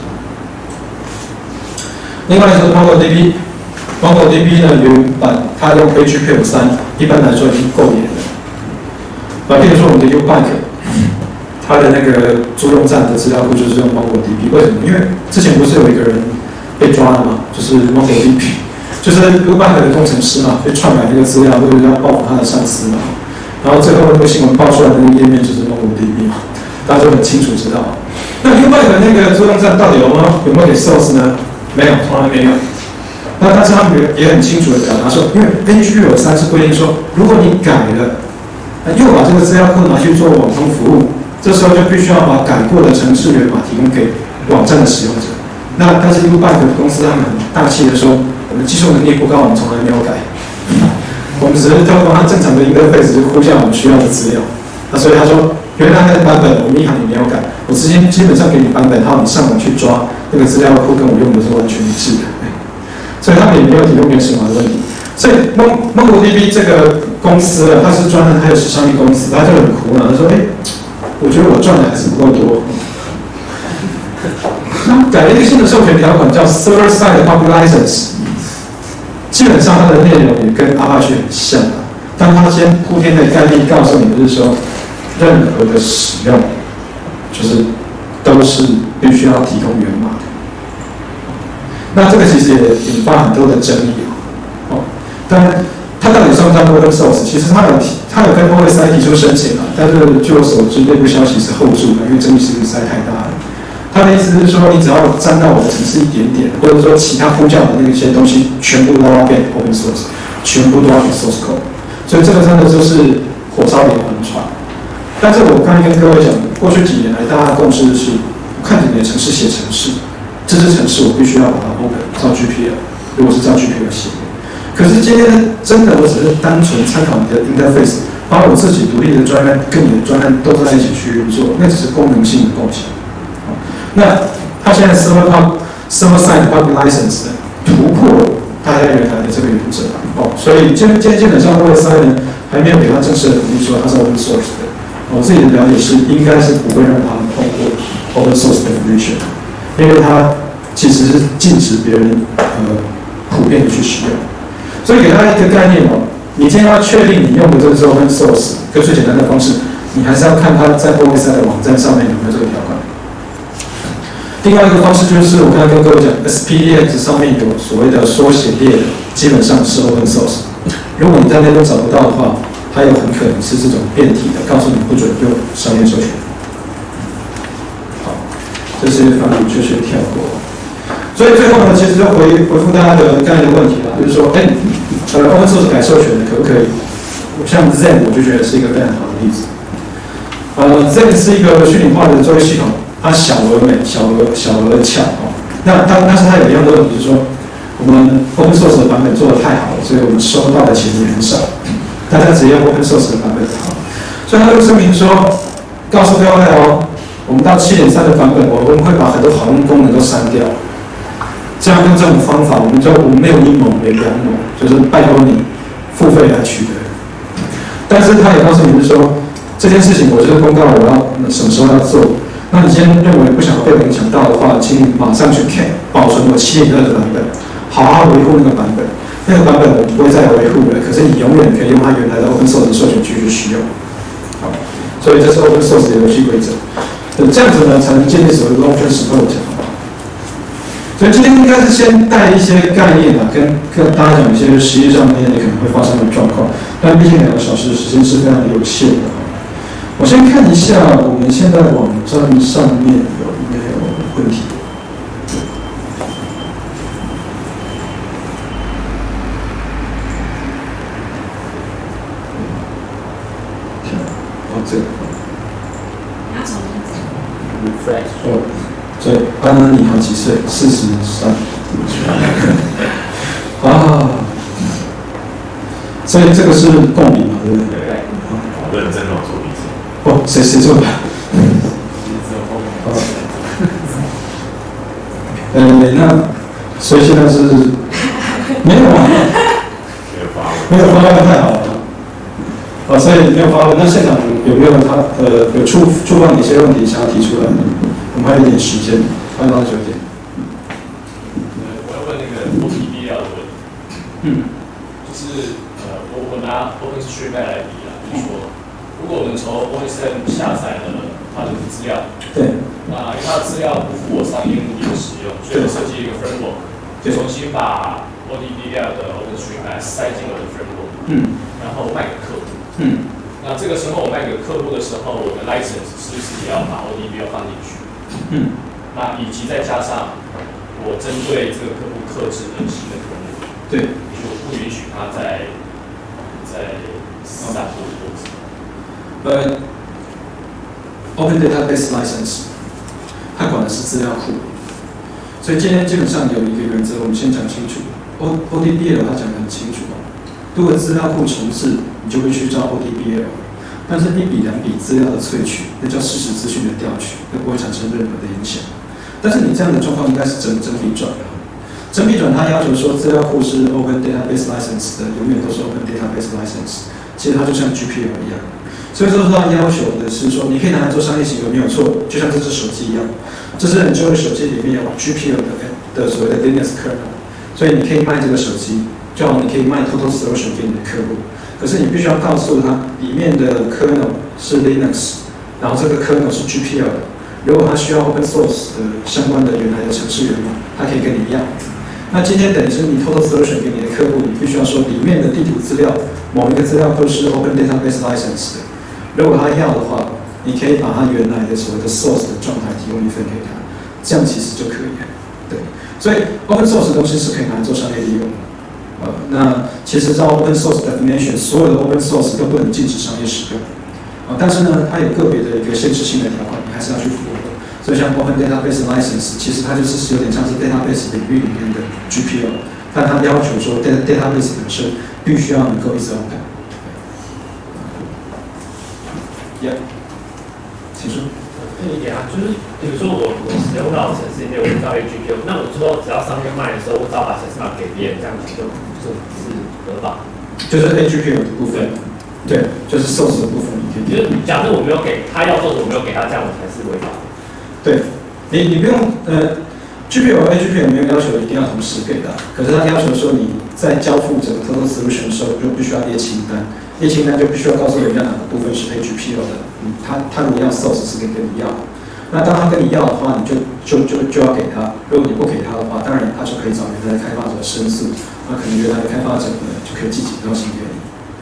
另外是 MongoDB，MongoDB 呢原版它用 H P L 三， 一般来说已经够严了。啊，比如说我们的 U-Bike。它的那个租用站的资料库就是用 MongoDB， 为什么？因为之前不是有一个人被抓了嘛，就是 MongoDB， 就是 U-Bike 的工程师嘛，被篡改那个资料，或者要报复他的上司嘛。然后最后那个新闻爆出来的那个页面就是 MongoDB 嘛，大家就很清楚知道。那 U-Bike 那个租用站到底有没有有没有给 source 呢？没有，从来没有。那但是他们也很清楚的表达说，因为 H P L 三是规定说，如果你改了，又把这个资料库拿去做网通服务。 这时候就必须要把改过的程式源码提供给网站的使用者。那但是 U-Bank 公司他们很大气的说，我们技术能力不高，我们从来没有改，我们只是透过它正常的 interface 就呼叫我们需要的资料。那所以他说，原来那个版本我们银行也没有改，我之前基本上给你版本，然后你上网去抓那个资料库跟我用的是完全一致的，所以他们也没有提供原始码的问题。所以 MongoDB 这个公司啊，它是专门它有是商业公司，他就很苦恼，他说，哎，我觉得我赚的还是不够多。他改了一个新的授权条款，叫 Server Side Public License， 基本上它的内容也跟 Apache 很像啊。但它先铺天的概念告诉你，就是说，任何的使用，就是都是必须要提供源码的。那这个其实也引发很多的争议哦。当然，它到底算不算 Open Source？ 其实它有它有跟 O S I 提出申请啊，但是据我所知，内部消息是后注的，因为争议实在太大了。他的意思是说，你只要沾到我的程式一点点，或者说其他呼叫的那些东西，全部都要变 Open Source， 全部都要变 Source Code。所以这个真的就是火烧连环船。但是我刚才跟各位讲，过去几年来大家的共识是，看着你的程式写程式，这支程式我必须要把它 Open 照 G P L， 如果是照 G P L 写的。可是今天真的我只是单纯参考你的 interface， 把我自己独立的专案跟你的专案都在一起去运作，那只是功能性的共享。那它现在 server pub server side public license 突破了大家原来的这个原则哦，所以今今天基本上 O S I 呢还没有给它正式的同意说它是 open source 的。我自己的了解是，应该是不会让他们通过 open source definition， 因为它其实是禁止别人呃普遍的去使用。所以给大家一个概念哦，你今天要确定你用的这个是 open source， 一个最简单的方式，你还是要看它在 O S I 的网站上面有没有这个条款。另外一个方式就是，我刚才跟各位讲 ，S P D X 上面有所谓的缩写列的，基本上是 open source。如果你在那边找不到的话，它有很可能是这种变体的，告诉你不准用商业授权。好，这些法律就先跳过。所以最后呢，其实就回回复大家的刚才的问题啦，就是说，哎，呃 ，open source 改授权的可不可以？像 Zen 我就觉得是一个非常好的例子。呃 ，Zen 是一个虚拟化的作业系统。它小而美，小而小而巧哦。那但但是它有一样的问题，就是说我们 open source 的版本做得太好了，所以我们收到的钱也很少。大家只用 open source 的版本好，所以它就声明说，告诉各位哦，我们到 七点三 的版本，我们会把很多好用功能都删掉。这样用这种方法，我们就我们没有阴谋，没有阳谋，就是拜托你付费来取得。但是他也告诉你是说，这件事情我就是公告我要什么时候要做。那你今天认为不想被影响到的话，请你马上去 cap 保存我 七点二 的版本，好好维护那个版本。那个版本我不会再维护了，可是你永远可以用它原来的 open source 的授权继续使用。好，所以这是 open source 的游戏规则。这样子呢，才能建立所谓的 open support。所以今天应该是先带一些概念啊，跟跟大家讲一些实际上面你可能会发生的状况。但毕竟两个小时的时间是非常有限的。我先看一下我们现在网站上面有没有问题。哦，这个。refresh。哦，对，安安你好几岁？四十三。啊，所以这个是共鸣嘛，对不对？对。 好认真哦，做笔记。 哦，谁谁做的？呃，那所以现在是没有啊，没有发挥太好了。哦，所以没有发挥。那现场有没有他呃有触触碰哪些问题想要提出来？我们还有一点时间，快到九点。 我要问那个 O T B L 的问题。嗯。就是呃，我我拿 OpenStreetMap 来比啊，就是说。如果我们从 O S M 下载了它的资料， 对， 那因为它的资料不符合商业目的的使用，所以我设计一个 framework， 重新把 O D B L 的 OpenStreetMap 塞进我的 framework， 嗯，然后卖给客户，嗯，那这个时候我卖给客户的时候，我的 license 是不是也要把 O D B L 放进去？嗯，那以及再加上我针对这个客户客制的新的 framework， 对，就不允许他在在散布或者。 呃， Open Database License， 它管的是资料库。所以今天基本上有一个原则，我们先讲清楚。O O D B L 它讲得很清楚哦，如果资料库重置，你就会去照 O D B L。但是一笔两笔资料的萃取，那叫事实资讯的调取，那不会产生任何的影响。但是你这样的状况应该是整整笔转的。整笔转它要求说资料库是 Open Database License 的，永远都是 Open Database License。其实它就像 G P L 一样。所以说它要求的是说，你可以拿来做商业行为没有错，就像这只手机一样，这只 Android 手机里面有 G P L 的的所谓的 Linux kernel， 所以你可以卖这个手机，就好你可以卖 Total Solution 给你的客户。可是你必须要告诉他，里面的 kernel 是 Linux， 然后这个 kernel 是 G P L 的。如果他需要 open source 的相关的原来的程式源码，他可以跟你要。那今天等于是你 total solution 给你的客户，你必须要说里面的地图资料，某一个资料都是 open database license 的。如果他要的话，你可以把他原来的所谓的 source 的状态提供一份给他，这样其实就可以了。对，所以 open source 的东西是可以拿来做商业利用的。呃，那其实照 open source definition， 所有的 open source 都不能禁止商业使用。呃，但是呢，它有个别的一个限制性的条款，你还是要去符合。所以像 open database license， 其实它就是有点像是 database 领域里面的 G P L， 但它要求说 database 本身必须要能够一直 open。Yeah， 请说。 问一点啊，就是比如说我我使用到的程式里面我到 A G P L， 那我之后只要商业卖的时候，我只要把程式码给别人，这样子就就是合法。就是 A G P L 的部分。对，就是 source 的部分，你可以。 就是假设我没有给他要做的，我没有给他，这样我才是违法的。 对，你你不用呃 ，G P L A G P L 没有要求一定要同时给的，可是它要求说你在交付整个 total solution 的时候，就必须要列清单，列清单就必须要告诉人家哪个部分是 A G P L 的，嗯，他他如果要 source 是跟跟你要，那当他跟你要的话，你就就就就要给他，如果你不给他的话，当然他就可以找原来的开发者申诉，那可能原来的开发者呢就可以寄警告信给你。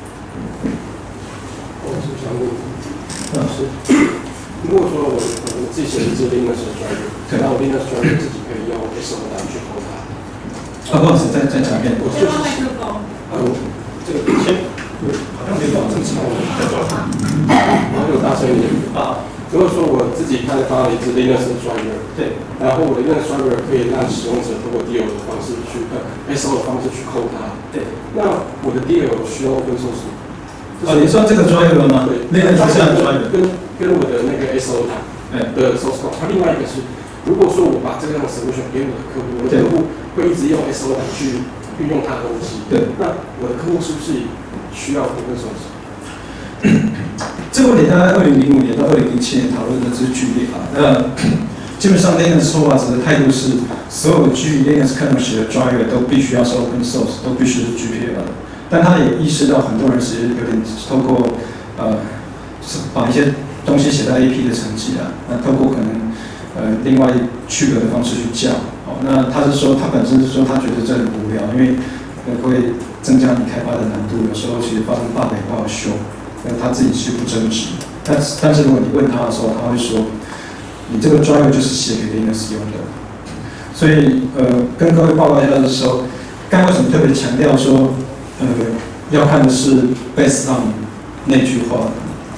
我是想问，老师。如果说我我自己写的是 Linux driver， 那我 Linux driver 自己可以用 S O 来去扣它。 啊，不好意思，再再讲一遍。 我就是啊，我这个先好像没有这么吵，然后有大声一点啊。如果说我自己开发了一支 Linux driver， 对，然后我的 Linux driver 可以让使用者通过 D L 的方式去呃 S O 的方式去扣它，对，那我的 D L 需要 open source。 哦，你说这个 driver 吗？ 对， 那个是 driver。 跟跟我的那个 S O 的 source code， 它另外一个是，如果说我把这个样的 solution 给我的客户，我的客户会一直用 S O 来去运用它的东西，对，那我的客户是不是需要 open source？ 这个问题大概二零零五年到二零零七年讨论的是剧烈啊。那基本上 Linux Software 的态度是，所有的基于 Linux kernel 写的 driver 都必须要是 open source， 都必须是 G P L 的。但他也意识到很多人其实有点透过呃把一些东西写在 A P 的层级啊，那透过可能呃另外区隔的方式去叫。哦，那他是说他本身是说他觉得这很无聊，因为会增加你开发的难度，有时候其实发生 bug 也不好修，那他自己是不争执。但是但是如果你问他的时候，他会说你这个 driver 就是写给 Linux 用的。所以呃跟各位报告一下的时候，刚为什么特别强调说？呃，要看的是 based on 那句话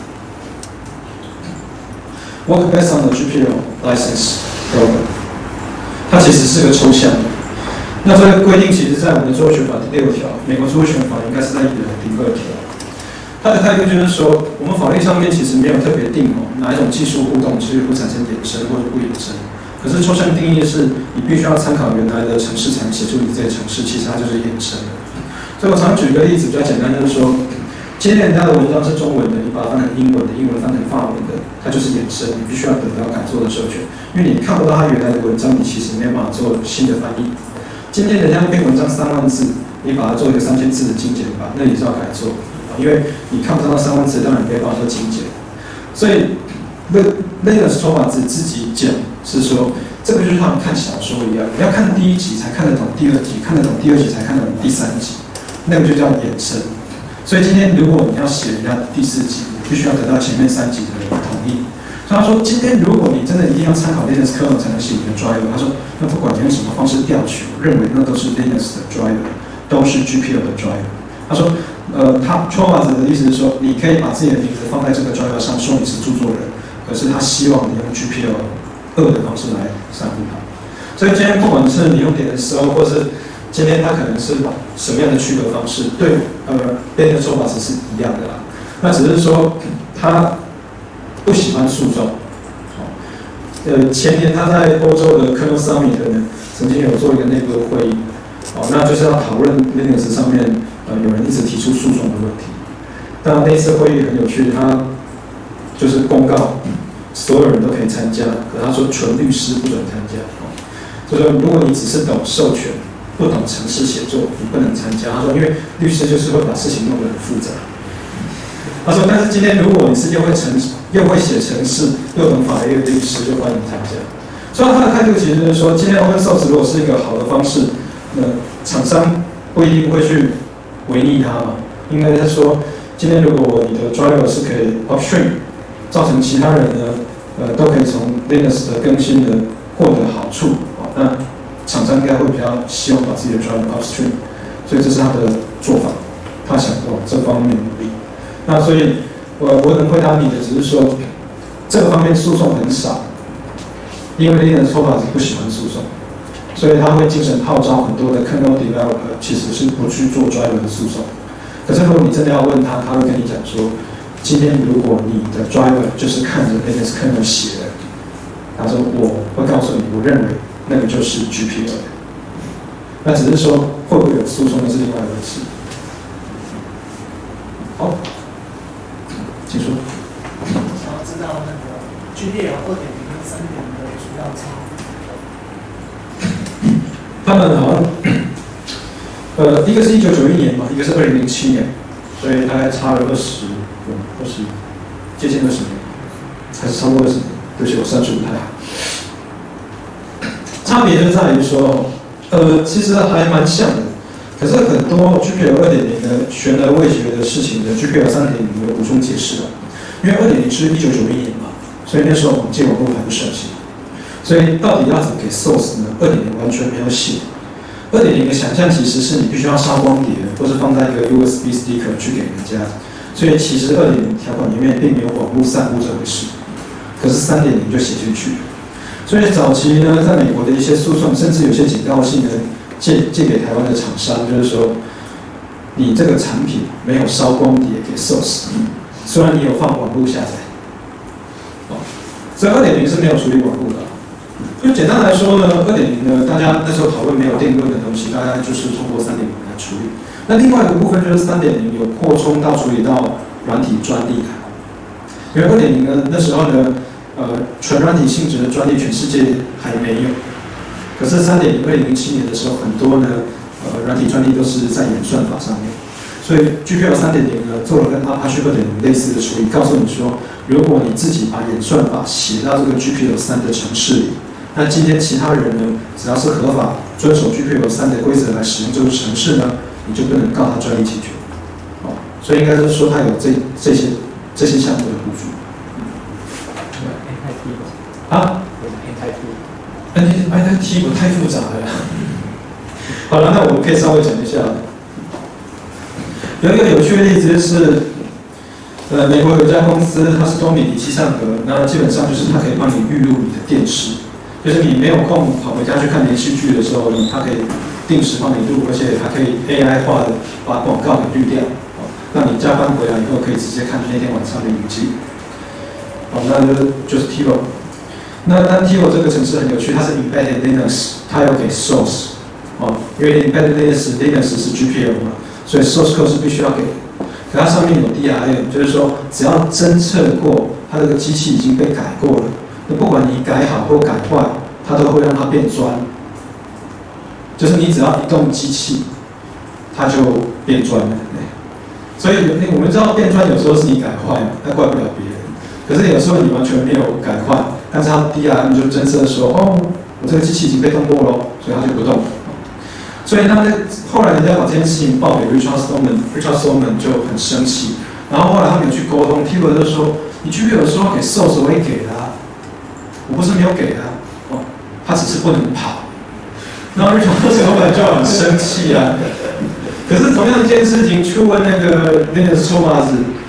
，work based on the G P L license program， 它其实是个抽象的。那这个规定其实在我们的著作权法第六条，美国著作权法应该是在第二条。它的态度就是说，我们法律上面其实没有特别定哦哪一种技术互动其实不产生衍生或者不衍生。可是抽象定义是你必须要参考原来的程式才能写出你这些程式，其实它就是衍生的。所以我常举一个例子，比较简单，就是说，今天人家的文章是中文的，你把它翻成英文的，英文翻成法文的，它就是衍生，你必须要得到改作的授权，因为你看不到它原来的文章，你其实没有办法做新的翻译。今天人家一篇文章三万字，你把它做一个三千字的精简版，那也是要改作，因为你看不到三万字，当然没办法做精简。所以 Linux 说法自己讲是说，这个就是他们看小说一样，你要看第一集才看得懂第二集，看得懂第二集才看得懂第三集。那个就叫衍生，所以今天如果你要写人家第四集，你必须要得到前面三集的人同意。所以他说，今天如果你真的一定要参考 Linux kernel 才能写你的 driver， 他说，那不管你用什么方式调取，我认为那都是 Linux 的 driver， 都是 G P L 的 driver。他说，呃，他 Torvalds 的意思是说，你可以把自己的名字放在这个 driver 上，说你是著作人， 可是他希望你用 G P L 二的方式来散布它。所以今天不管是你用 D N S O， 或是今天它可能是什么样的区隔方式，对呃别人的说法是是一样的啦。那只是说他不喜欢诉讼。呃，前年他在欧洲的 Kernel Summit 呢，曾经有做一个内部的会议，哦，那就是要讨论 Linux 上面呃有人一直提出诉讼的问题。但那次会议很有趣，他就是公告所有人都可以参加，可他说纯律师不准参加。哦，就说如果你只是懂授权，不懂程式写作，你不能参加。他说，因为律师就是会把事情弄得很复杂。他说，但是今天如果你是又会程又会写程式又懂法律的律师，就欢迎参加。所以他的态度其实就是说，今天 Open Source 如果是一个好的方式，那厂商不一定会去违逆它嘛，因为他说，今天如果你的 driver 是可以 upstream， 造成其他人呢，呃，都可以从 Linux 的更新呢获得好处，哦，那厂商应该会比较希望把自己的 driver upstream， 所以这是他的做法，他想往这方面努力。那所以，我我能回答你的只是说，这个方面诉讼很少，因为 Linux 说法是不喜欢诉讼，所以他会精神号召很多的 kernel developer 其实是不去做 driver 的诉讼。可是如果你真的要问他，他会跟你讲说，今天如果你的 driver 就是看着 Linux kernel 写的，他说我会告诉你，我认为那个就是 G P L 的。那只是说会不会有诉讼，那是另外一回事。好。请说。 我想要知道那个 G P L 二点零跟三点零的主要差别。 他们好像，呃，一个是一九九一年嘛，一个是二零零七年，所以大概差了二十，二十，接近二十年，还是超过二十年。对不起，我算数不太好。差别就在于说，呃，其实还蛮像的。可是很多 G P L 二点零的悬而未决的事情的 G P L 三点零有补充解释了，因为二点零是一九九一年嘛，所以那时候网际网络还不盛行，所以到底要怎么给 source 呢？二点零完全没有写。二点零的想象其实是你必须要烧光碟，或是放在一个 U S B sticker 去给人家，所以其实二点零条款里面并没有网络散布这回事。可是三点零就写进去，所以早期呢，在美国的一些诉讼，甚至有些警告信呢。借借给台湾的厂商，就是说，你这个产品没有烧光碟给 source， 虽然你有放网络下载，哦，所以二点零是没有处理网络的。就简单来说呢，二点零呢，大家那时候讨论没有定论的东西，大概就是通过三点零来处理。那另外一个部分就是三点零有扩充到处理到软体专利的，因为二点零呢那时候呢，呃，纯软体性质的专利全世界还没有。可是三点零二零零七年的时候，很多呢，呃，软体专利都是在演算法上面，所以 G P L 三点零呢做了跟 Apache 二点零类似的处理，告诉你说，如果你自己把演算法写到这个 G P L 三的程式里，那今天其他人呢，只要是合法遵守 G P L 三的规则来使用这个程式呢，你就不能告他专利侵权。哦，所以应该是说他有这这些这些项目的补助。啊？N I T 不太复杂了。好了，那我们可以稍微讲一下。有一个有趣的例子就是，呃，美国有一家公司，它是多米尼气象盒，那基本上就是它可以帮你预录你的电视，就是你没有空跑回家去看连续剧的时候呢，它可以定时帮你录，而且还可以 A I 化的把广告给滤掉，哦，让你加班回来以后可以直接看那天晚上的影集。好，那就是就是 T I V O。那但 T I V O 这个程式很有趣，它是 embedded Linux， 它有给 source， 哦，因为 embedded Linux Linux 是 G P L 嘛，所以 source code 是必须要给的。可它上面有 D R M， 就是说只要侦测过它这个机器已经被改过了，那不管你改好或改坏，它都会让它变砖。就是你只要移动机器，它就变砖了。所以我们知道变砖有时候是你改坏了，那怪不了别人。可是有时候你完全没有改坏。但是它 D R M 就侦测说，哦，我这个机器已经被动过了，所以它就不动。所以他呢，后来人家把这件事情报给 Richard Stallman，Richard Stallman 就很生气。然后后来他们有去沟通 ，T I V O 就说，你 G P L 说给 source 我也给了、啊，我不是没有给啊，哦，他只是不能跑。然后 Richard Stallman 就很生气啊。可是同样一件事情，去问那个 Linus Torvalds，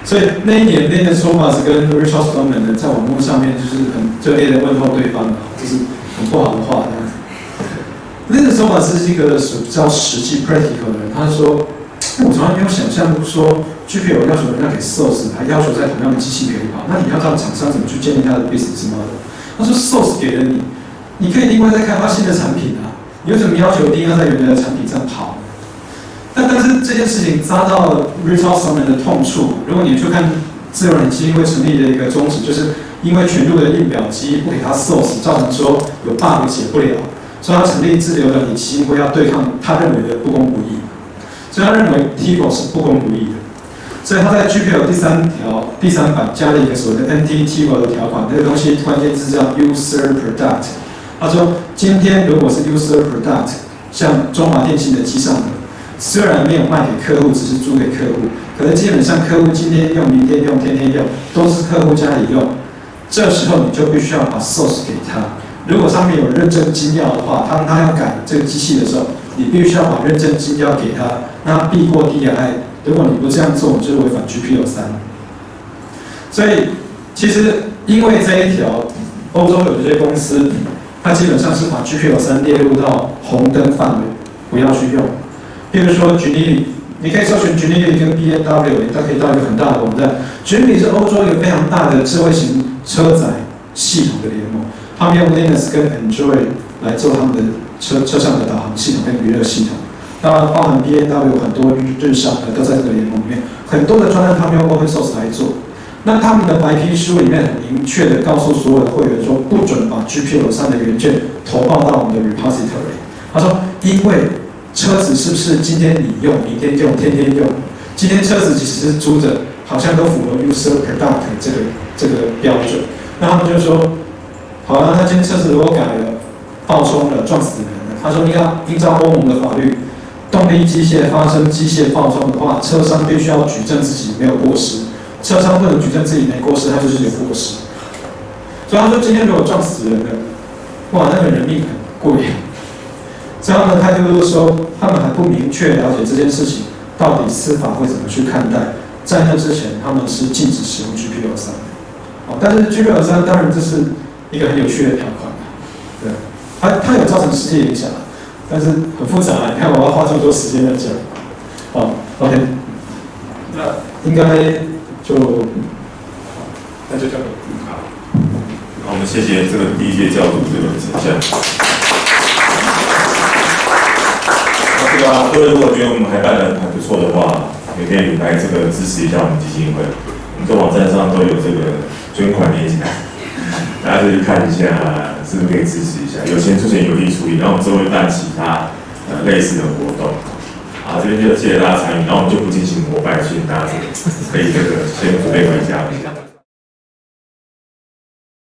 所以那一年 Linus Torvalds 跟 Richard Stallman 呢，在网络上面就是很热烈的问候对方，就是很不好的话。Linus Torvalds 是一个比较实际 practical 的人，他说，我从来没有想象过说 G P L 要求人家给 source， 还要求在同样的机器可以跑，那你要让厂商怎么去建立他的 business model？ 他说 source 给了你，你可以另外再开发新的产品啊，你为什么要求一定要在原来的产品上跑？但但是这件事情扎到了 Richard Stallman 的痛处。如果你去看自由软基金会成立的一个宗旨，就是因为全路的印表机不给他 source， 造成说有 bug 解不了，所以他成立自由软基金会要对抗他认为的不公不义。所以他认为 T I V O 是不公不义的，所以他在 G P L 第三条第三版加了一个所谓的 Anti T I V O 的条款，那个东西关键字叫 User Product。他说，今天如果是 User Product， 像中华电信的机上的。虽然没有卖给客户，只是租给客户，可是基本上客户今天用、明天用、天天用，都是客户家里用。这时候你就必须要把 source 给他。如果上面有认证金钥的话，当他要改这个机器的时候，你必须要把认证金钥给他，让他避过 D I。如果你不这样做，你就是违反 G P L 三。所以其实因为这一条，欧洲有些公司，它基本上是把 G P L 三列入到红灯范围，不要去用。比如说 Geneali， 你可以搜寻 Geneali 跟 B M W， 它可以到一个很大的网站。Geneali 是欧洲一个非常大的智慧型车载系统的联盟，他们用 Linux 跟 Android 来做他们的车车上的导航系统跟娱乐系统。当然，包含 B M W 很多日商的都在这个联盟里面，很多的专案他们用 Open Source 来做。那他们的白皮书里面很明确的告诉所有的会员说，不准把 G P L 三的元件投报到我们的 repository。他说，因为车子是不是今天你用，明天用，天天用？今天车子其实是租着，好像都符合 user product 这个这个标准。那他们就说，好了，那今天车子如果改了，爆冲了，撞死人了。他说，你看，依照欧盟的法律，动力机械发生机械爆冲的话，车商必须要举证自己没有过失。车商不能举证自己没过失，他就是有过失。所以他说，今天如果撞死人了，哇，那个人命很贵。所以他们的态度就是说，他们还不明确了解这件事情到底司法会怎么去看待。在那之前，他们是禁止使用 G P L 三。哦，但是 G P L 三当然这是一个很有趣的条款，对，它它有造成世界影响，但是很复杂。你看，我要花这么多时间来讲。好 ，OK， 那应该就那就交给好。那我们谢谢这个第一届教主这个呈现。这个各位如果觉得我们还办得还不错的话，也可以来这个支持一下我们基金会。我们在网站上都有这个捐款链接，大家就去看一下，是不是可以支持一下？有钱出钱，有力出力，然后我们之后会办其他呃类似的活动。啊，这边就谢谢大家参与，然后我们就不进行膜拜，谢谢大家可以这个先准备回家。